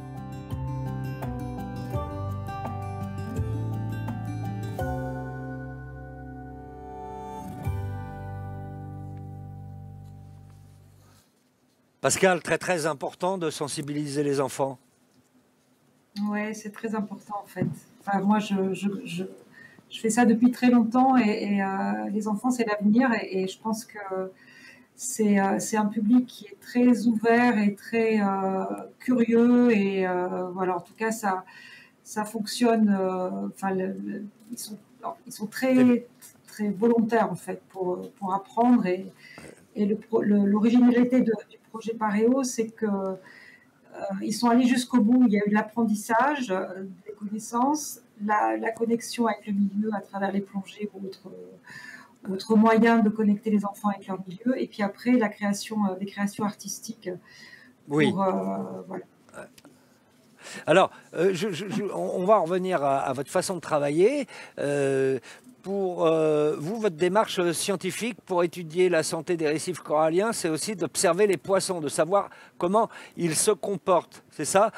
Pascal, très très important de sensibiliser les enfants. Oui, c'est très important en fait. Enfin, moi, je, je, je, je fais ça depuis très longtemps et, et euh, les enfants, c'est l'avenir et, et je pense que c'est euh, c'est un public qui est très ouvert et très euh, curieux et euh, voilà, en tout cas, ça, ça fonctionne. Euh, enfin, le, le, ils, sont, ils sont très, très volontaires en fait pour, pour apprendre et, et l'originalité du projet Paréo, c'est que Euh, ils sont allés jusqu'au bout. Il y a eu l'apprentissage, euh, des connaissances, la, la connexion avec le milieu à travers les plongées ou autres, euh, autres moyens de connecter les enfants avec leur milieu. Et puis après, la création, euh, des créations artistiques. Pour, oui. Euh, voilà. Alors, euh, je, je, je, on va revenir à, à votre façon de travailler. Euh, Pour euh, vous, votre démarche scientifique pour étudier la santé des récifs coralliens, c'est aussi d'observer les poissons, de savoir comment ils se comportent, c'est ça?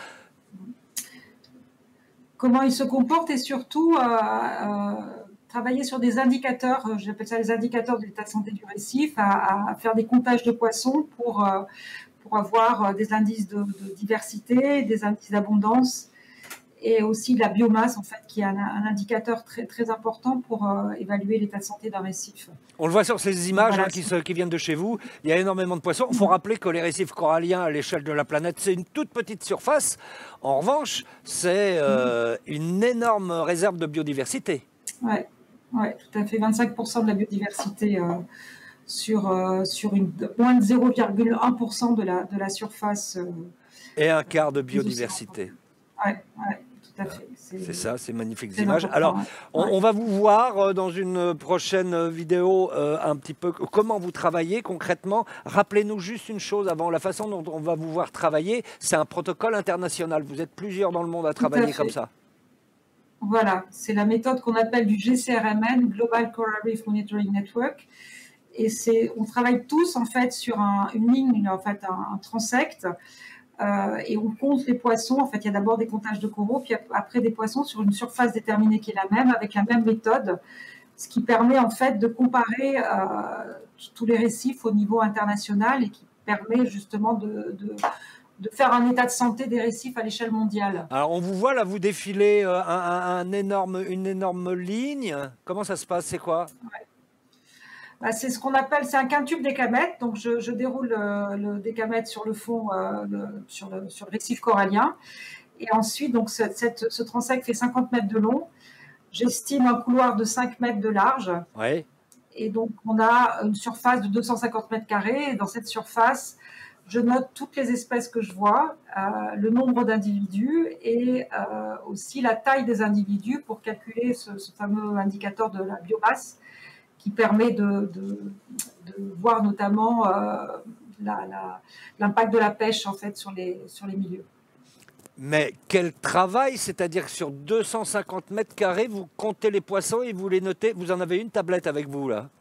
Comment ils se comportent et surtout euh, euh, travailler sur des indicateurs, j'appelle ça les indicateurs de l'état de santé du récif, à, à faire des comptages de poissons pour, euh, pour avoir des indices de, de diversité, des indices d'abondance. Et aussi la biomasse, en fait, qui est un, un indicateur très, très important pour euh, évaluer l'état de santé d'un récif. On le voit sur ces images voilà, hein, qui, se, qui viennent de chez vous. Il y a énormément de poissons. Il faut rappeler que les récifs coralliens, à l'échelle de la planète, c'est une toute petite surface. En revanche, c'est euh, une énorme réserve de biodiversité. Oui, ouais, tout à fait. vingt-cinq pour cent de la biodiversité euh, sur, euh, sur une, moins de zéro virgule un pour cent de la, de la surface. Euh, Et un quart de biodiversité. Oui, ouais. tout à fait. C'est ça, ces magnifiques très images. important, Alors, ouais. on, Ouais. on va vous voir euh, dans une prochaine vidéo euh, un petit peu comment vous travaillez concrètement. Rappelez-nous juste une chose avant, la façon dont on va vous voir travailler, c'est un protocole international. Vous êtes plusieurs dans le monde à Tout à travailler fait. comme ça. Voilà, c'est la méthode qu'on appelle du G C R M N, Global Coral Reef Monitoring Network. Et c'est, on travaille tous en fait sur un, une ligne, en fait un, un transect, euh, et on compte les poissons. En fait, il y a d'abord des comptages de coraux, puis après des poissons sur une surface déterminée qui est la même, avec la même méthode, ce qui permet en fait de comparer euh, tous les récifs au niveau international et qui permet justement de, de de faire un état de santé des récifs à l'échelle mondiale. Alors, on vous voit là, vous défilez euh, un, un- un énorme, une énorme ligne. Comment ça se passe? C'est quoi? Ouais. Bah, c'est ce qu'on appelle, c'est un quintube décamètre. Donc, je, je déroule euh, le décamètre sur le fond, euh, le, sur, le, sur le récif corallien. Et ensuite, donc, ce, cette, ce transect fait cinquante mètres de long. J'estime un couloir de cinq mètres de large. Ouais. Et donc, on a une surface de deux cent cinquante mètres carrés. Et dans cette surface, je note toutes les espèces que je vois, euh, le nombre d'individus et euh, aussi la taille des individus pour calculer ce, ce fameux indicateur de la biomasse qui permet de, de, de voir notamment euh, la, la, l'impact de la pêche en fait sur les, sur les milieux. Mais quel travail, c'est-à-dire que sur deux cent cinquante mètres carrés, vous comptez les poissons et vous les notez. Vous en avez une tablette avec vous là?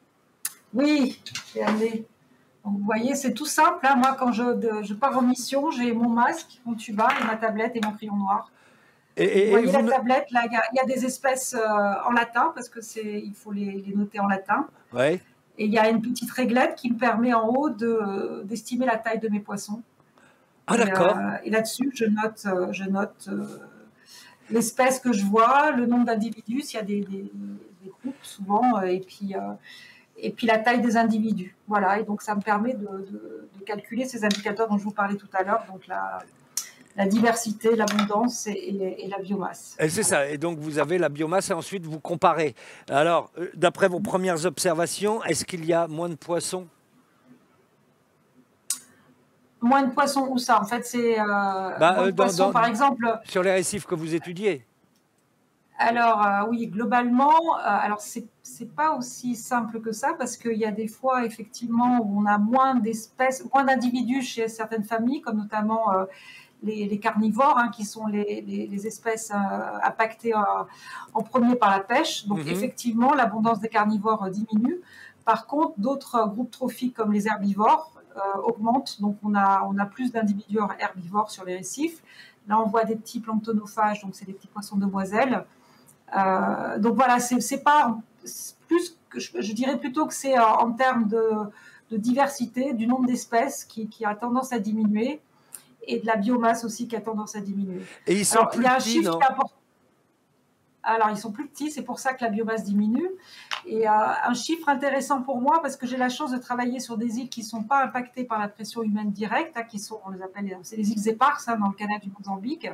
Oui, j'ai amené. Donc, vous voyez, c'est tout simple. Hein. Moi, quand je, de, je pars en mission, j'ai mon masque, mon tuba, et ma tablette et mon crayon noir. Et, et, vous voyez et la vous... tablette, là, il y, y a des espèces euh, en latin, parce que c'est, il faut les, les noter en latin. Ouais. Et il y a une petite réglette qui me permet en haut de, d'estimer la taille de mes poissons. Ah, et, d'accord. Euh, et là-dessus, je note, euh, je note euh, l'espèce que je vois, le nombre d'individus, s'il y a des, des, des groupes souvent, et puis... Euh, et puis la taille des individus. Voilà, et donc ça me permet de, de, de calculer ces indicateurs dont je vous parlais tout à l'heure, donc la, la diversité, l'abondance et, et, et la biomasse. Et c'est ça, et donc vous avez la biomasse et ensuite vous comparez. Alors, euh, d'après vos premières observations, est-ce qu'il y a moins de poissons? Moins de poissons, où ça? En fait, c'est... Euh, bah, moins euh, de dans, poissons, dans, par exemple... Sur les récifs que vous étudiez? Alors, euh, oui, globalement, euh, alors c'est, c'est pas aussi simple que ça, parce qu'il y a des fois, effectivement, où on a moins d'espèces, moins d'individus chez certaines familles, comme notamment euh, les, les carnivores, hein, qui sont les, les, les espèces euh, impactées euh, en premier par la pêche. Donc, Mhm. effectivement, l'abondance des carnivores euh, diminue. Par contre, d'autres euh, groupes trophiques, comme les herbivores, euh, augmentent. Donc, on a, on a plus d'individus herbivores sur les récifs. Là, on voit des petits planctonophages, donc c'est des petits poissons demoiselles. Euh, donc voilà, c'est, c'est pas c'est plus que je, je dirais plutôt que c'est euh, en termes de, de diversité, du nombre d'espèces qui, qui a tendance à diminuer et de la biomasse aussi qui a tendance à diminuer. Et ils sont Alors, plus il y a un petits, chiffre non? qui est important. Alors, ils sont plus petits, c'est pour ça que la biomasse diminue. Et euh, un chiffre intéressant pour moi, parce que j'ai la chance de travailler sur des îles qui ne sont pas impactées par la pression humaine directe, hein, qui sont, on les appelle, c'est les îles éparses, hein, dans le canal du Mozambique.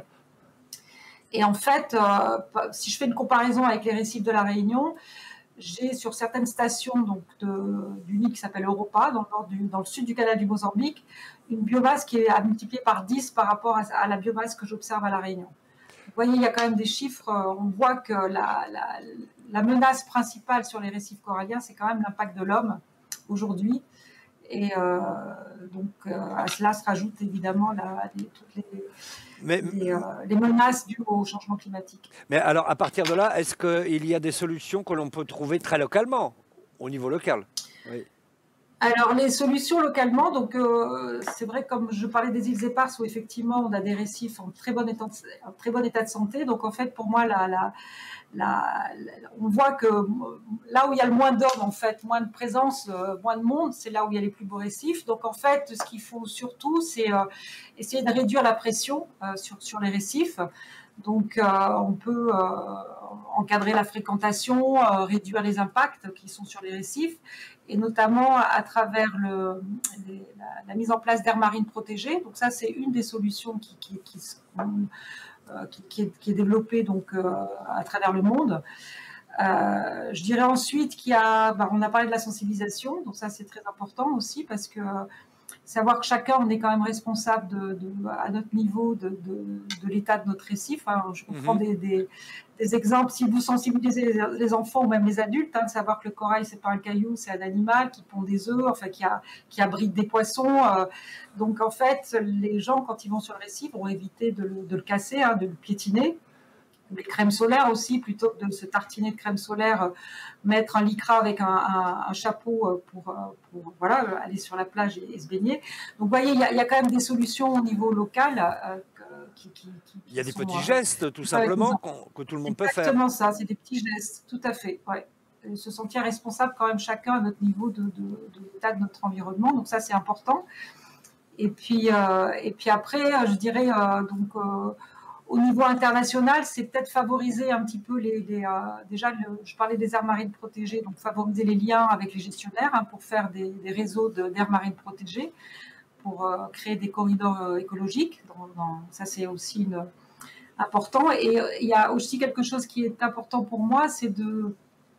Et en fait, euh, si je fais une comparaison avec les récifs de la Réunion, j'ai sur certaines stations donc de, d'une île qui s'appelle Europa, dans le, nord du, dans le sud du canal du Mozambique, une biomasse qui est à multiplier par dix par rapport à, à la biomasse que j'observe à la Réunion. Vous voyez, il y a quand même des chiffres. On voit que la, la, la menace principale sur les récifs coralliens, c'est quand même l'impact de l'homme aujourd'hui. Et euh, donc, euh, à cela se rajoute évidemment la, les, toutes les, mais, les, euh, les menaces dues au changement climatique. Mais alors, à partir de là, est-ce qu'il y a des solutions que l'on peut trouver très localement, au niveau local? Oui. Alors, les solutions localement, donc euh, c'est vrai, comme je parlais des îles éparses, où effectivement on a des récifs en très bon état de, en très bon état de santé. Donc, en fait, pour moi, la, la, la, la, on voit que là où il y a le moins d'hommes, en fait, moins de présence, euh, moins de monde, c'est là où il y a les plus beaux récifs. Donc, en fait, ce qu'il faut surtout, c'est euh, essayer de réduire la pression euh, sur, sur les récifs. Donc, euh, on peut euh, encadrer la fréquentation, euh, réduire les impacts qui sont sur les récifs, et notamment à travers le, les, la, la mise en place d'aires marines protégées. Donc ça, c'est une des solutions qui, qui, qui, euh, qui, qui, est, qui est développée donc, euh, à travers le monde. Euh, je dirais ensuite qu'il y a, bah, on a parlé de la sensibilisation, donc ça c'est très important aussi parce que savoir que chacun, on est quand même responsable de, de, à notre niveau de, de, de l'état de notre récif. Hein. Je vous prends des, des, des exemples. Si vous sensibilisez les, les enfants ou même les adultes, hein, de savoir que le corail, c'est pas un caillou, c'est un animal qui pond des œufs, enfin qui, a, qui abrite des poissons. Euh, donc en fait, les gens, quand ils vont sur le récif, vont éviter de le, de le casser, hein, de le piétiner. Les crèmes solaires aussi, plutôt que de se tartiner de crème solaire, euh, mettre un lycra avec un, un, un chapeau pour, pour voilà, aller sur la plage et, et se baigner. Donc vous voyez, il y, a, il y a quand même des solutions au niveau local. Euh, qui, qui, qui, il y a des sont, petits euh, gestes, tout simplement, que tout le monde peut faire. Exactement ça, c'est des petits gestes, tout à fait. Ouais. Et se sentir responsable quand même chacun à notre niveau de, de, de l'état de notre environnement. Donc ça, c'est important. Et puis, euh, et puis après, je dirais, euh, donc... Euh, au niveau international, c'est peut-être favoriser un petit peu les, les euh, déjà, le, je parlais des aires marines protégées, donc favoriser les liens avec les gestionnaires hein, pour faire des, des réseaux d'aires marines protégées, pour euh, créer des corridors euh, écologiques. Dans, dans, ça, c'est aussi une, important. Et euh, il y a aussi quelque chose qui est important pour moi, c'est de,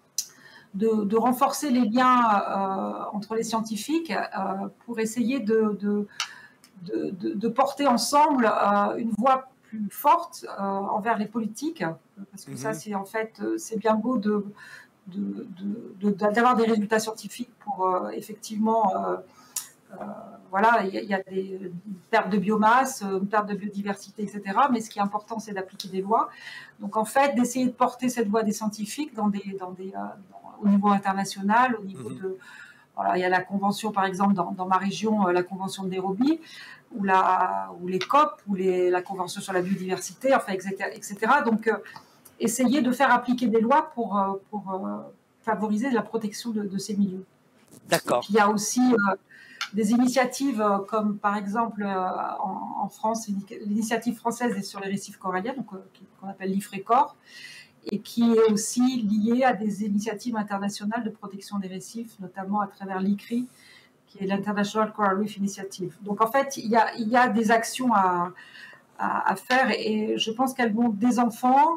de, de renforcer les liens euh, entre les scientifiques euh, pour essayer de, de, de, de, de porter ensemble euh, une voix plus forte euh, envers les politiques, parce que mmh. ça, c'est en fait, c'est bien beau de, de, de, de, d'avoir des résultats scientifiques pour euh, effectivement, euh, euh, voilà, il y, y a des une perte de biomasse, une perte de biodiversité, et cetera. Mais ce qui est important, c'est d'appliquer des lois. Donc en fait, d'essayer de porter cette voix des scientifiques dans des, dans des, euh, dans, au niveau international, au niveau mmh. de, voilà, il y a la convention, par exemple, dans, dans ma région, la convention de Nairobi, ou, la, ou les C O P, ou les, la Convention sur la biodiversité, enfin, et cetera et cetera. Donc, euh, essayer de faire appliquer des lois pour, euh, pour euh, favoriser la protection de, de ces milieux. D'accord. Il y a aussi euh, des initiatives euh, comme, par exemple, euh, en, en France, l'initiative française est sur les récifs coralliens, donc, euh, qu'on appelle l'IFRECOR, et qui est aussi liée à des initiatives internationales de protection des récifs, notamment à travers l'I C R I, qui est l'International Coral Reef Initiative. Donc en fait, il y a, il y a des actions à, à, à faire et je pense qu'elles vont des enfants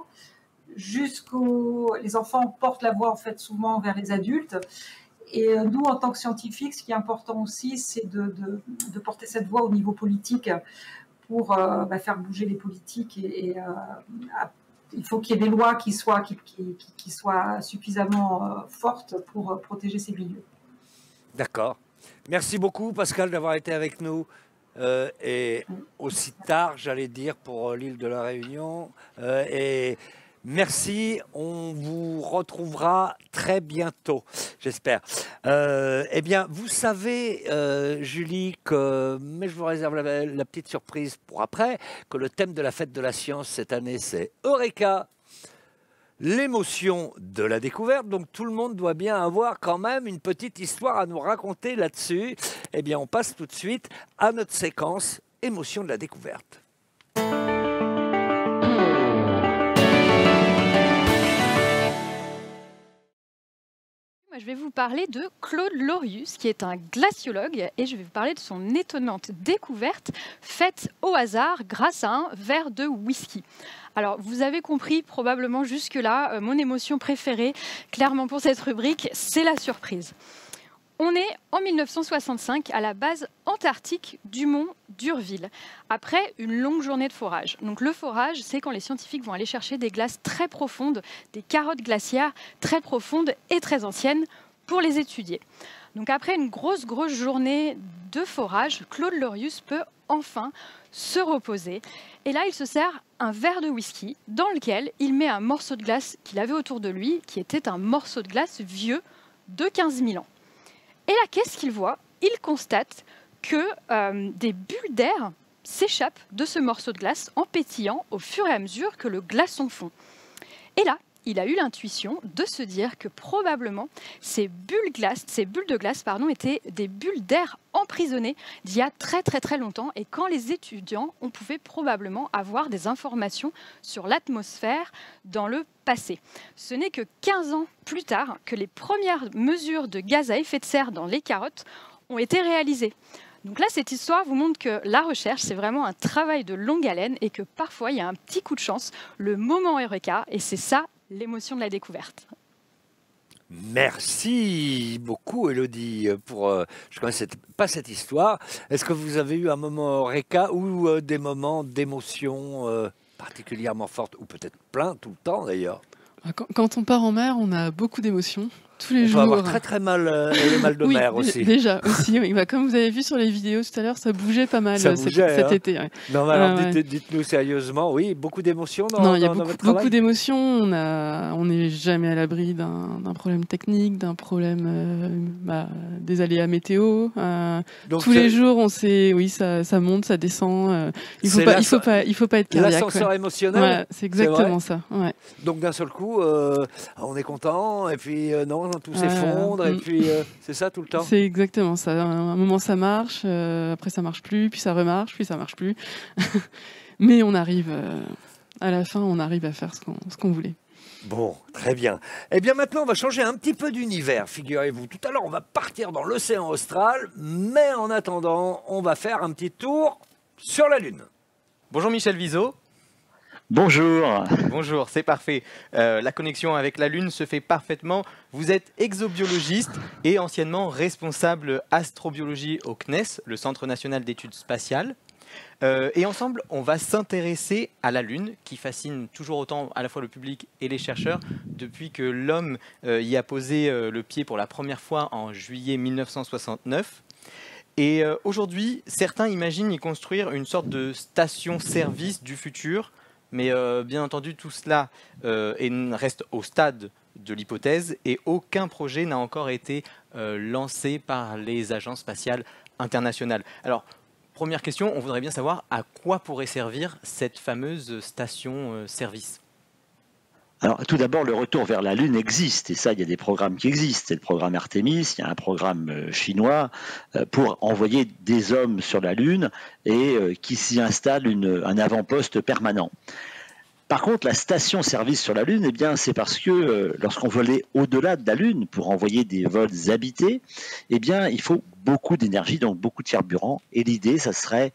jusqu'aux... Les enfants portent la voix en fait souvent vers les adultes. Et nous, en tant que scientifiques, ce qui est important aussi, c'est de, de, de porter cette voix au niveau politique pour euh, bah, faire bouger les politiques. Et, et euh, à, il faut qu'il y ait des lois qui soient, qui, qui, qui soient suffisamment euh, fortes pour euh, protéger ces milieux. D'accord. Merci beaucoup, Pascal, d'avoir été avec nous euh, et aussi tard, j'allais dire, pour l'île de la Réunion. Euh, et merci, on vous retrouvera très bientôt, j'espère. Euh, eh bien, vous savez, euh, Julie, que, mais je vous réserve la, la petite surprise pour après, que le thème de la fête de la science cette année, c'est Eureka, l'émotion de la découverte. Donc tout le monde doit bien avoir quand même une petite histoire à nous raconter là-dessus. Eh bien, on passe tout de suite à notre séquence émotion de la découverte. Je vais vous parler de Claude Lorius, qui est un glaciologue, et je vais vous parler de son étonnante découverte faite au hasard grâce à un verre de whisky. Alors, vous avez compris probablement jusque-là, euh, mon émotion préférée, clairement pour cette rubrique, c'est la surprise. On est en mille neuf cent soixante-cinq à la base antarctique du mont d'Urville, après une longue journée de forage. Donc le forage, c'est quand les scientifiques vont aller chercher des glaces très profondes, des carottes glaciaires très profondes et très anciennes pour les étudier. Donc après une grosse, grosse journée de forage, Claude Lorius peut enfin se reposer. Et là, il se sert un verre de whisky dans lequel il met un morceau de glace qu'il avait autour de lui, qui était un morceau de glace vieux de quinze mille ans. Et là, qu'est-ce qu'il voit? Il constate que euh, des bulles d'air s'échappent de ce morceau de glace en pétillant au fur et à mesure que le glaçon fond. Et là, il a eu l'intuition de se dire que probablement ces bulles, glace, ces bulles de glace pardon, étaient des bulles d'air emprisonnées d'il y a très très très longtemps. Et quand les étudiants, on pouvait probablement avoir des informations sur l'atmosphère dans le passé. Ce n'est que quinze ans plus tard que les premières mesures de gaz à effet de serre dans les carottes ont été réalisées. Donc là, cette histoire vous montre que la recherche, c'est vraiment un travail de longue haleine et que parfois, il y a un petit coup de chance, le moment Eureka, et c'est ça l'émotion de la découverte. Merci beaucoup, Élodie, pour. Euh, je ne connaissais pas cette histoire. Est-ce que vous avez eu un moment Eureka ou euh, des moments d'émotion euh, particulièrement fortes, ou peut-être plein tout le temps d'ailleurs? Quand, quand on part en mer, on a beaucoup d'émotions. Tous les on jours. peut avoir très très mal euh, le mal de oui, mer aussi. Déjà, aussi. Oui. Bah, comme vous avez vu sur les vidéos tout à l'heure, ça bougeait pas mal ça euh, bougeait, cet, hein. cet été. Ouais. Non, mais alors euh, dites, dites-nous sérieusement, oui, beaucoup d'émotions dans, non, il y a dans, beaucoup, dans votre travail. beaucoup d'émotions. On a, on n'est jamais à l'abri d'un, d'un problème technique, d'un problème euh, bah, des aléas météo. Euh, Donc tous les jours, on sait, oui, ça, ça monte, ça descend. Euh, il faut pas, il faut pas, il faut pas être cardiaque. L'ascenseur ouais. émotionnel. Ouais, c'est exactement ça. Ouais. Donc d'un seul coup, euh, on est content et puis euh, non, tout s'effondre. Et mm. puis, euh, c'est ça tout le temps? C'est exactement ça. À un moment, ça marche, euh, après, ça marche plus, puis ça remarche, puis ça marche plus. Mais on arrive, euh, à la fin, on arrive à faire ce qu'on, ce qu'on voulait. Bon, très bien. Eh bien, maintenant, on va changer un petit peu d'univers, figurez-vous. Tout à l'heure, on va partir dans l'océan austral, mais en attendant, on va faire un petit tour sur la Lune. Bonjour Michel Viseau. Bonjour. Bonjour, c'est parfait. Euh, la connexion avec la Lune se fait parfaitement. Vous êtes exobiologiste et anciennement responsable astrobiologie au C N E S, le Centre national d'études spatiales. Euh, et ensemble, on va s'intéresser à la Lune, qui fascine toujours autant à la fois le public et les chercheurs, depuis que l'homme euh, y a posé euh, le pied pour la première fois en juillet mille neuf cent soixante-neuf. Et euh, aujourd'hui, certains imaginent y construire une sorte de station-service du futur. Mais euh, bien entendu, tout cela euh, est, reste au stade de l'hypothèse et aucun projet n'a encore été euh, lancé par les agences spatiales internationales. Alors, première question, on voudrait bien savoir à quoi pourrait servir cette fameuse station-service. Alors, tout d'abord, le retour vers la Lune existe, et ça, il y a des programmes qui existent. C'est le programme Artemis, il y a un programme euh, chinois euh, pour envoyer des hommes sur la Lune et euh, qui s'y installe une, un avant-poste permanent. Par contre, la station-service sur la Lune, eh bien, c'est parce que euh, lorsqu'on veut aller au-delà de la Lune pour envoyer des vols habités, eh bien, il faut beaucoup d'énergie, donc beaucoup de carburant. Et l'idée, ça serait,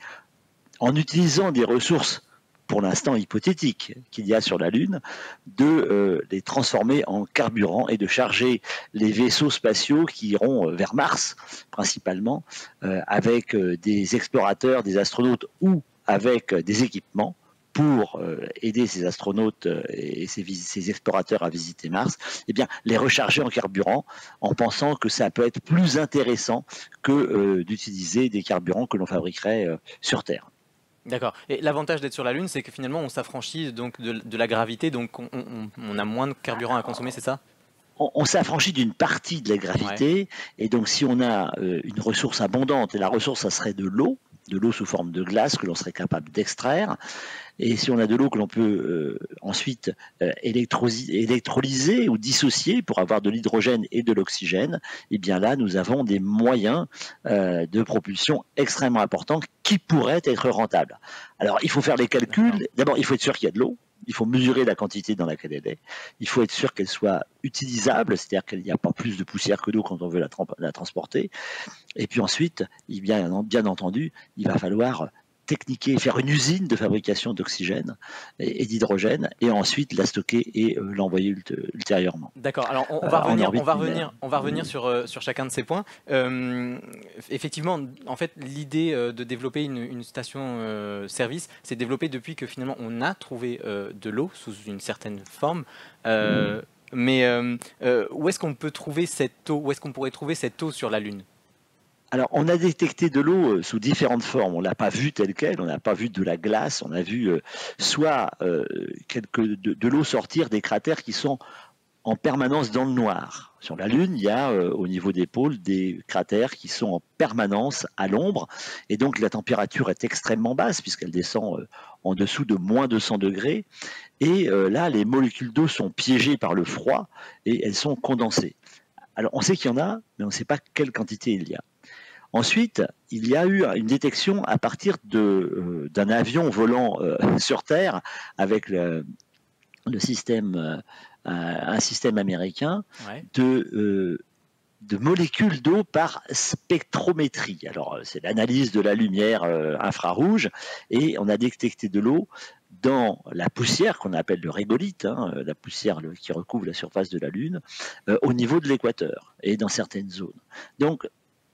en utilisant des ressources pour l'instant hypothétique qu'il y a sur la Lune, de euh, les transformer en carburant et de charger les vaisseaux spatiaux qui iront vers Mars, principalement, euh, avec euh, des explorateurs, des astronautes ou avec euh, des équipements pour euh, aider ces astronautes euh, et ces, ces explorateurs à visiter Mars, eh bien, les recharger en carburant en pensant que ça peut être plus intéressant que euh, d'utiliser des carburants que l'on fabriquerait euh, sur Terre. D'accord. Et l'avantage d'être sur la Lune, c'est que finalement, on s'affranchit donc de, de la gravité, donc on, on, on a moins de carburant à consommer, c'est ça ? On, on s'affranchit d'une partie de la gravité, ouais. Et donc si on a euh, une ressource abondante, et la ressource, ça serait de l'eau, de l'eau sous forme de glace que l'on serait capable d'extraire, et si on a de l'eau que l'on peut euh, ensuite euh, électrolyser ou dissocier pour avoir de l'hydrogène et de l'oxygène, et bien là, nous avons des moyens euh, de propulsion extrêmement importants qui pourraient être rentables. Alors, il faut faire les calculs. D'abord, il faut être sûr qu'il y a de l'eau. Il faut mesurer la quantité dans laquelle elle est. Il faut être sûr qu'elle soit utilisable, c'est-à-dire qu'il n'y a pas plus de poussière que d'eau quand on veut la, la transporter. Et puis ensuite, bien, bien entendu, il va falloir techniquer, faire une usine de fabrication d'oxygène et, et d'hydrogène, et ensuite la stocker et euh, l'envoyer ultérieurement. D'accord. Alors on, on va revenir, on va revenir, on va revenir sur euh, sur chacun de ces points. Euh, effectivement, en fait, l'idée euh, de développer une, une station-service, euh, c'est développé depuis que finalement on a trouvé euh, de l'eau sous une certaine forme. Euh, mmh. Mais euh, euh, où est-ce qu'on peut trouver cette eau ? Où est-ce qu'on pourrait trouver cette eau sur la Lune ? Alors, on a détecté de l'eau sous différentes formes. On ne l'a pas vue telle qu'elle, on n'a pas vu de la glace, on a vu euh, soit euh, quelque, de, de l'eau sortir des cratères qui sont en permanence dans le noir. Sur la Lune, il y a euh, au niveau des pôles des cratères qui sont en permanence à l'ombre, et donc la température est extrêmement basse puisqu'elle descend euh, en dessous de moins deux cents degrés, et euh, là, les molécules d'eau sont piégées par le froid et elles sont condensées. Alors, on sait qu'il y en a, mais on ne sait pas quelle quantité il y a. Ensuite, il y a eu une détection à partir de, euh, d'un avion volant euh, sur Terre avec le, le système, euh, un système américain ouais. de, euh, de molécules d'eau par spectrométrie. Alors, c'est l'analyse de la lumière euh, infrarouge et on a détecté de l'eau dans la poussière qu'on appelle le régolithe, hein, la poussière le, qui recouvre la surface de la Lune, euh, au niveau de l'équateur et dans certaines zones. Donc,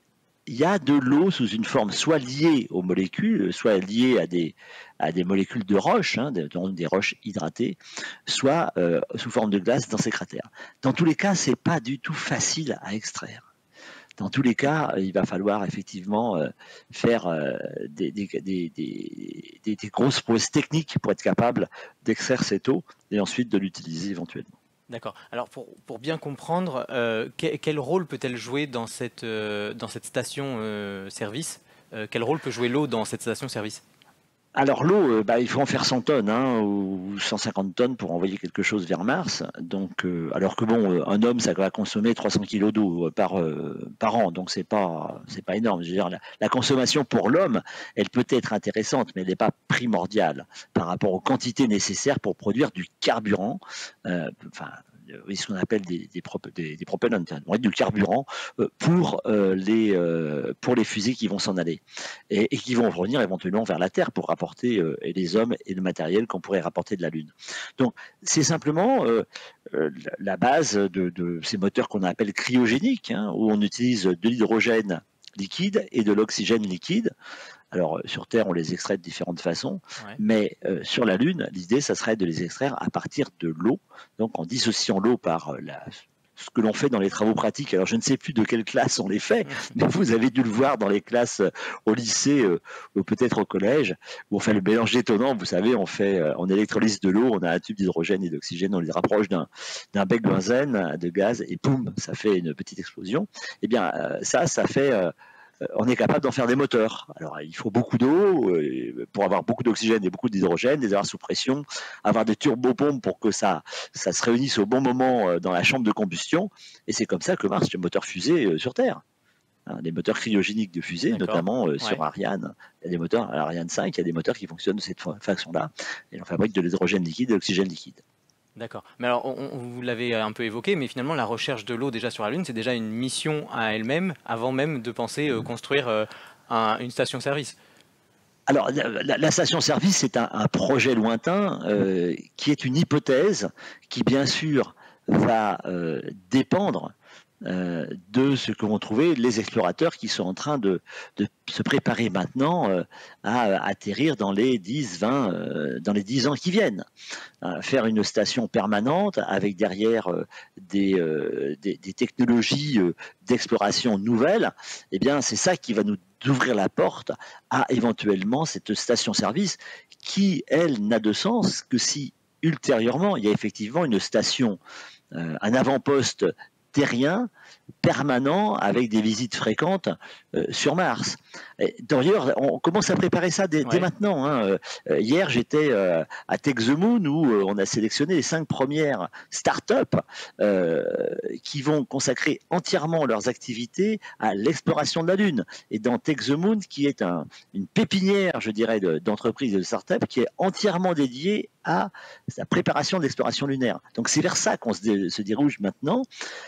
il y a de l'eau sous une forme soit liée aux molécules, soit liée à des, à des molécules de roches, hein, des, des roches hydratées, soit euh, sous forme de glace dans ces cratères. Dans tous les cas, ce n'est pas du tout facile à extraire. Dans tous les cas, il va falloir effectivement euh, faire euh, des, des, des, des, des, des grosses prouesses techniques pour être capable d'extraire cette eau et ensuite de l'utiliser éventuellement. D'accord. Alors pour, pour bien comprendre, euh, quel, quel rôle peut-elle jouer dans cette, euh, dans cette station-service euh, Quel rôle peut jouer l'eau dans cette station-service? Alors l'eau, euh, bah, il faut en faire cent tonnes hein, ou cent cinquante tonnes pour envoyer quelque chose vers Mars. Donc, euh, alors que bon, un homme, ça va consommer trois cents kilos d'eau par, euh, par an, donc c'est pas, c'est pas énorme. Je veux dire, la, la consommation pour l'homme, elle peut être intéressante, mais elle n'est pas primordiale par rapport aux quantités nécessaires pour produire du carburant. Euh, enfin, oui, ce qu'on appelle des, des, prop, des, des propellants, hein, du carburant euh, pour, euh, les, euh, pour les fusées qui vont s'en aller et, et qui vont revenir éventuellement vers la Terre pour rapporter euh, les hommes et le matériel qu'on pourrait rapporter de la Lune. Donc, c'est simplement euh, euh, la base de, de ces moteurs qu'on appelle cryogéniques, hein, où on utilise de l'hydrogène liquide et de l'oxygène liquide. Alors, sur Terre, on les extrait de différentes façons, ouais. mais euh, sur la Lune, l'idée, ça serait de les extraire à partir de l'eau, donc en dissociant l'eau par euh, la, ce que l'on fait dans les travaux pratiques. Alors, je ne sais plus de quelle classe on les fait, mais vous avez dû le voir dans les classes euh, au lycée euh, ou peut-être au collège, où on fait le mélange détonnant. Vous savez, on fait, euh, on électrolyse de l'eau, on a un tube d'hydrogène et d'oxygène, on les rapproche d'un, d'un bec benzène, de gaz, et boum, ça fait une petite explosion. Eh bien, euh, ça, ça fait... Euh, on est capable d'en faire des moteurs. Alors, il faut beaucoup d'eau euh, pour avoir beaucoup d'oxygène et beaucoup d'hydrogène, des aires sous pression, avoir des turbopompes pour que ça, ça se réunisse au bon moment euh, dans la chambre de combustion. Et c'est comme ça que marche le moteur fusée euh, sur Terre. Hein, les moteurs cryogéniques de fusée, D'accord. notamment euh, sur ouais. Ariane. Il y a des moteurs, à Ariane cinq, il y a des moteurs qui fonctionnent de cette façon-là. Et on fabrique de l'hydrogène liquide et de l'oxygène liquide. D'accord. Mais alors, on, on, vous l'avez un peu évoqué, mais finalement, la recherche de l'eau déjà sur la Lune, c'est déjà une mission à elle-même, avant même de penser euh, construire euh, un, une station-service. Alors, la, la station-service, c'est un, un projet lointain euh, qui est une hypothèse qui, bien sûr, va euh, dépendre Euh, de ce que vont trouver les explorateurs qui sont en train de, de se préparer maintenant euh, à, à atterrir dans les dix, vingt, euh, dans les dix ans qui viennent. Euh, faire une station permanente avec derrière euh, des, euh, des, des technologies euh, d'exploration nouvelles, eh bien, c'est ça qui va nous ouvrir la porte à éventuellement cette station-service qui, elle, n'a de sens que si ultérieurement il y a effectivement une station, euh, un avant-poste terrien, permanent, avec des visites fréquentes euh, sur Mars. D'ailleurs, on commence à préparer ça dès, ouais. dès maintenant. Hein. Euh, hier, j'étais euh, à Tech the Moon, où euh, on a sélectionné les cinq premières startups euh, qui vont consacrer entièrement leurs activités à l'exploration de la Lune. Et dans Tech the Moon, qui est un, une pépinière, je dirais, de, d'entreprises et de startups, qui est entièrement dédiée à la préparation de l'exploration lunaire. Donc c'est vers ça qu'on se, dé, se dirige maintenant.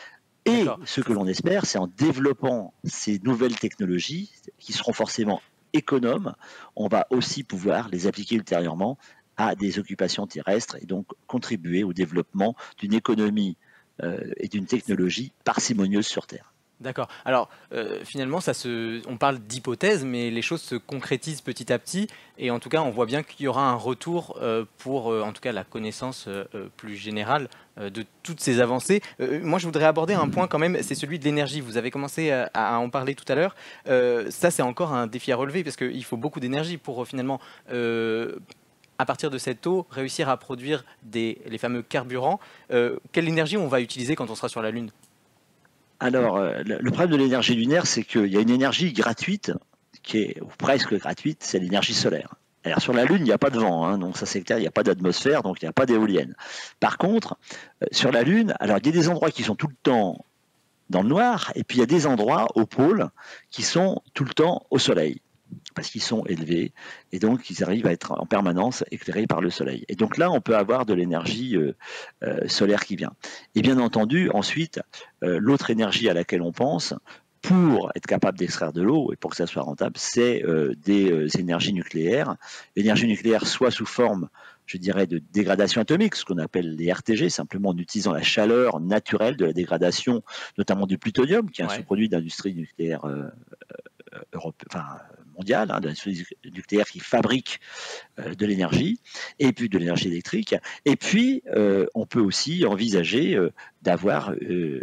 Et D'accord. ce que l'on espère, c'est en développant ces nouvelles technologies qui seront forcément économes, on va aussi pouvoir les appliquer ultérieurement à des occupations terrestres et donc contribuer au développement d'une économie euh, et d'une technologie parcimonieuse sur Terre. D'accord. Alors, euh, finalement, ça se, on parle d'hypothèse, mais les choses se concrétisent petit à petit. Et en tout cas, on voit bien qu'il y aura un retour euh, pour, euh, en tout cas, la connaissance euh, plus générale euh, de toutes ces avancées. Euh, moi, je voudrais aborder un point quand même, c'est celui de l'énergie. Vous avez commencé à, à en parler tout à l'heure. Euh, ça, c'est encore un défi à relever, parce qu'il faut beaucoup d'énergie pour, euh, finalement... Euh, à partir de cette eau, réussir à produire des, les fameux carburants. Euh, quelle énergie on va utiliser quand on sera sur la Lune ? Alors, euh, le problème de l'énergie lunaire, c'est qu'il y a une énergie gratuite, qui est ou presque gratuite, c'est l'énergie solaire. Alors, sur la Lune, il n'y a pas de vent, hein, donc ça c'est clair, il n'y a pas d'atmosphère, donc il n'y a pas d'éolienne. Par contre, euh, sur la Lune, alors il y a des endroits qui sont tout le temps dans le noir, et puis il y a des endroits au pôle qui sont tout le temps au soleil, parce qu'ils sont élevés, et donc ils arrivent à être en permanence éclairés par le soleil. Et donc là, on peut avoir de l'énergie euh, euh, solaire qui vient. Et bien entendu, ensuite, euh, l'autre énergie à laquelle on pense, pour être capable d'extraire de l'eau, et pour que ça soit rentable, c'est euh, des euh, énergies nucléaires. L'énergie nucléaire, soit sous forme, je dirais, de dégradation atomique, ce qu'on appelle les R T G, simplement en utilisant la chaleur naturelle de la dégradation, notamment du plutonium, qui est un ouais. sous-produit d'industrie nucléaire euh, euh, Europe, enfin, mondiale, hein, de l'industrie nucléaire qui fabrique euh, de l'énergie, et puis de l'énergie électrique. Et puis, euh, on peut aussi envisager euh, d'avoir... Euh,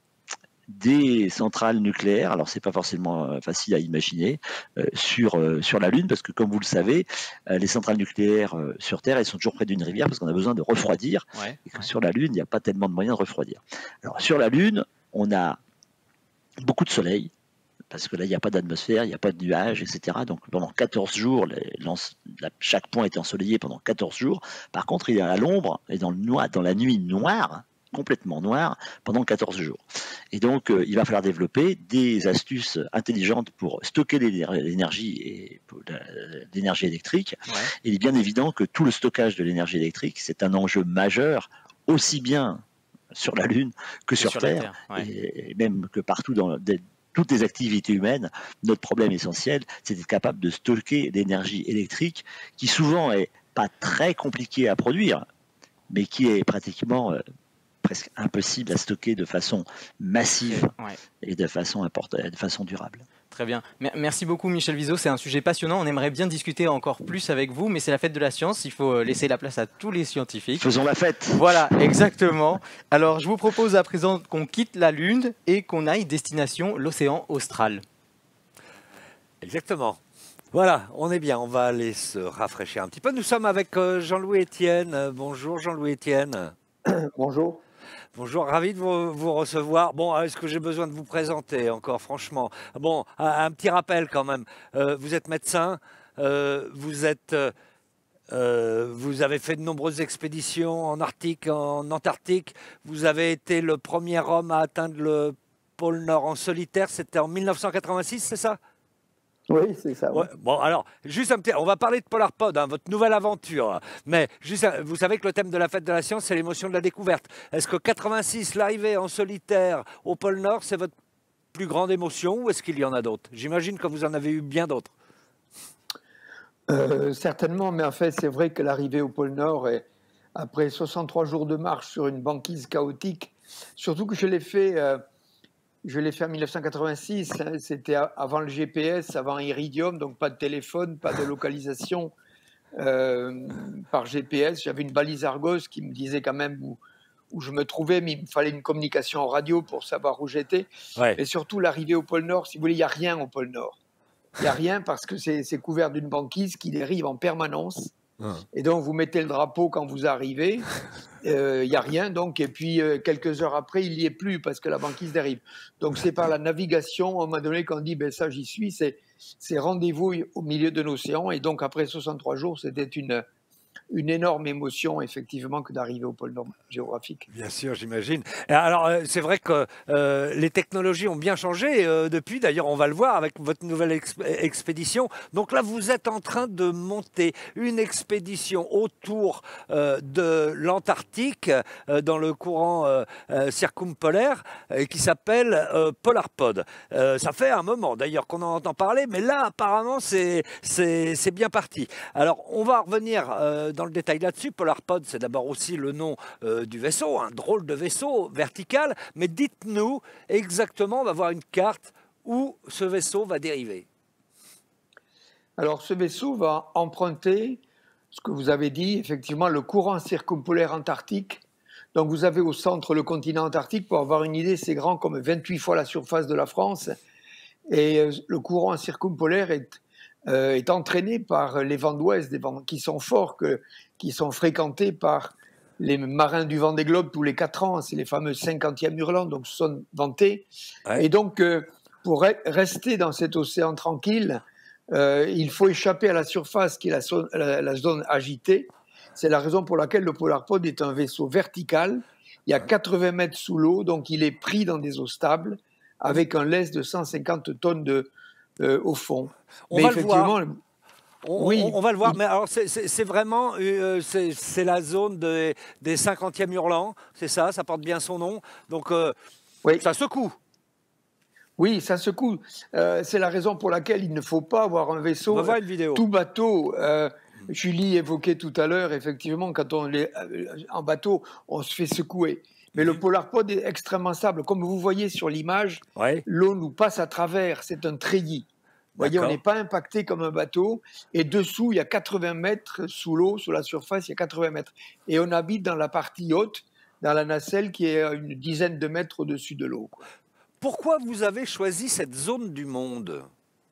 des centrales nucléaires, alors c'est pas forcément facile à imaginer, euh, sur, euh, sur la Lune, parce que comme vous le savez, euh, les centrales nucléaires euh, sur Terre, elles sont toujours près d'une rivière parce qu'on a besoin de refroidir, ouais, et que ouais. sur la Lune, il n'y a pas tellement de moyens de refroidir. Alors sur la Lune, on a beaucoup de soleil, parce que là, il n'y a pas d'atmosphère, il n'y a pas de nuages, et cetera. Donc pendant quatorze jours, les, la, chaque point est ensoleillé pendant quatorze jours. Par contre, il est à l'ombre et dans, le noir, dans la nuit noire, complètement noir pendant quatorze jours. Et donc, euh, il va falloir développer des astuces intelligentes pour stocker l'énergie et l'énergie électrique. Ouais. Et il est bien évident que tout le stockage de l'énergie électrique, c'est un enjeu majeur, aussi bien sur la Lune que sur, sur Terre, Terre ouais. et, et même que partout dans des, toutes les activités humaines. Notre problème essentiel, c'est d'être capable de stocker l'énergie électrique, qui souvent est pas très compliquée à produire, mais qui est pratiquement euh, presque impossible à stocker de façon massive ouais. et de façon, de façon durable. Très bien. Merci beaucoup Michel Viseau, c'est un sujet passionnant. On aimerait bien discuter encore plus avec vous, mais c'est la fête de la science, il faut laisser la place à tous les scientifiques. Faisons la fête. Voilà, exactement. Alors je vous propose à présent qu'on quitte la Lune et qu'on aille destination l'océan Austral. Exactement. Voilà, on est bien, on va aller se rafraîchir un petit peu. Nous sommes avec Jean-Louis Etienne. Bonjour Jean-Louis Etienne. Bonjour. Bonjour, ravi de vous, vous recevoir. Bon, est-ce que j'ai besoin de vous présenter encore, franchement? Bon, un, un petit rappel quand même. Euh, vous êtes médecin, euh, vous êtes, euh, vous avez fait de nombreuses expéditions en Arctique, en Antarctique. Vous avez été le premier homme à atteindre le pôle Nord en solitaire. C'était en mille neuf cent quatre-vingt-six, c'est ça? Oui, c'est ça. Oui. Ouais, bon, alors, juste un petit... On va parler de Polarpod, hein, votre nouvelle aventure. Mais juste, vous savez que le thème de la fête de la science, c'est l'émotion de la découverte. Est-ce que quatre-vingt-six, l'arrivée en solitaire au pôle Nord, c'est votre plus grande émotion ou est-ce qu'il y en a d'autres? J'imagine que vous en avez eu bien d'autres. Euh, certainement, mais en fait, c'est vrai que l'arrivée au pôle Nord, est, après soixante-trois jours de marche sur une banquise chaotique, surtout que je l'ai fait... Euh, Je l'ai fait en mille neuf cent quatre-vingt-six, hein, c'était avant le G P S, avant Iridium, donc pas de téléphone, pas de localisation euh, par G P S. J'avais une balise Argos qui me disait quand même où, où je me trouvais, mais il me fallait une communication en radio pour savoir où j'étais. Ouais. Et surtout, l'arrivée au pôle Nord, si vous voulez, il n'y a rien au pôle Nord. Il n'y a rien parce que c'est couvert d'une banquise qui dérive en permanence. Et donc, vous mettez le drapeau quand vous arrivez, il euh, n'y a rien, donc, et puis euh, quelques heures après, il n'y est plus parce que la banquise dérive. Donc, c'est par la navigation, à un moment donné, qu'on dit, ben ça, j'y suis, c'est rendez-vous au milieu de l'océan, et donc, après soixante-trois jours, c'était une, une énorme émotion, effectivement, que d'arriver au pôle Nord géographique. Bien sûr, j'imagine. Alors, euh, c'est vrai que euh, les technologies ont bien changé euh, depuis. D'ailleurs, on va le voir avec votre nouvelle exp expédition. Donc là, vous êtes en train de monter une expédition autour euh, de l'Antarctique, euh, dans le courant euh, euh, circumpolaire, euh, qui s'appelle euh, Polarpod. Euh, ça fait un moment, d'ailleurs, qu'on en entend parler, mais là, apparemment, c'est c'est bien parti. Alors, on va revenir euh, dans le détail là-dessus. Polarpod, c'est d'abord aussi le nom euh, du vaisseau, un drôle de vaisseau vertical. Mais dites-nous exactement, on va voir une carte où ce vaisseau va dériver. Alors, ce vaisseau va emprunter, ce que vous avez dit, effectivement, le courant circumpolaire antarctique. Donc, vous avez au centre le continent antarctique. Pour avoir une idée, c'est grand comme vingt-huit fois la surface de la France. Et euh, le courant circumpolaire est Euh, est entraîné par les vents d'ouest, des vents qui sont forts, que, qui sont fréquentés par les marins du Vendée Globe tous les quatre ans. C'est les fameux cinquantième hurlants, donc ce sont vantés. Ouais. Et donc, euh, pour re rester dans cet océan tranquille, euh, il faut échapper à la surface qui est la, so la, la zone agitée. C'est la raison pour laquelle le Polarpod est un vaisseau vertical. Il y a quatre-vingts mètres sous l'eau, donc il est pris dans des eaux stables avec un lest de cent cinquante tonnes de Euh, au fond. On mais va le voir. On, oui, on, on va le voir, mais alors c'est vraiment euh, c'est la zone de, des cinquantième hurlants, c'est ça, ça porte bien son nom. Donc euh, oui. Ça secoue. Oui, ça secoue. Euh, c'est la raison pour laquelle il ne faut pas avoir un vaisseau on va voir une vidéo. tout bateau. Euh, Julie évoquait tout à l'heure, effectivement, quand on est en bateau, on se fait secouer. Mais le Polar Pod est extrêmement stable. Comme vous voyez sur l'image, ouais. l'eau nous passe à travers. C'est un treillis. Vous voyez, on n'est pas impacté comme un bateau. Et dessous, il y a quatre-vingts mètres sous l'eau, sous la surface, il y a quatre-vingts mètres. Et on habite dans la partie haute, dans la nacelle, qui est à une dizaine de mètres au-dessus de l'eau. Pourquoi vous avez choisi cette zone du monde?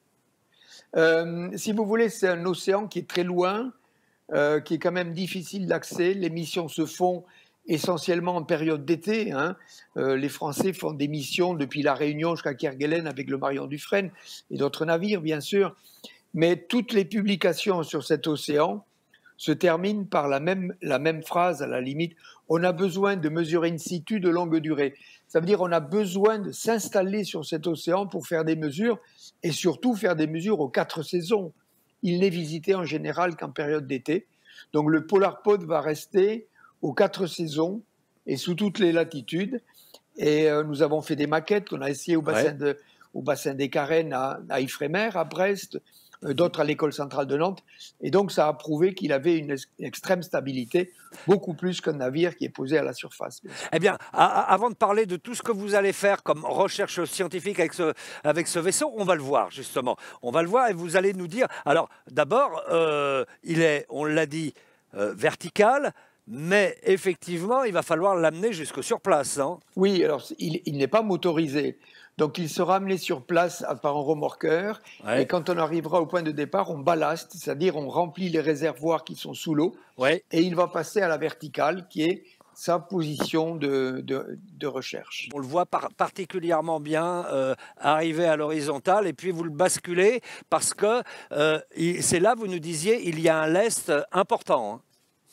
euh, Si vous voulez, c'est un océan qui est très loin, euh, qui est quand même difficile d'accès. Les missions se font essentiellement en période d'été. Hein. Euh, les Français font des missions depuis la Réunion jusqu'à Kerguelen avec le Marion Dufresne et d'autres navires, bien sûr. Mais toutes les publications sur cet océan se terminent par la même, la même phrase, à la limite. On a besoin de mesurer in situ de longue durée. Ça veut dire qu'on a besoin de s'installer sur cet océan pour faire des mesures et surtout faire des mesures aux quatre saisons. Il n'est visité en général qu'en période d'été. Donc le Polar Pod va rester aux quatre saisons et sous toutes les latitudes. Et euh, nous avons fait des maquettes qu'on a essayées au bassin, ouais. de, au bassin des Carennes à, à Ifremer, à Brest, euh, d'autres à l'école centrale de Nantes. Et donc ça a prouvé qu'il avait une, une extrême stabilité, beaucoup plus qu'un navire qui est posé à la surface. Bien eh bien, à, à, avant de parler de tout ce que vous allez faire comme recherche scientifique avec ce, avec ce vaisseau, on va le voir justement. On va le voir et vous allez nous dire... Alors d'abord, euh, il est, on l'a dit, euh, vertical. Mais effectivement, il va falloir l'amener jusque sur place. Hein. Oui, alors il, il n'est pas motorisé. Donc il sera amené sur place par un remorqueur. Ouais. Et quand on arrivera au point de départ, on ballaste, c'est-à-dire on remplit les réservoirs qui sont sous l'eau. Ouais. Et il va passer à la verticale, qui est sa position de, de, de recherche. On le voit par, particulièrement bien euh, arriver à l'horizontale et puis vous le basculez parce que euh, c'est là, vous nous disiez, il y a un lest important. Hein.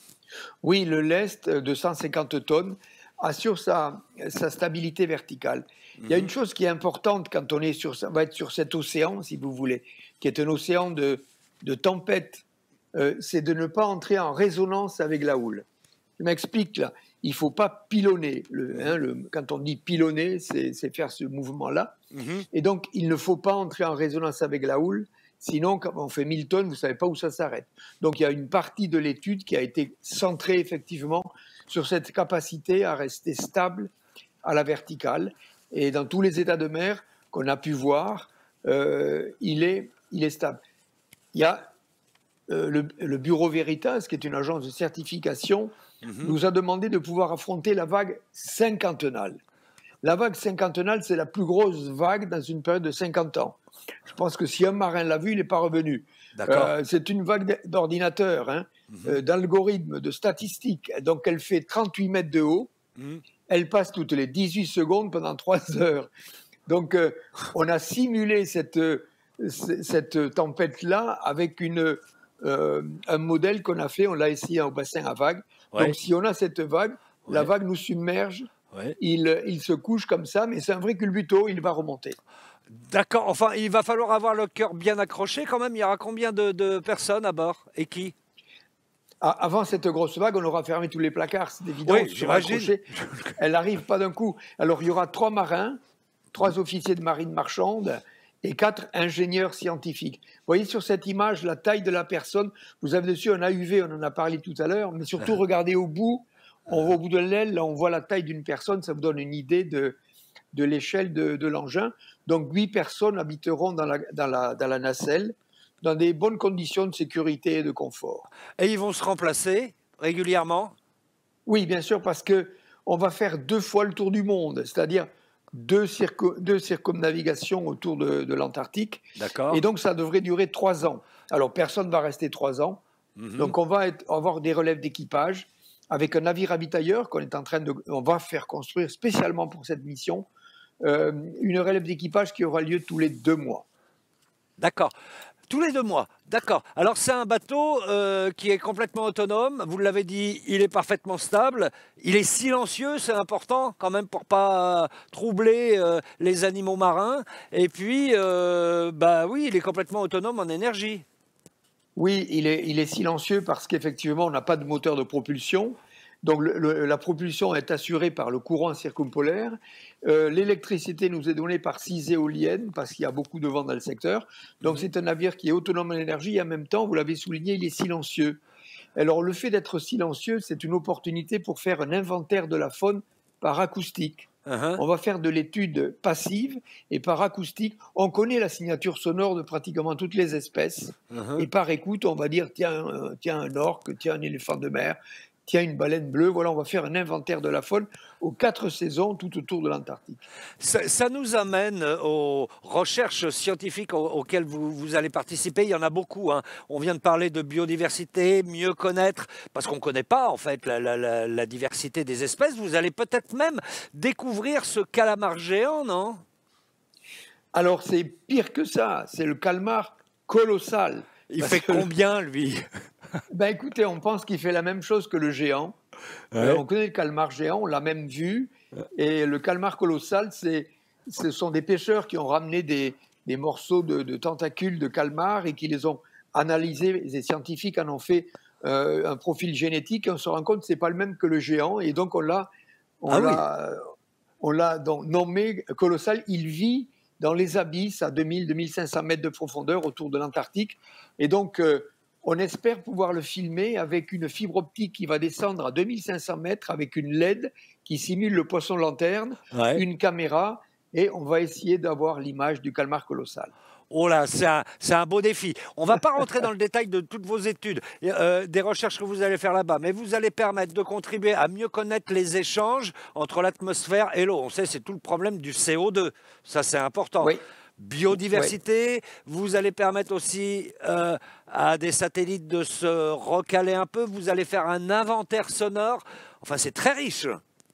Oui, le lest de cent cinquante tonnes assure sa, sa stabilité verticale. Mmh. Il y a une chose qui est importante quand on est sur, va être sur cet océan, si vous voulez, qui est un océan de, de tempête, euh, c'est de ne pas entrer en résonance avec la houle. Je m'explique là, il ne faut pas pilonner. Le, hein, le, quand on dit pilonner, c'est faire ce mouvement-là. Mmh. Et donc, il ne faut pas entrer en résonance avec la houle. Sinon, quand on fait mille tonnes, vous ne savez pas où ça s'arrête. Donc, il y a une partie de l'étude qui a été centrée effectivement sur cette capacité à rester stable à la verticale. Et dans tous les états de mer qu'on a pu voir, euh, il, est, il est stable. Il y a euh, le, le Bureau Veritas, qui est une agence de certification, mm-hmm. nous a demandé de pouvoir affronter la vague cinquantennale. La vague cinquantennale, c'est la plus grosse vague dans une période de cinquante ans. Je pense que si un marin l'a vu, il n'est pas revenu. Euh, c'est une vague d'ordinateur, hein, mm-hmm. euh, d'algorithmes, de statistiques. Donc, elle fait trente-huit mètres de haut. Mm-hmm. Elle passe toutes les dix-huit secondes pendant trois heures. Donc, euh, on a simulé cette, euh, cette tempête-là avec une, euh, un modèle qu'on a fait. On l'a essayé au bassin à vague. Ouais. Donc, si on a cette vague, ouais. la vague nous submerge. Ouais. Il, il se couche comme ça, mais c'est un vrai culbuto, il va remonter. D'accord, enfin, il va falloir avoir le cœur bien accroché quand même. Il y aura combien de, de personnes à bord et qui? Avant cette grosse vague, on aura fermé tous les placards, c'est évident. Oui, j'imagine. Elle n'arrive pas d'un coup. Alors, il y aura trois marins, trois officiers de marine marchande et quatre ingénieurs scientifiques. Vous voyez sur cette image la taille de la personne. Vous avez dessus un A U V, on en a parlé tout à l'heure, mais surtout, regardez au bout. On voit au bout de l'aile, là, on voit la taille d'une personne, ça vous donne une idée de, de l'échelle de, de l'engin. Donc, huit personnes habiteront dans la, dans, la, dans la nacelle, dans des bonnes conditions de sécurité et de confort. Et ils vont se remplacer régulièrement? Oui, bien sûr, parce qu'on va faire deux fois le tour du monde, c'est-à-dire deux, circo, deux circumnavigations autour de, de l'Antarctique. D'accord. Et donc, ça devrait durer trois ans. Alors, personne ne va rester trois ans. Mm-hmm. Donc, on va être, avoir des relèves d'équipage avec un navire ravitailleur qu'on est en train de, on va faire construire spécialement pour cette mission, euh, une relève d'équipage qui aura lieu tous les deux mois. D'accord. Tous les deux mois, d'accord. Alors c'est un bateau euh, qui est complètement autonome, vous l'avez dit, il est parfaitement stable, il est silencieux, c'est important quand même pour ne pas troubler euh, les animaux marins, et puis, euh, bah oui, il est complètement autonome en énergie. Oui, il est, il est silencieux parce qu'effectivement, on n'a pas de moteur de propulsion, Donc le, le, la propulsion est assurée par le courant circumpolaire. Euh, L'électricité nous est donnée par six éoliennes parce qu'il y a beaucoup de vent dans le secteur. Donc c'est un navire qui est autonome en énergie et en même temps, vous l'avez souligné, il est silencieux. Alors le fait d'être silencieux, c'est une opportunité pour faire un inventaire de la faune par acoustique. Uh-huh. On va faire de l'étude passive et par acoustique, on connaît la signature sonore de pratiquement toutes les espèces. Uh-huh. Et par écoute, on va dire tiens, euh, tiens un orque, tiens un éléphant de mer, tiens une baleine bleue. Voilà, on va faire un inventaire de la faune aux quatre saisons tout autour de l'Antarctique. Ça, ça nous amène aux recherches scientifiques auxquelles vous, vous allez participer. Il y en a beaucoup. Hein. On vient de parler de biodiversité, mieux connaître, parce qu'on ne connaît pas en fait la, la, la, la diversité des espèces. Vous allez peut-être même découvrir ce calamar géant, non? Alors c'est pire que ça. C'est le calmar colossal. Il fait que... combien, lui? Ben écoutez, on pense qu'il fait la même chose que le géant. Ouais. Euh, on connaît le calmar géant, on l'a même vu. Et le calmar colossal, c'est, ce sont des pêcheurs qui ont ramené des, des morceaux de, de tentacules de calmar et qui les ont analysés. Les scientifiques en ont fait euh, un profil génétique et on se rend compte que ce n'est pas le même que le géant. Et donc on l'a, on ah l'a, oui. on l'a donc nommé colossal. Il vit dans les abysses à deux mille à deux mille cinq cents mètres de profondeur autour de l'Antarctique. Et donc... Euh, on espère pouvoir le filmer avec une fibre optique qui va descendre à deux mille cinq cents mètres avec une L E D qui simule le poisson lanterne, ouais. une caméra, et on va essayer d'avoir l'image du calmar colossal. Oh là, c'est un, c'est un beau défi. On ne va pas rentrer dans le détail de toutes vos études, euh, des recherches que vous allez faire là-bas, mais vous allez permettre de contribuer à mieux connaître les échanges entre l'atmosphère et l'eau. On sait, c'est tout le problème du C O deux. Ça, c'est important. Oui. Biodiversité, oui. Vous allez permettre aussi euh, à des satellites de se recaler un peu, vous allez faire un inventaire sonore, enfin c'est très riche.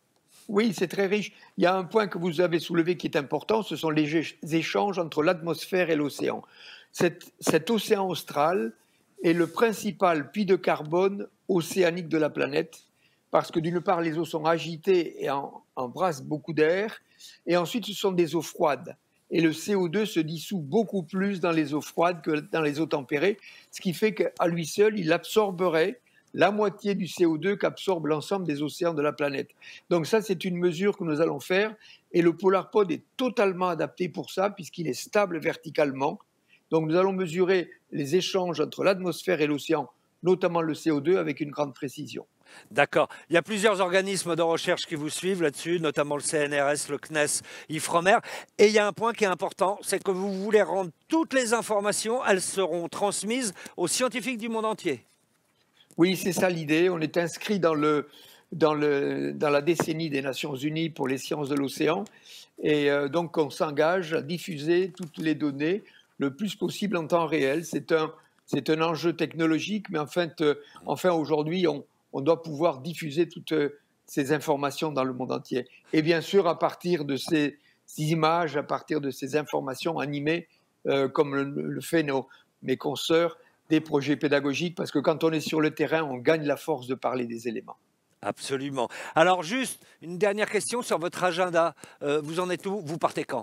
Oui, c'est très riche. Il y a un point que vous avez soulevé qui est important, ce sont les échanges entre l'atmosphère et l'océan. Cet, cet océan austral est le principal puits de carbone océanique de la planète, parce que d'une part les eaux sont agitées et en, embrassent beaucoup d'air, et ensuite ce sont des eaux froides. Et le C O deux se dissout beaucoup plus dans les eaux froides que dans les eaux tempérées, ce qui fait qu'à lui seul, il absorberait la moitié du C O deux qu'absorbe l'ensemble des océans de la planète. Donc ça, c'est une mesure que nous allons faire, et le PolarPod est totalement adapté pour ça, puisqu'il est stable verticalement. Donc nous allons mesurer les échanges entre l'atmosphère et l'océan, notamment le C O deux, avec une grande précision. D'accord. Il y a plusieurs organismes de recherche qui vous suivent là-dessus, notamment le C N R S, le C N E S, Ifremer. Et il y a un point qui est important, c'est que vous voulez rendre toutes les informations, elles seront transmises aux scientifiques du monde entier. Oui, c'est ça l'idée. On est inscrit dans, le, dans, le, dans la décennie des Nations Unies pour les sciences de l'océan. Et euh, donc, on s'engage à diffuser toutes les données le plus possible en temps réel. C'est un, c'est un enjeu technologique, mais en fait, euh, enfin aujourd'hui, on on doit pouvoir diffuser toutes ces informations dans le monde entier. Et bien sûr, à partir de ces, ces images, à partir de ces informations animées, euh, comme le, le fait nos, mes consoeurs, des projets pédagogiques, parce que quand on est sur le terrain, on gagne la force de parler des éléments. Absolument. Alors juste, une dernière question sur votre agenda. Euh, vous en êtes où? Vous partez quand?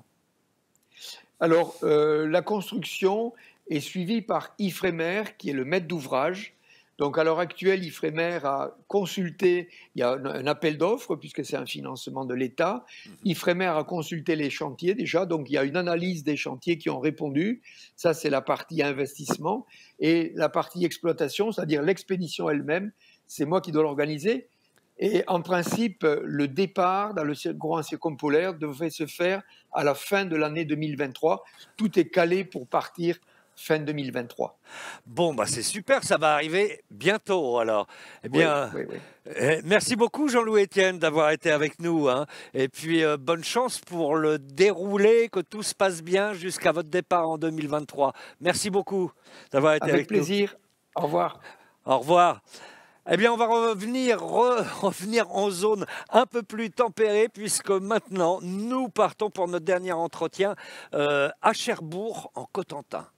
Alors, euh, la construction est suivie par Ifremer, qui est le maître d'ouvrage. Donc, à l'heure actuelle, Ifremer a consulté, il y a un, un appel d'offres, puisque c'est un financement de l'État. Ifremer a consulté les chantiers déjà, donc il y a une analyse des chantiers qui ont répondu. Ça, c'est la partie investissement. Et la partie exploitation, c'est-à-dire l'expédition elle-même, c'est moi qui dois l'organiser. Et en principe, le départ dans le grand circumpolaire devrait se faire à la fin de l'année deux mille vingt-trois. Tout est calé pour partir fin deux mille vingt-trois. Bon, bah c'est super, ça va arriver bientôt alors. Eh bien, oui, oui, oui. Euh, merci beaucoup Jean-Louis Etienne d'avoir été avec nous. Hein. Et puis, euh, bonne chance pour le dérouler, que tout se passe bien jusqu'à votre départ en deux mille vingt-trois. Merci beaucoup d'avoir été avec, avec nous. Avec plaisir. Au revoir. Au revoir. Eh bien, on va revenir, re, revenir en zone un peu plus tempérée, puisque maintenant, nous partons pour notre dernier entretien euh, à Cherbourg, en Cotentin.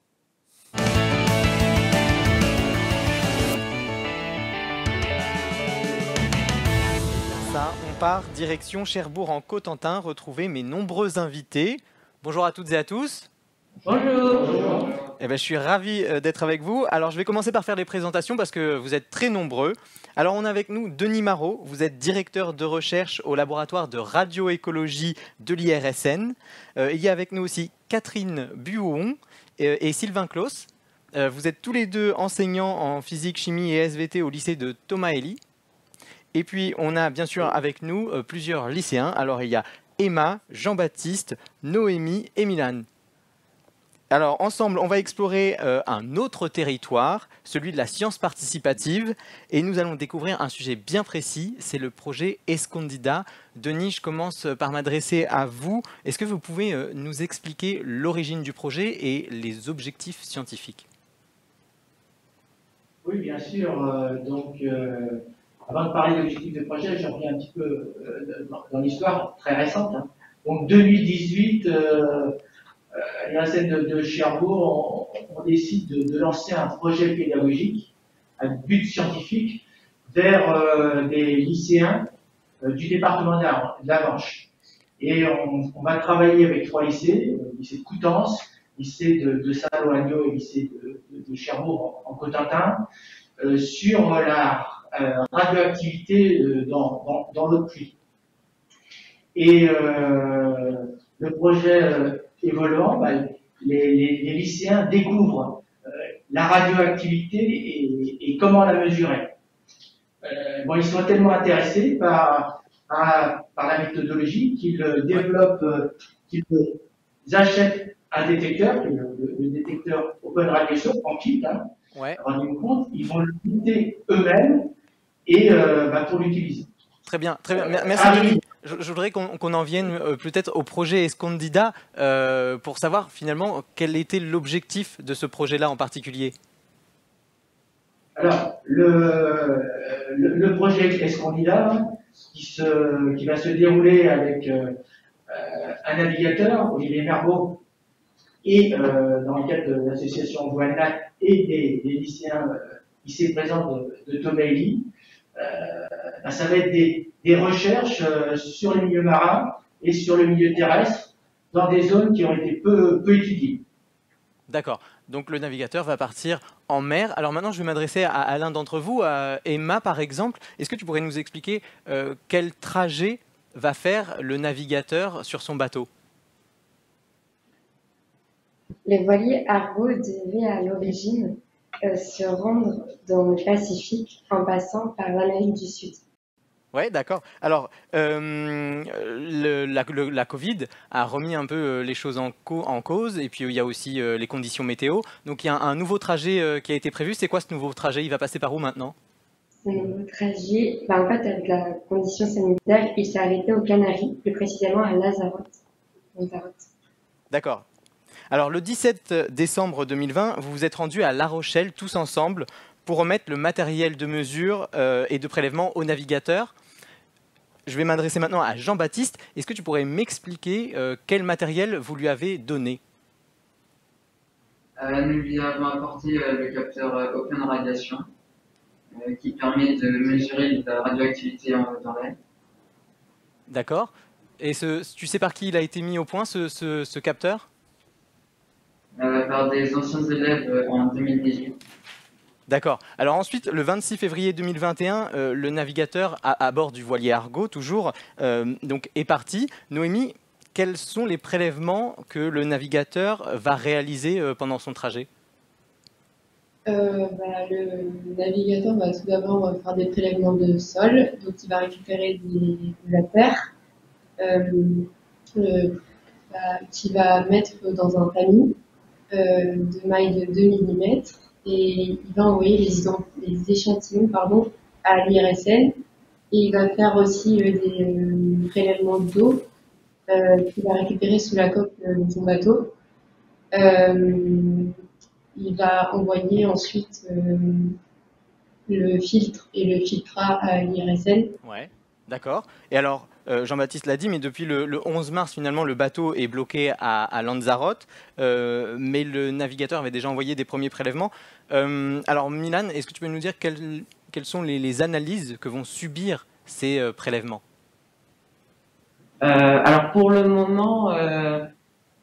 Ça, on part direction Cherbourg en Cotentin, retrouver mes nombreux invités. Bonjour à toutes et à tous. Bonjour. Bonjour. Eh ben, je suis ravi d'être avec vous. Alors, je vais commencer par faire les présentations parce que vous êtes très nombreux. Alors, on a avec nous Denis Marot. Vous êtes directeur de recherche au laboratoire de radioécologie de l'I R S N. Euh, il y a avec nous aussi Catherine Buon et, et Sylvain Claus. Euh, vous êtes tous les deux enseignants en physique, chimie et S V T au lycée de Thomas Elie. Et puis, on a bien sûr avec nous euh, plusieurs lycéens. Alors, il y a Emma, Jean-Baptiste, Noémie et Milan. Alors, ensemble, on va explorer euh, un autre territoire, celui de la science participative, et nous allons découvrir un sujet bien précis, c'est le projet Escondida. Denis, je commence par m'adresser à vous. Est-ce que vous pouvez euh, nous expliquer l'origine du projet et les objectifs scientifiques? Oui, bien sûr. Euh, donc, euh, avant de parler de l'objectif du projet, je reviens un petit peu euh, dans, dans l'histoire très récente. Hein. Donc, deux mille dix-huit... Euh, Euh, la scène de, de Cherbourg, on, on décide de, de lancer un projet pédagogique à but scientifique vers euh, des lycéens euh, du département de la Manche. Et on, on va travailler avec trois lycées, le lycée de Coutances, lycée de, de Saint-Loagno et lycée de, de, de Cherbourg en, en Cotentin, euh, sur la euh, radioactivité euh, dans, dans, dans l'eau de pluie. Et euh, le projet euh, évoluant, bah, les, les, les lycéens découvrent euh, la radioactivité et, et comment la mesurer. Euh, bon, ils sont tellement intéressés par, par, par la méthodologie qu'ils développent, euh, qu'ils achètent un détecteur, le, le, le détecteur Open Radio Source, en kit, hein, ouais. Rendez-vous compte, ils vont le monter eux-mêmes et euh, bah, pour l'utiliser. Très bien, très bien. Merci ah, Denis. Je, je voudrais qu'on qu'on en vienne euh, peut-être au projet Escondida euh, pour savoir finalement quel était l'objectif de ce projet-là en particulier. Alors, le, le, le projet Escondida, qui, se, qui va se dérouler avec euh, un navigateur, Olivier Merbeau, et euh, dans le cadre de l'association Voanac et des, des lycéens euh, lycées présents de, de Thomas Elie, euh, ben, ça va être des, des recherches euh, sur les milieux marins et sur le milieu terrestre dans des zones qui ont été peu, peu étudiées. D'accord. Donc le navigateur va partir en mer. Alors maintenant, je vais m'adresser à, à l'un d'entre vous, à Emma par exemple. Est-ce que tu pourrais nous expliquer euh, quel trajet va faire le navigateur sur son bateau? Les voiliers Argo devaient à l'origine euh, se rendre dans le Pacifique en passant par l'Amérique du Sud. Oui, d'accord. Alors, euh, le, la, le, la Covid a remis un peu les choses en, co en cause, et puis il y a aussi euh, les conditions météo. Donc il y a un, un nouveau trajet euh, qui a été prévu. C'est quoi ce nouveau trajet? Il va passer par où maintenant? Ce nouveau trajet, bah, en fait, avec la condition sanitaire, il s'est arrêté aux Canaries, plus précisément à Lanzarote. Lanzarote. D'accord. Alors, le dix-sept décembre deux mille vingt, vous vous êtes rendus à La Rochelle, tous ensemble, pour remettre le matériel de mesure euh, et de prélèvement au navigateur. Je vais m'adresser maintenant à Jean-Baptiste. Est-ce que tu pourrais m'expliquer euh, quel matériel vous lui avez donné? euh, Nous lui avons apporté euh, le capteur euh, Open Radiation, euh, qui permet de mesurer la radioactivité en, dans l'air. D'accord. Et ce, tu sais par qui il a été mis au point, ce, ce, ce capteur? euh, Par des anciens élèves euh, en deux mille dix-huit. D'accord. Alors ensuite, le vingt-six février deux mille vingt et un, euh, le navigateur à, à bord du voilier Argo, toujours, euh, donc, est parti. Noémie, quels sont les prélèvements que le navigateur va réaliser euh, pendant son trajet? euh, bah, Le navigateur va tout d'abord faire des prélèvements de sol, donc il va récupérer des, de la terre, euh, euh, bah, qu'il va mettre dans un tamis euh, de maille de deux millimètres. Et il va envoyer les, les échantillons pardon, à l'I R S N. Et il va faire aussi euh, des euh, prélèvements d'eau euh, qu'il va récupérer sous la coque euh, de son bateau. Euh, il va envoyer ensuite euh, le filtre et le filtrat à l'I R S N. Ouais, d'accord. Et alors, euh, Jean-Baptiste l'a dit, mais depuis le, le onze mars, finalement, le bateau est bloqué à, à Lanzarote, euh, mais le navigateur avait déjà envoyé des premiers prélèvements. Euh, alors, Milan, est-ce que tu peux nous dire quelles, quelles sont les, les analyses que vont subir ces euh, prélèvements? euh, Alors, pour le moment, euh,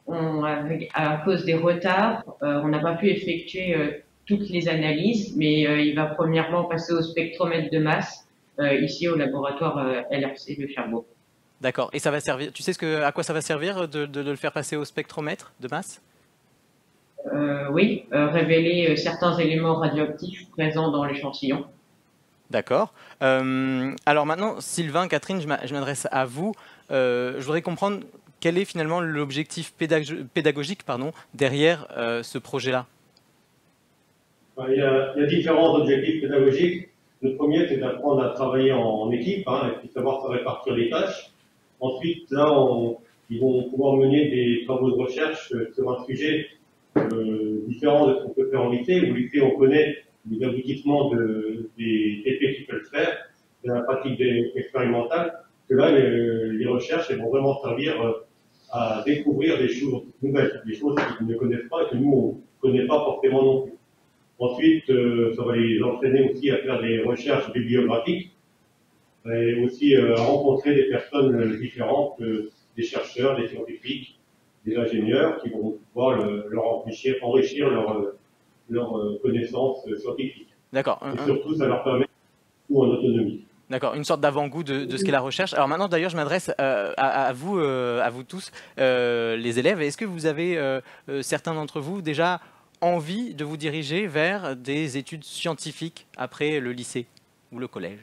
on, avec, à cause des retards, euh, on n'a pas pu effectuer euh, toutes les analyses, mais euh, il va premièrement passer au spectromètre de masse, euh, ici au laboratoire euh, L R C de Cherbourg. D'accord. Et ça va servir. Tu sais ce que, à quoi ça va servir de, de, de le faire passer au spectromètre de masse? euh, Oui, euh, révéler euh, certains éléments radioactifs présents dans l'échantillon. D'accord. Euh, alors maintenant, Sylvain, Catherine, je m'adresse à vous. Euh, je voudrais comprendre quel est finalement l'objectif pédagogique pardon, derrière euh, ce projet-là. Il y, a, il y a différents objectifs pédagogiques. Le premier, c'est d'apprendre à travailler en, en équipe, hein, et puis savoir se répartir les tâches. Ensuite, là, on, ils vont pouvoir mener des travaux de recherche sur un sujet euh, différent de ce qu'on peut faire en lycée. Au lycée, on connaît les aboutissements de, des effets qu'ils peuvent faire, de la pratique expérimentale, que là, les, les recherches elles vont vraiment servir à découvrir des choses nouvelles, des choses qu'ils ne connaissent pas et que nous, on ne connaît pas forcément non plus. Ensuite, euh, ça va les entraîner aussi à faire des recherches bibliographiques et aussi euh, à rencontrer des personnes différentes, euh, des chercheurs, des scientifiques, des ingénieurs qui vont pouvoir le, leur enrichir, enrichir leur, leur euh, connaissance scientifique. D'accord. Et surtout, ça leur permet tout en autonomie. D'accord, une sorte d'avant-goût de, de ce qu'est la recherche. Alors maintenant, d'ailleurs, je m'adresse euh, à, à vous, euh, à vous tous, euh, les élèves. Est-ce que vous avez, euh, euh, certains d'entre vous, déjà envie de vous diriger vers des études scientifiques après le lycée ou le collège?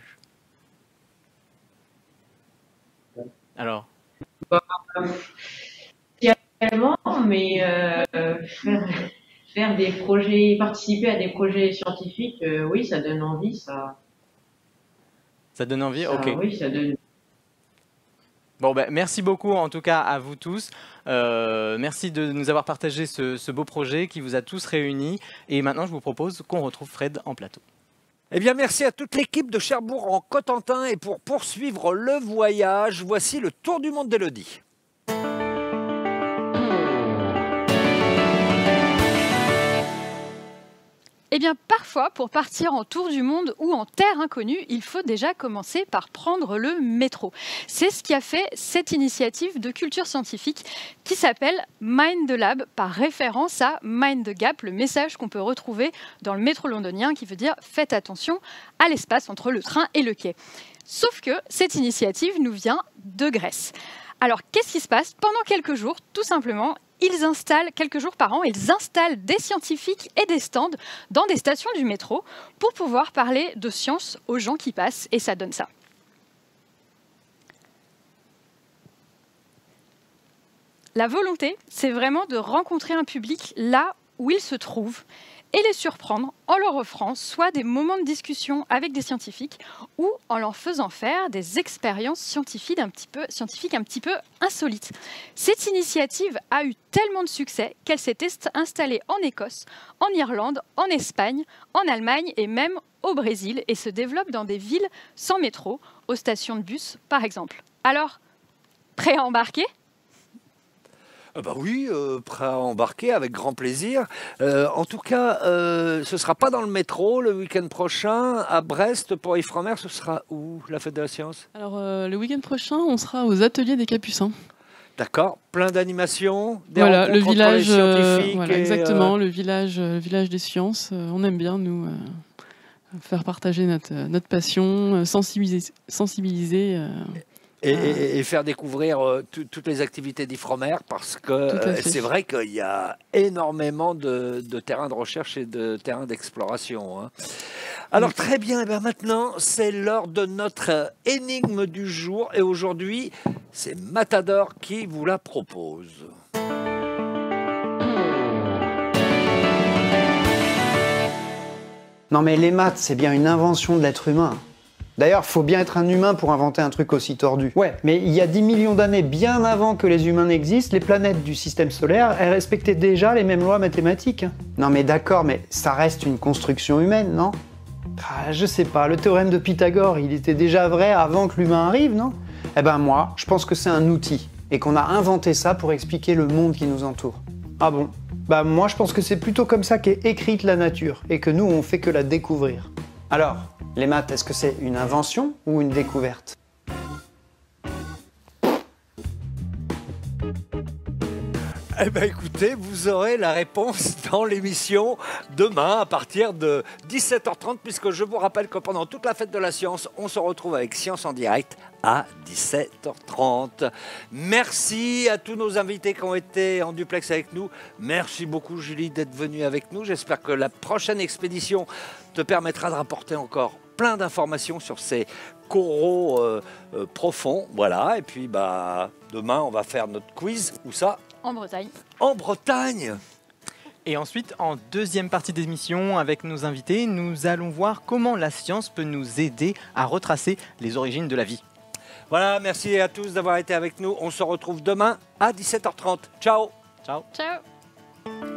Alors Également, mais euh, faire, faire des projets, participer à des projets scientifiques, euh, oui, ça donne envie, ça. Ça donne envie? Ça, Ok. Oui, ça donne. Bon, ben, merci beaucoup en tout cas à vous tous. Euh, merci de nous avoir partagé ce, ce beau projet qui vous a tous réunis. Et maintenant, je vous propose qu'on retrouve Fred en plateau. Eh bien, merci à toute l'équipe de Cherbourg en Cotentin. Et pour poursuivre le voyage, voici le tour du monde d'Élodie. Eh bien, parfois, pour partir en tour du monde ou en terre inconnue, il faut déjà commencer par prendre le métro. C'est ce qui a fait cette initiative de culture scientifique qui s'appelle Mind the Lab, par référence à Mind the Gap, le message qu'on peut retrouver dans le métro londonien qui veut dire « Faites attention à l'espace entre le train et le quai ». Sauf que cette initiative nous vient de Grèce. Alors, qu'est-ce qui se passe? Pendant quelques jours, tout simplement, ils installent, quelques jours par an, ils installent des scientifiques et des stands dans des stations du métro pour pouvoir parler de science aux gens qui passent, et ça donne ça. La volonté, c'est vraiment de rencontrer un public là où il se trouve et les surprendre en leur offrant soit des moments de discussion avec des scientifiques ou en leur faisant faire des expériences scientifiques un petit peu, scientifiques un petit peu insolites. Cette initiative a eu tellement de succès qu'elle s'est installée en Écosse, en Irlande, en Espagne, en Allemagne et même au Brésil et se développe dans des villes sans métro, aux stations de bus par exemple. Alors, prêt à embarquer ? Euh, bah oui, euh, prêt à embarquer avec grand plaisir. Euh, en tout cas, euh, ce ne sera pas dans le métro le week-end prochain. À Brest, pour Ifremer, ce sera où, la fête de la science? Alors, euh, le week-end prochain, on sera aux ateliers des Capucins. D'accord, plein d'animations, des voilà, le village, entre les scientifiques. Voilà, et, exactement, euh... le village, le village des sciences. Euh, on aime bien, nous, euh, faire partager notre, notre passion, euh, sensibiliser. sensibiliser euh, Et, et, et faire découvrir euh, toutes les activités d'Ifremer, parce que euh, c'est vrai qu'il y a énormément de, de terrains de recherche et de terrains d'exploration. Hein. Alors oui. Très bien, et bien maintenant c'est l'heure de notre énigme du jour, et aujourd'hui c'est Matador qui vous la propose. Non mais les maths, c'est bien une invention de l'être humain. D'ailleurs, faut bien être un humain pour inventer un truc aussi tordu. Ouais, mais il y a dix millions d'années, bien avant que les humains n'existent, les planètes du système solaire, elles respectaient déjà les mêmes lois mathématiques. Non mais d'accord, mais ça reste une construction humaine, non? Ah, je sais pas, le théorème de Pythagore, il était déjà vrai avant que l'humain arrive, non? Eh ben moi, je pense que c'est un outil, et qu'on a inventé ça pour expliquer le monde qui nous entoure. Ah bon? Bah moi, je pense que c'est plutôt comme ça qu'est écrite la nature, et que nous, on fait que la découvrir. Alors, les maths, est-ce que c'est une invention ou une découverte? Eh bien écoutez, vous aurez la réponse dans l'émission demain à partir de dix-sept heures trente, puisque je vous rappelle que pendant toute la fête de la science, on se retrouve avec Science en direct à dix-sept heures trente. Merci à tous nos invités qui ont été en duplex avec nous. Merci beaucoup Julie d'être venue avec nous. J'espère que la prochaine expédition te permettra de rapporter encore plein d'informations sur ces coraux euh, euh, profonds. Voilà, et puis bah, demain on va faire notre quiz. Où ça? En Bretagne. En Bretagne. Et ensuite, en deuxième partie d'émission, avec nos invités, nous allons voir comment la science peut nous aider à retracer les origines de la vie. Voilà, merci à tous d'avoir été avec nous. On se retrouve demain à dix-sept heures trente. Ciao. Ciao. Ciao.